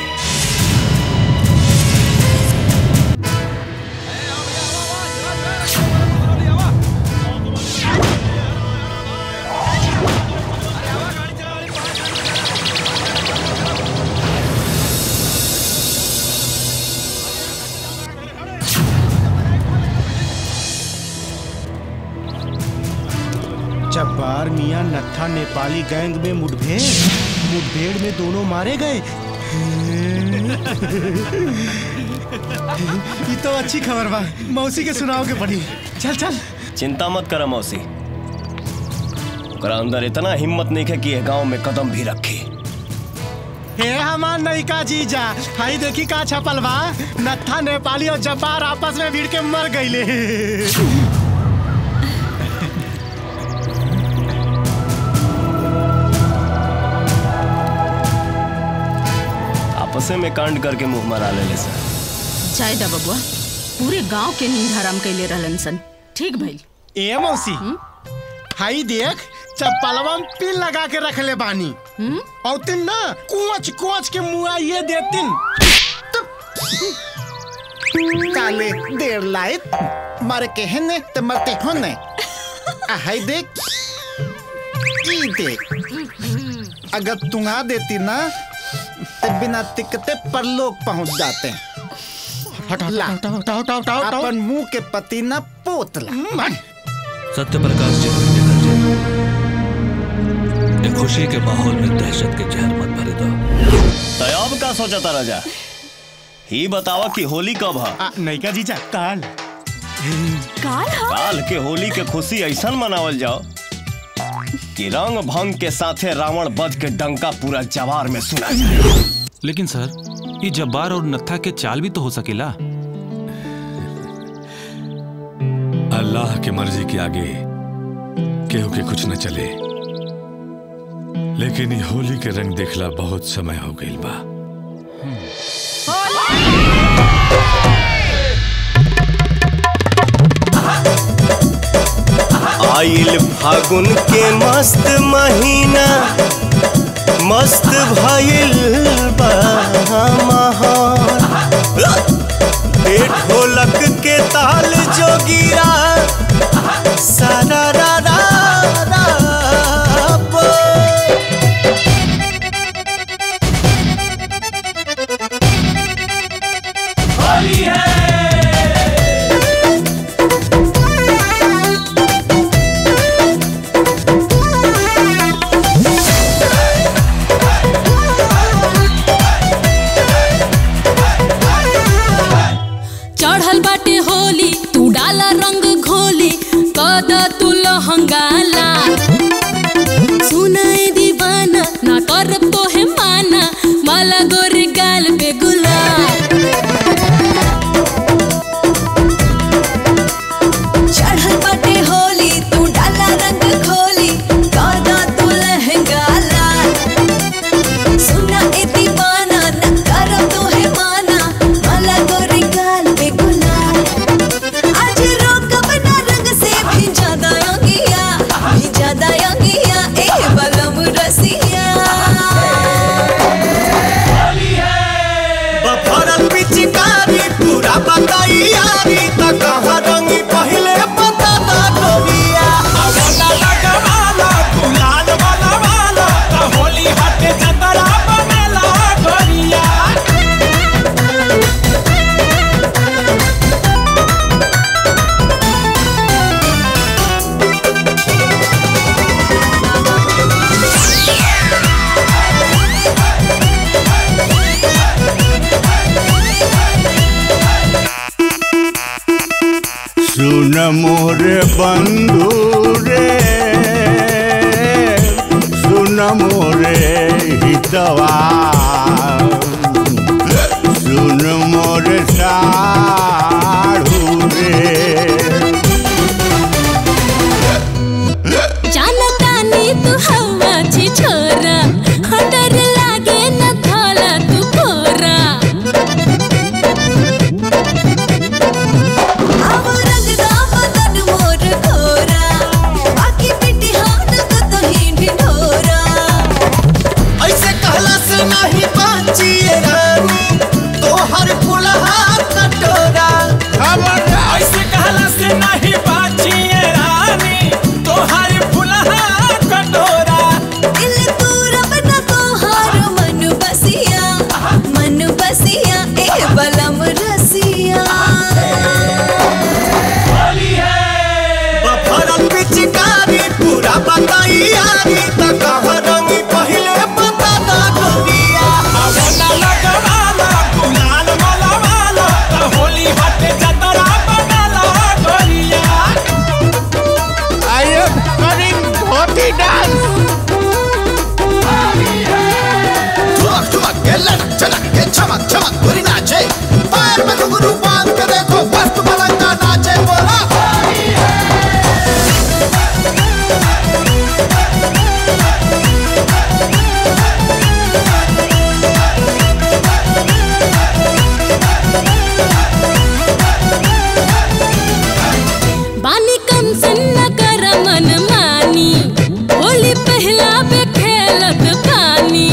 जब्बार मियां नत्था नेपाली गैंग में मुठभेड़ मुठभेड़ में दोनों मारे गए। ये तो अच्छी खबर बा, मौसी के सुनाओ के पड़ी। चल चल। चिंता मत करा मौसी, ओकरा अंदर इतना हिम्मत नहीं है कि ये गांव में कदम भी रखे। हे हमार नयिका जीजा, हाई देखी का छपल बा, नत्था नेपाली और जब्बार आपस में भिड़ के मर गईले। आपसे में कांड करके मुंह मरा ले सर। जाय दा बबुआ, पूरे गांव के नींद हराम कैले रहलन सन। ठीक भइल। ए मौसी, हाई देख चप्पलवा में पिन लगा के रख ले बानी। और तिन ना कुछ कुछ के मुआ ये देतिन। काले देर लाइट मर के है ने ते मरते हो ने। हाय देख, ई देख, अगर तुंगा देती ना ते बिना टिकटे परलोक पहुंच जाते। ला, अपन मुंह के पति ना पोतला। सत्य प्रकाश जी को देखल जाए, एक खुशी के माहौल में दहशत के जहर मत भरे दो। तयाब का सोचा था राजा, ही बतावा कि होली कब है? नयिका जीजा, काल। काल है? काल के होली के खुशी ऐसा मनावल जाओ कि रंग भंग के साथे रावण वध के डंका पूरा जवार में सुना जाए। लेकिन सर, ये जब्बार और नत्था के चाल भी तो हो सकेला। अल्लाह की मर्जी के आगे केहू के कुछ न चले, लेकिन ये होली के रंग देखला बहुत समय हो गई बा। आइल फागुन के मस्त महीना, मस्त भइल बा माहौल। ए ढोलक के ताल जोगिरा सारा रा रा रा होली है। चढ़ल बाटे होली, तू डाला रंग घोली, कदा तू लहंगाला। सुनाए दीवाना, ना करब तो है माना, माला गोरी गाल पे गुलाब। चढ़ल बाटे होली, तू डाला रंग घोली, कदा तू लहंगाला। सुना ए दीवाना, ना करब तो है माना, माला गोरी गाल पे गुलाब। आज रोकब ना रंग से भी ज्यादा अंगिया, भी ज्यादा अंगिया, ए बलम रसिया। बफरल पिचकारी पूरा बताई यारी, त कहाँ रंगी पहले बता दा गोरिया। वाला लगवाला, गुलाल वाला वाला, त होली हाथे जतरा बनेला गोरिया। सुन मोरे बंधु रे, सुन मोरे हितवा, सुन मोरे साढ़ू रे। जानतानी तू हवा छी छोरा, डर लागे न थाला तू कोरा। अब रंगदा बदन मोर घोरा, बाकी पिटी हाथ को तो ही ढिढोरा। ऐसे यारी त कहाँ रंग पहले बता दा गोरिया आवना लगवाला गुलाल वाला वाला त होली हटे जतरा बनाला गोरिया। I am running dhoti dance. ठुमक ठुमक के लड़क झलक के चमक चमक गोरी नाचे पैर में घुंघरू बांध के देखो मस्त मलंगा नाचे बोला बानी कम सन्ना कर मन मानी होली पहला पे खेलत पानी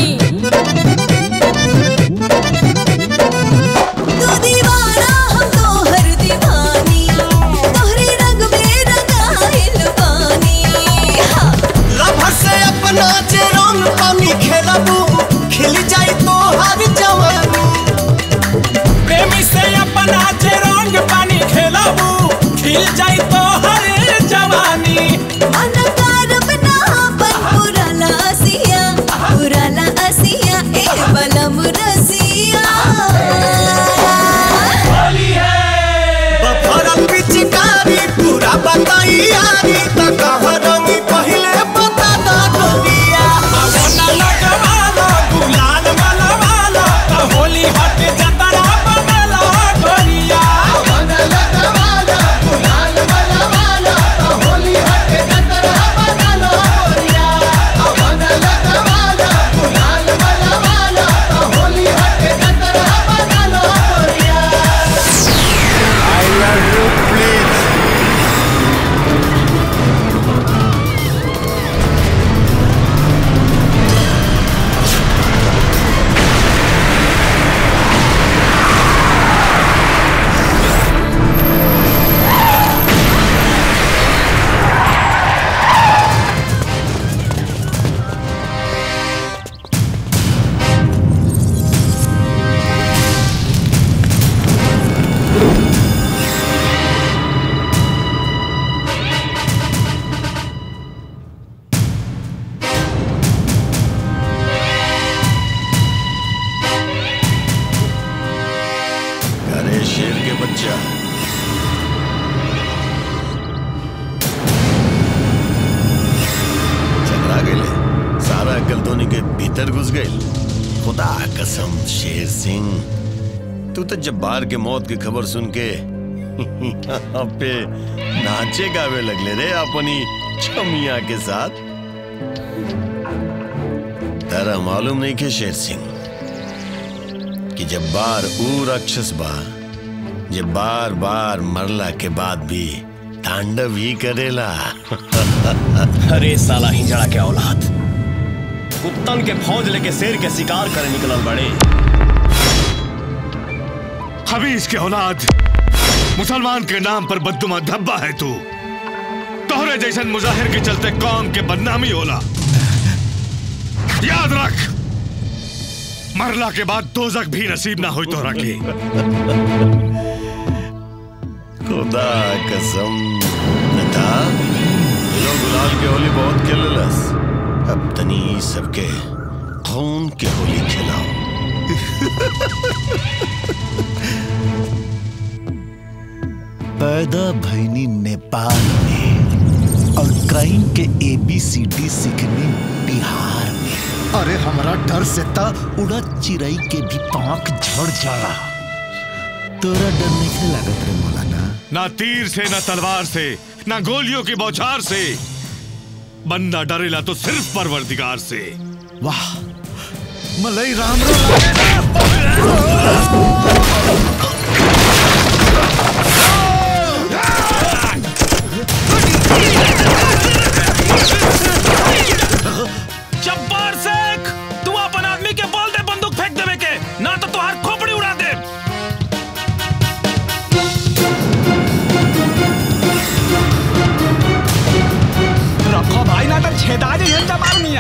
तू दीवाना हम तोहर दीवानी तोहरे रंग में रंगाइल पानी लभर से अपना जे रंग पानी खेलबू खिल जाई तोहर जवानी प्रेमी से अपना जे रंग पानी खेलाबू खिल जाई तो हर जवानी। मन कारब ना बन पुराला असिया पुराला असिया ए बलम रसिया होली है बफरल पिचकारी पूरा बताई यारी त कहाँ रंग पहले बता दा गोरिया आवना लगवाला गुलाल वाला वाला त होली हटे जतरा बनाला गोरिया। आवना लगवाला गुलाल वाला वाला त होली हटे जतरा बनालो गोरिया आवना लगवाला गुलाल वाला वाला त होली हटे जतरा बनालो गोरिया। I love you please। अरे शेर के बच्चा चकरा गए सारा अक्ल धोनी के भीतर घुस गए। खुदा कसम शेर सिंह तू तो जब्बार के मौत की खबर सुन के यहाँ पे नाचे गावे लगले रे अपनी छमिया के साथ। तेरा मालूम नहीं कि शेर सिंह कि जब्बार ऊ राक्षस बा जे बार बार मरला के बाद भी तांडव ही करेला। अरे साला हिजड़ा के औलाद कुत्तन के फौज लेके शेर के शिकार करे निकलल बड़े। हबीज के औलाद मुसलमान के नाम पर बददुमा धब्बा है तू। तोहरे जैसन मुजाहिर के चलते कौम के बदनामी होला। याद रख मरला के बाद दोजख भी नसीब ना होई तोहरा के। खुदा कसम नता लोग गुलाल के होली बहुत खेललस अब तनी सबके खून के होली खिलाओ। पैदा भैनी नेपाल में और क्राइम के एबीसीडी सीखने बिहार में। अरे हमारा डर से ता उड़ा चिड़ई के भी पांख झड़ जाला। तोरा डर नहीं लागत रे मौलाना? ना तीर से ना तलवार से ना गोलियों की बौछार से बंदा डरेला तो सिर्फ परवरदिगार से। वाह मलई राम राम। जब्बार शेख तू अपन आदमी के बोल दे बंदूक फेंक देवे के ना तो तुहार खोपड़ी उड़ा दे। रखो भाई ना तो छेदा जाइए जब्बार मियां।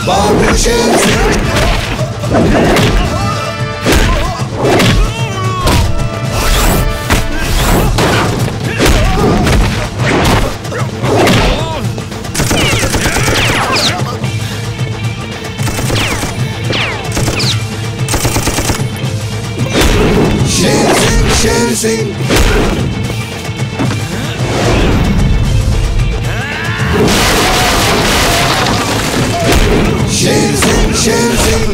बाबू शेर सिंह शेर सिंह शेर सिंह शेर सिंह शेर सिंह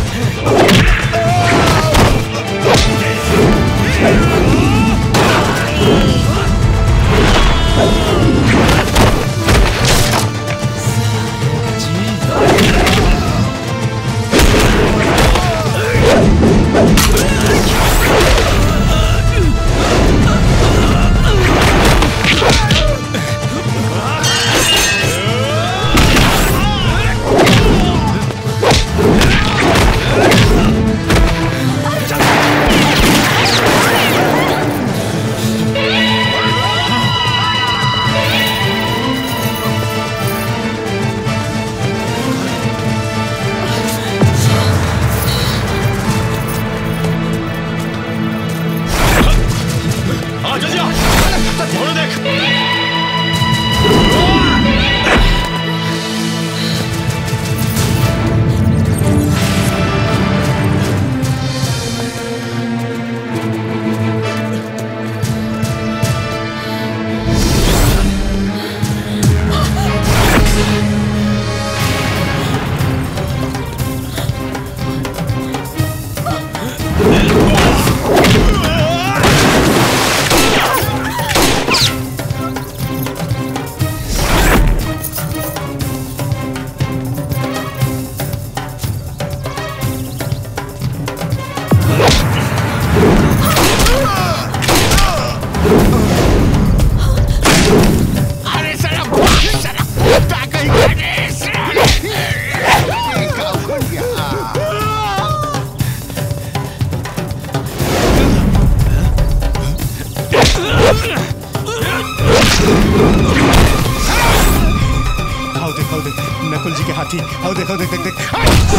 नकुल जी के हाथी आओ देखो देख देख देख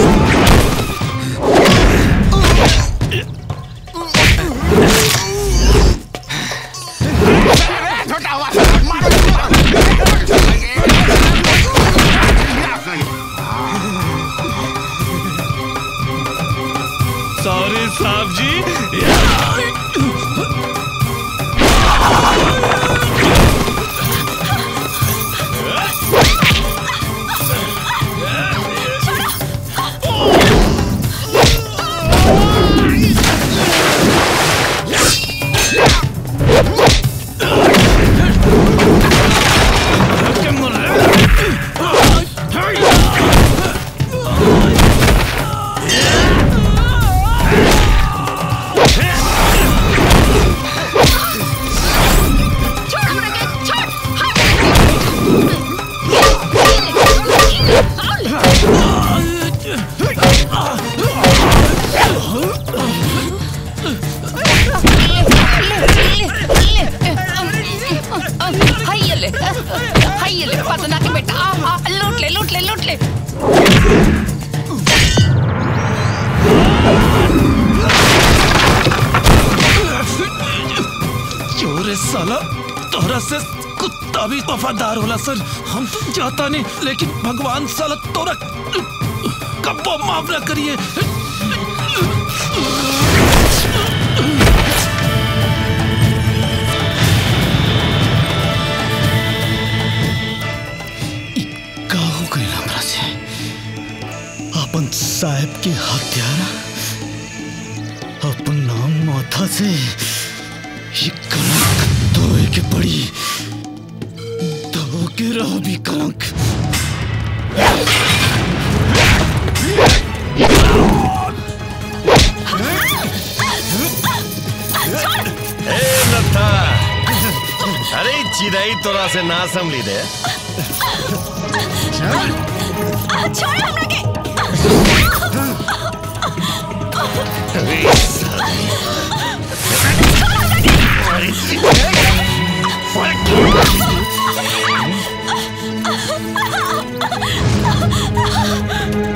सॉरी साहब जी। वफादार होला सर, हम तो जाता नहीं, लेकिन भगवान साला तोरा कब्बो माफ न करिए। का हो गई हमरा से अपन साहब के हत्यारा अपन नाम माथा से ये कलंक धोए के पड़ी, रहो भी कलंक। ए नत्था, अरे चिदाई तोरा से ना संभली दे। छोड़ हमरा के। Oh,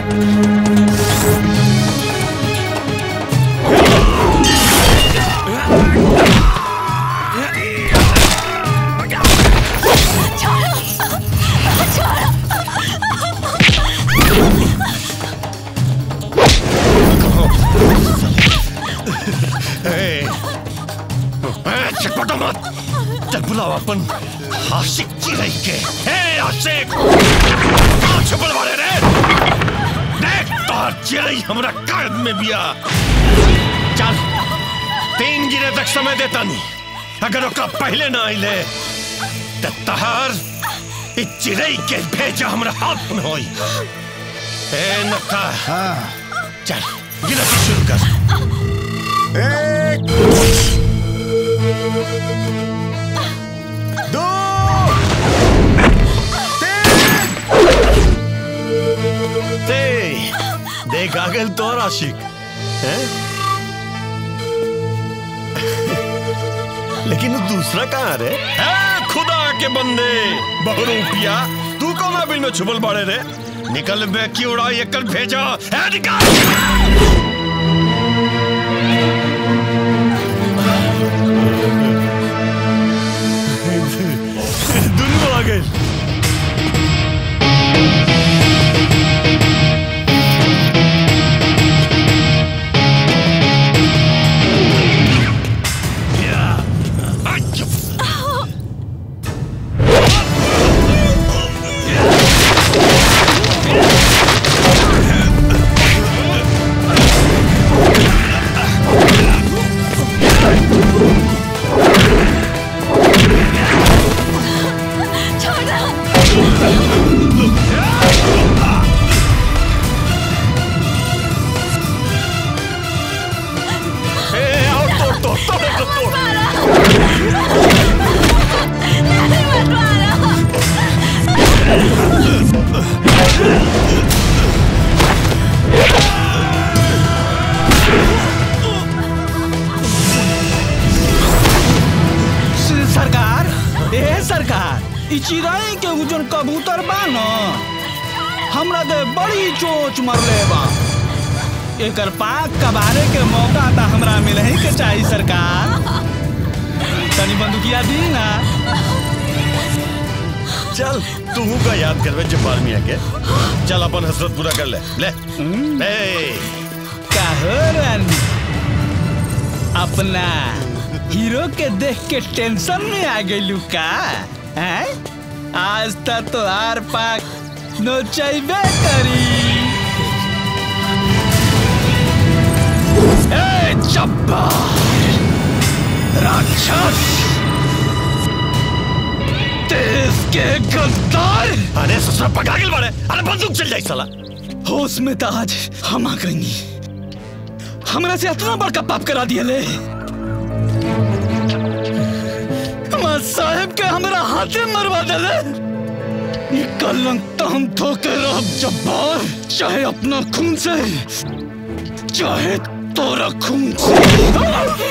चटपटा मत। चल बुलाओ अपन आशिक चिरई के। हे आशिक, कहाँ छुपल वाले रे? देख तो चिरई हमरा कायद में बिया। चल तीन गिरे तक समय देता नहीं, अगर ओकरा पहले ना आइले तो तहार इस चिरई के भेजा हमरा हाथ में होई। ए नक्का, हाँ चल गिनती शुरू कर। एक, दो, तीन। देख आ गए तो आशिक है? लेकिन वो दूसरा कहाँ रे? है खुदा के बंदे बहुरूपिया, तू कौन बिल में छुपल बाड़े रे? निकल बे की उड़ाई एक भेजा है, निकल। दोनों आ गए। सरकार, ए सरकार, ई चिड़ै के उजन कबूतर बा न, हमरा दे बड़ी चोच मरले बा। एकर पाक कबारे के मौका तो हमरा मिले ही के चाहिए सरकार। तनी बंदूकिया दी ना। चल तू का याद करवे जब्बार मियां के। चल अपन हसरत पूरा कर ले। ले ए काहो रानी, अपना हीरो के देख के टेंशन में आ गई का? हैं? आज तक तो आर पाक नोचैबे करी। ए जब्बार राक्षस, देश के गद्दार। अरे ससुर पकड़ा गिल बाड़े। अरे बंदूक चल जाई साला। होश में तो आज हम आ गई। हमरा से इतना बड़का पाप करा दिया ले। हमार साहब के हमरा हाथे मरवा देले। ये कलंक तो हम ठोके रहब जब्बार, चाहे अपना खून से चाहे तोरा खून से।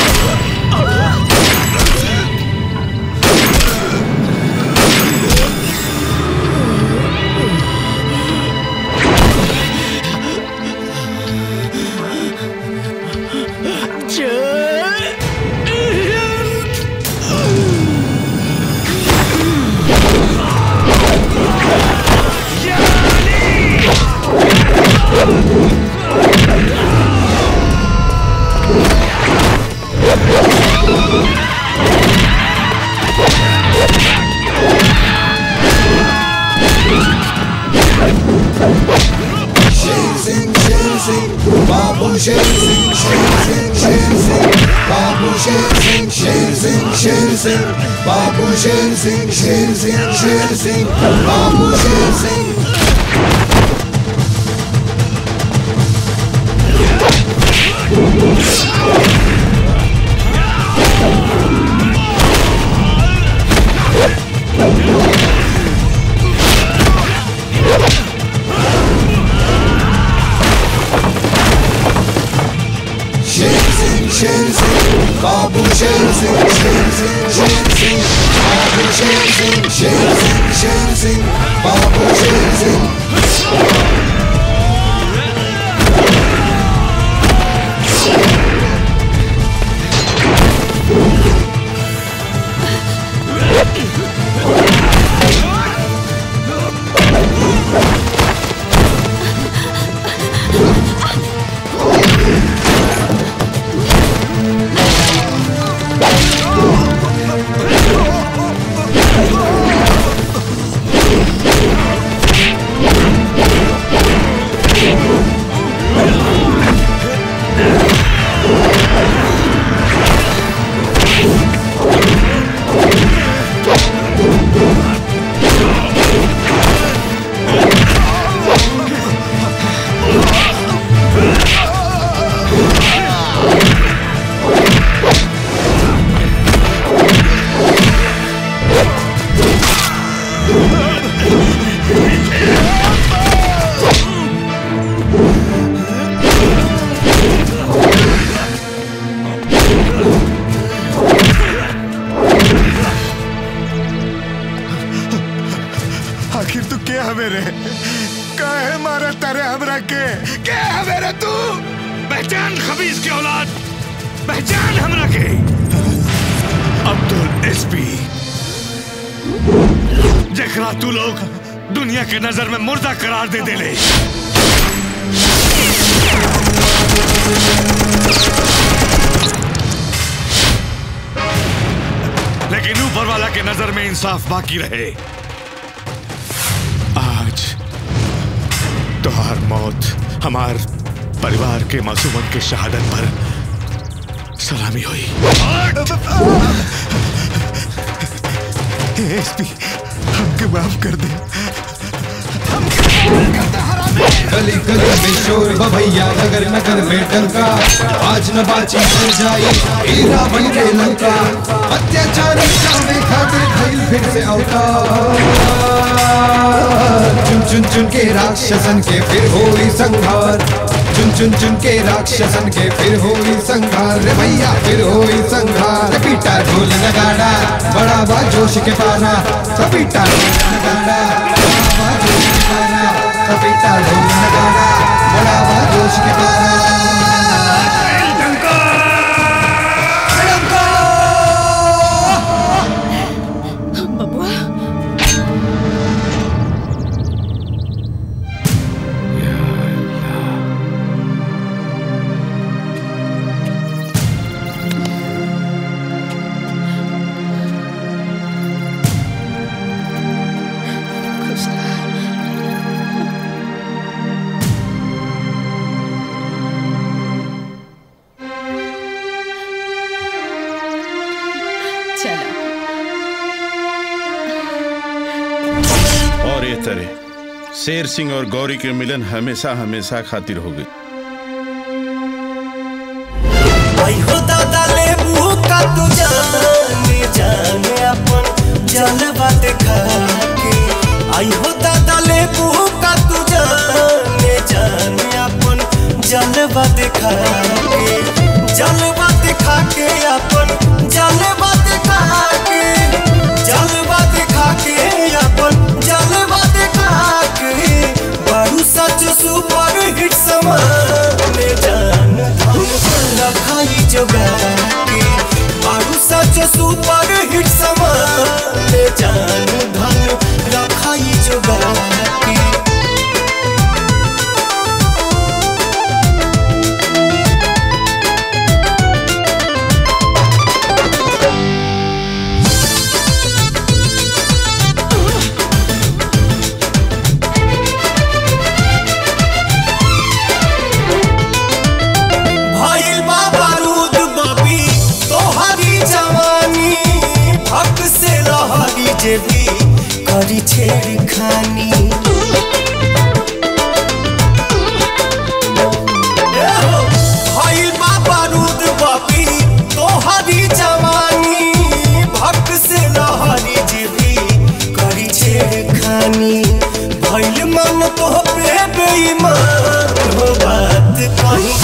Babu Sher Singh, Sher Singh, Sher Singh, Babu Sher Singh, Sher Singh, Sher Singh, Babu Sher Singh, Sher Singh, Sher Singh, Babu Sher Singh. Sher Singh, Babu Sher Singh, Sher Singh, Sher Singh, Babu Sher Singh, Sher Singh, Sher Singh, Babu Sher Singh. मेरे काहे मारा तारे हमरा के के है मेरे तू पहचान खबीज की औलाद, पहचान हमरा के अब्दुल एसपी, जखरा तू लोग दुनिया के नजर में मुर्दा करार दे देले। लेकिन ऊपर वाला के नजर में इंसाफ बाकी रहे। आज तुहार मौत हमार परिवार के मासूमन के शहादत पर सलामी हुई। एसपी हमके माफ कर दे। गली गली में शोर भैया, नगर नगर में डंका, आज न बाची बन जाई हीरा बन के लंका। अत्याचारी चावे खातिर भइल फिर से अवतार, चुन चुन चुन के राक्षसन के फिर होई संहार, चुन चुन चुन के राक्षसन के फिर होई संहार रे भैया, फिर होई संहार। पीटा ढोल नगाड़ा बड़ा बा जोश के पारा, पीटा ढोल नगाड़ा बड़ा बा जोश के पारा, पीटा ढोल नगाड़ा बड़ा बा जोश के पारा। शेर सिंह और गौरी के मिलन हमेशा हमेशा खातिर हो गई। आई हो दादा ले का तू जाने जाने अपन जलवा देखा के, आई हो दादा ले का तू जाने जाने अपन जलवा देखा के, जलवा देखा के अपन जलवा देखा के, जलवा देखा के अपन जलवा देखा के, बारू सच सुपर हिट समाने जान धन रखाई जोगा के, बारू सच सुपर हिट समाने जान धन रखाई जोगा के। जेबी करी छेड़ खानी भाई बाबा रूद बापी तोहरी जवानी भक्त से लहरी जेबी करी छेड़ खानी भइल मन तो पे बेईमान हो बात कहीं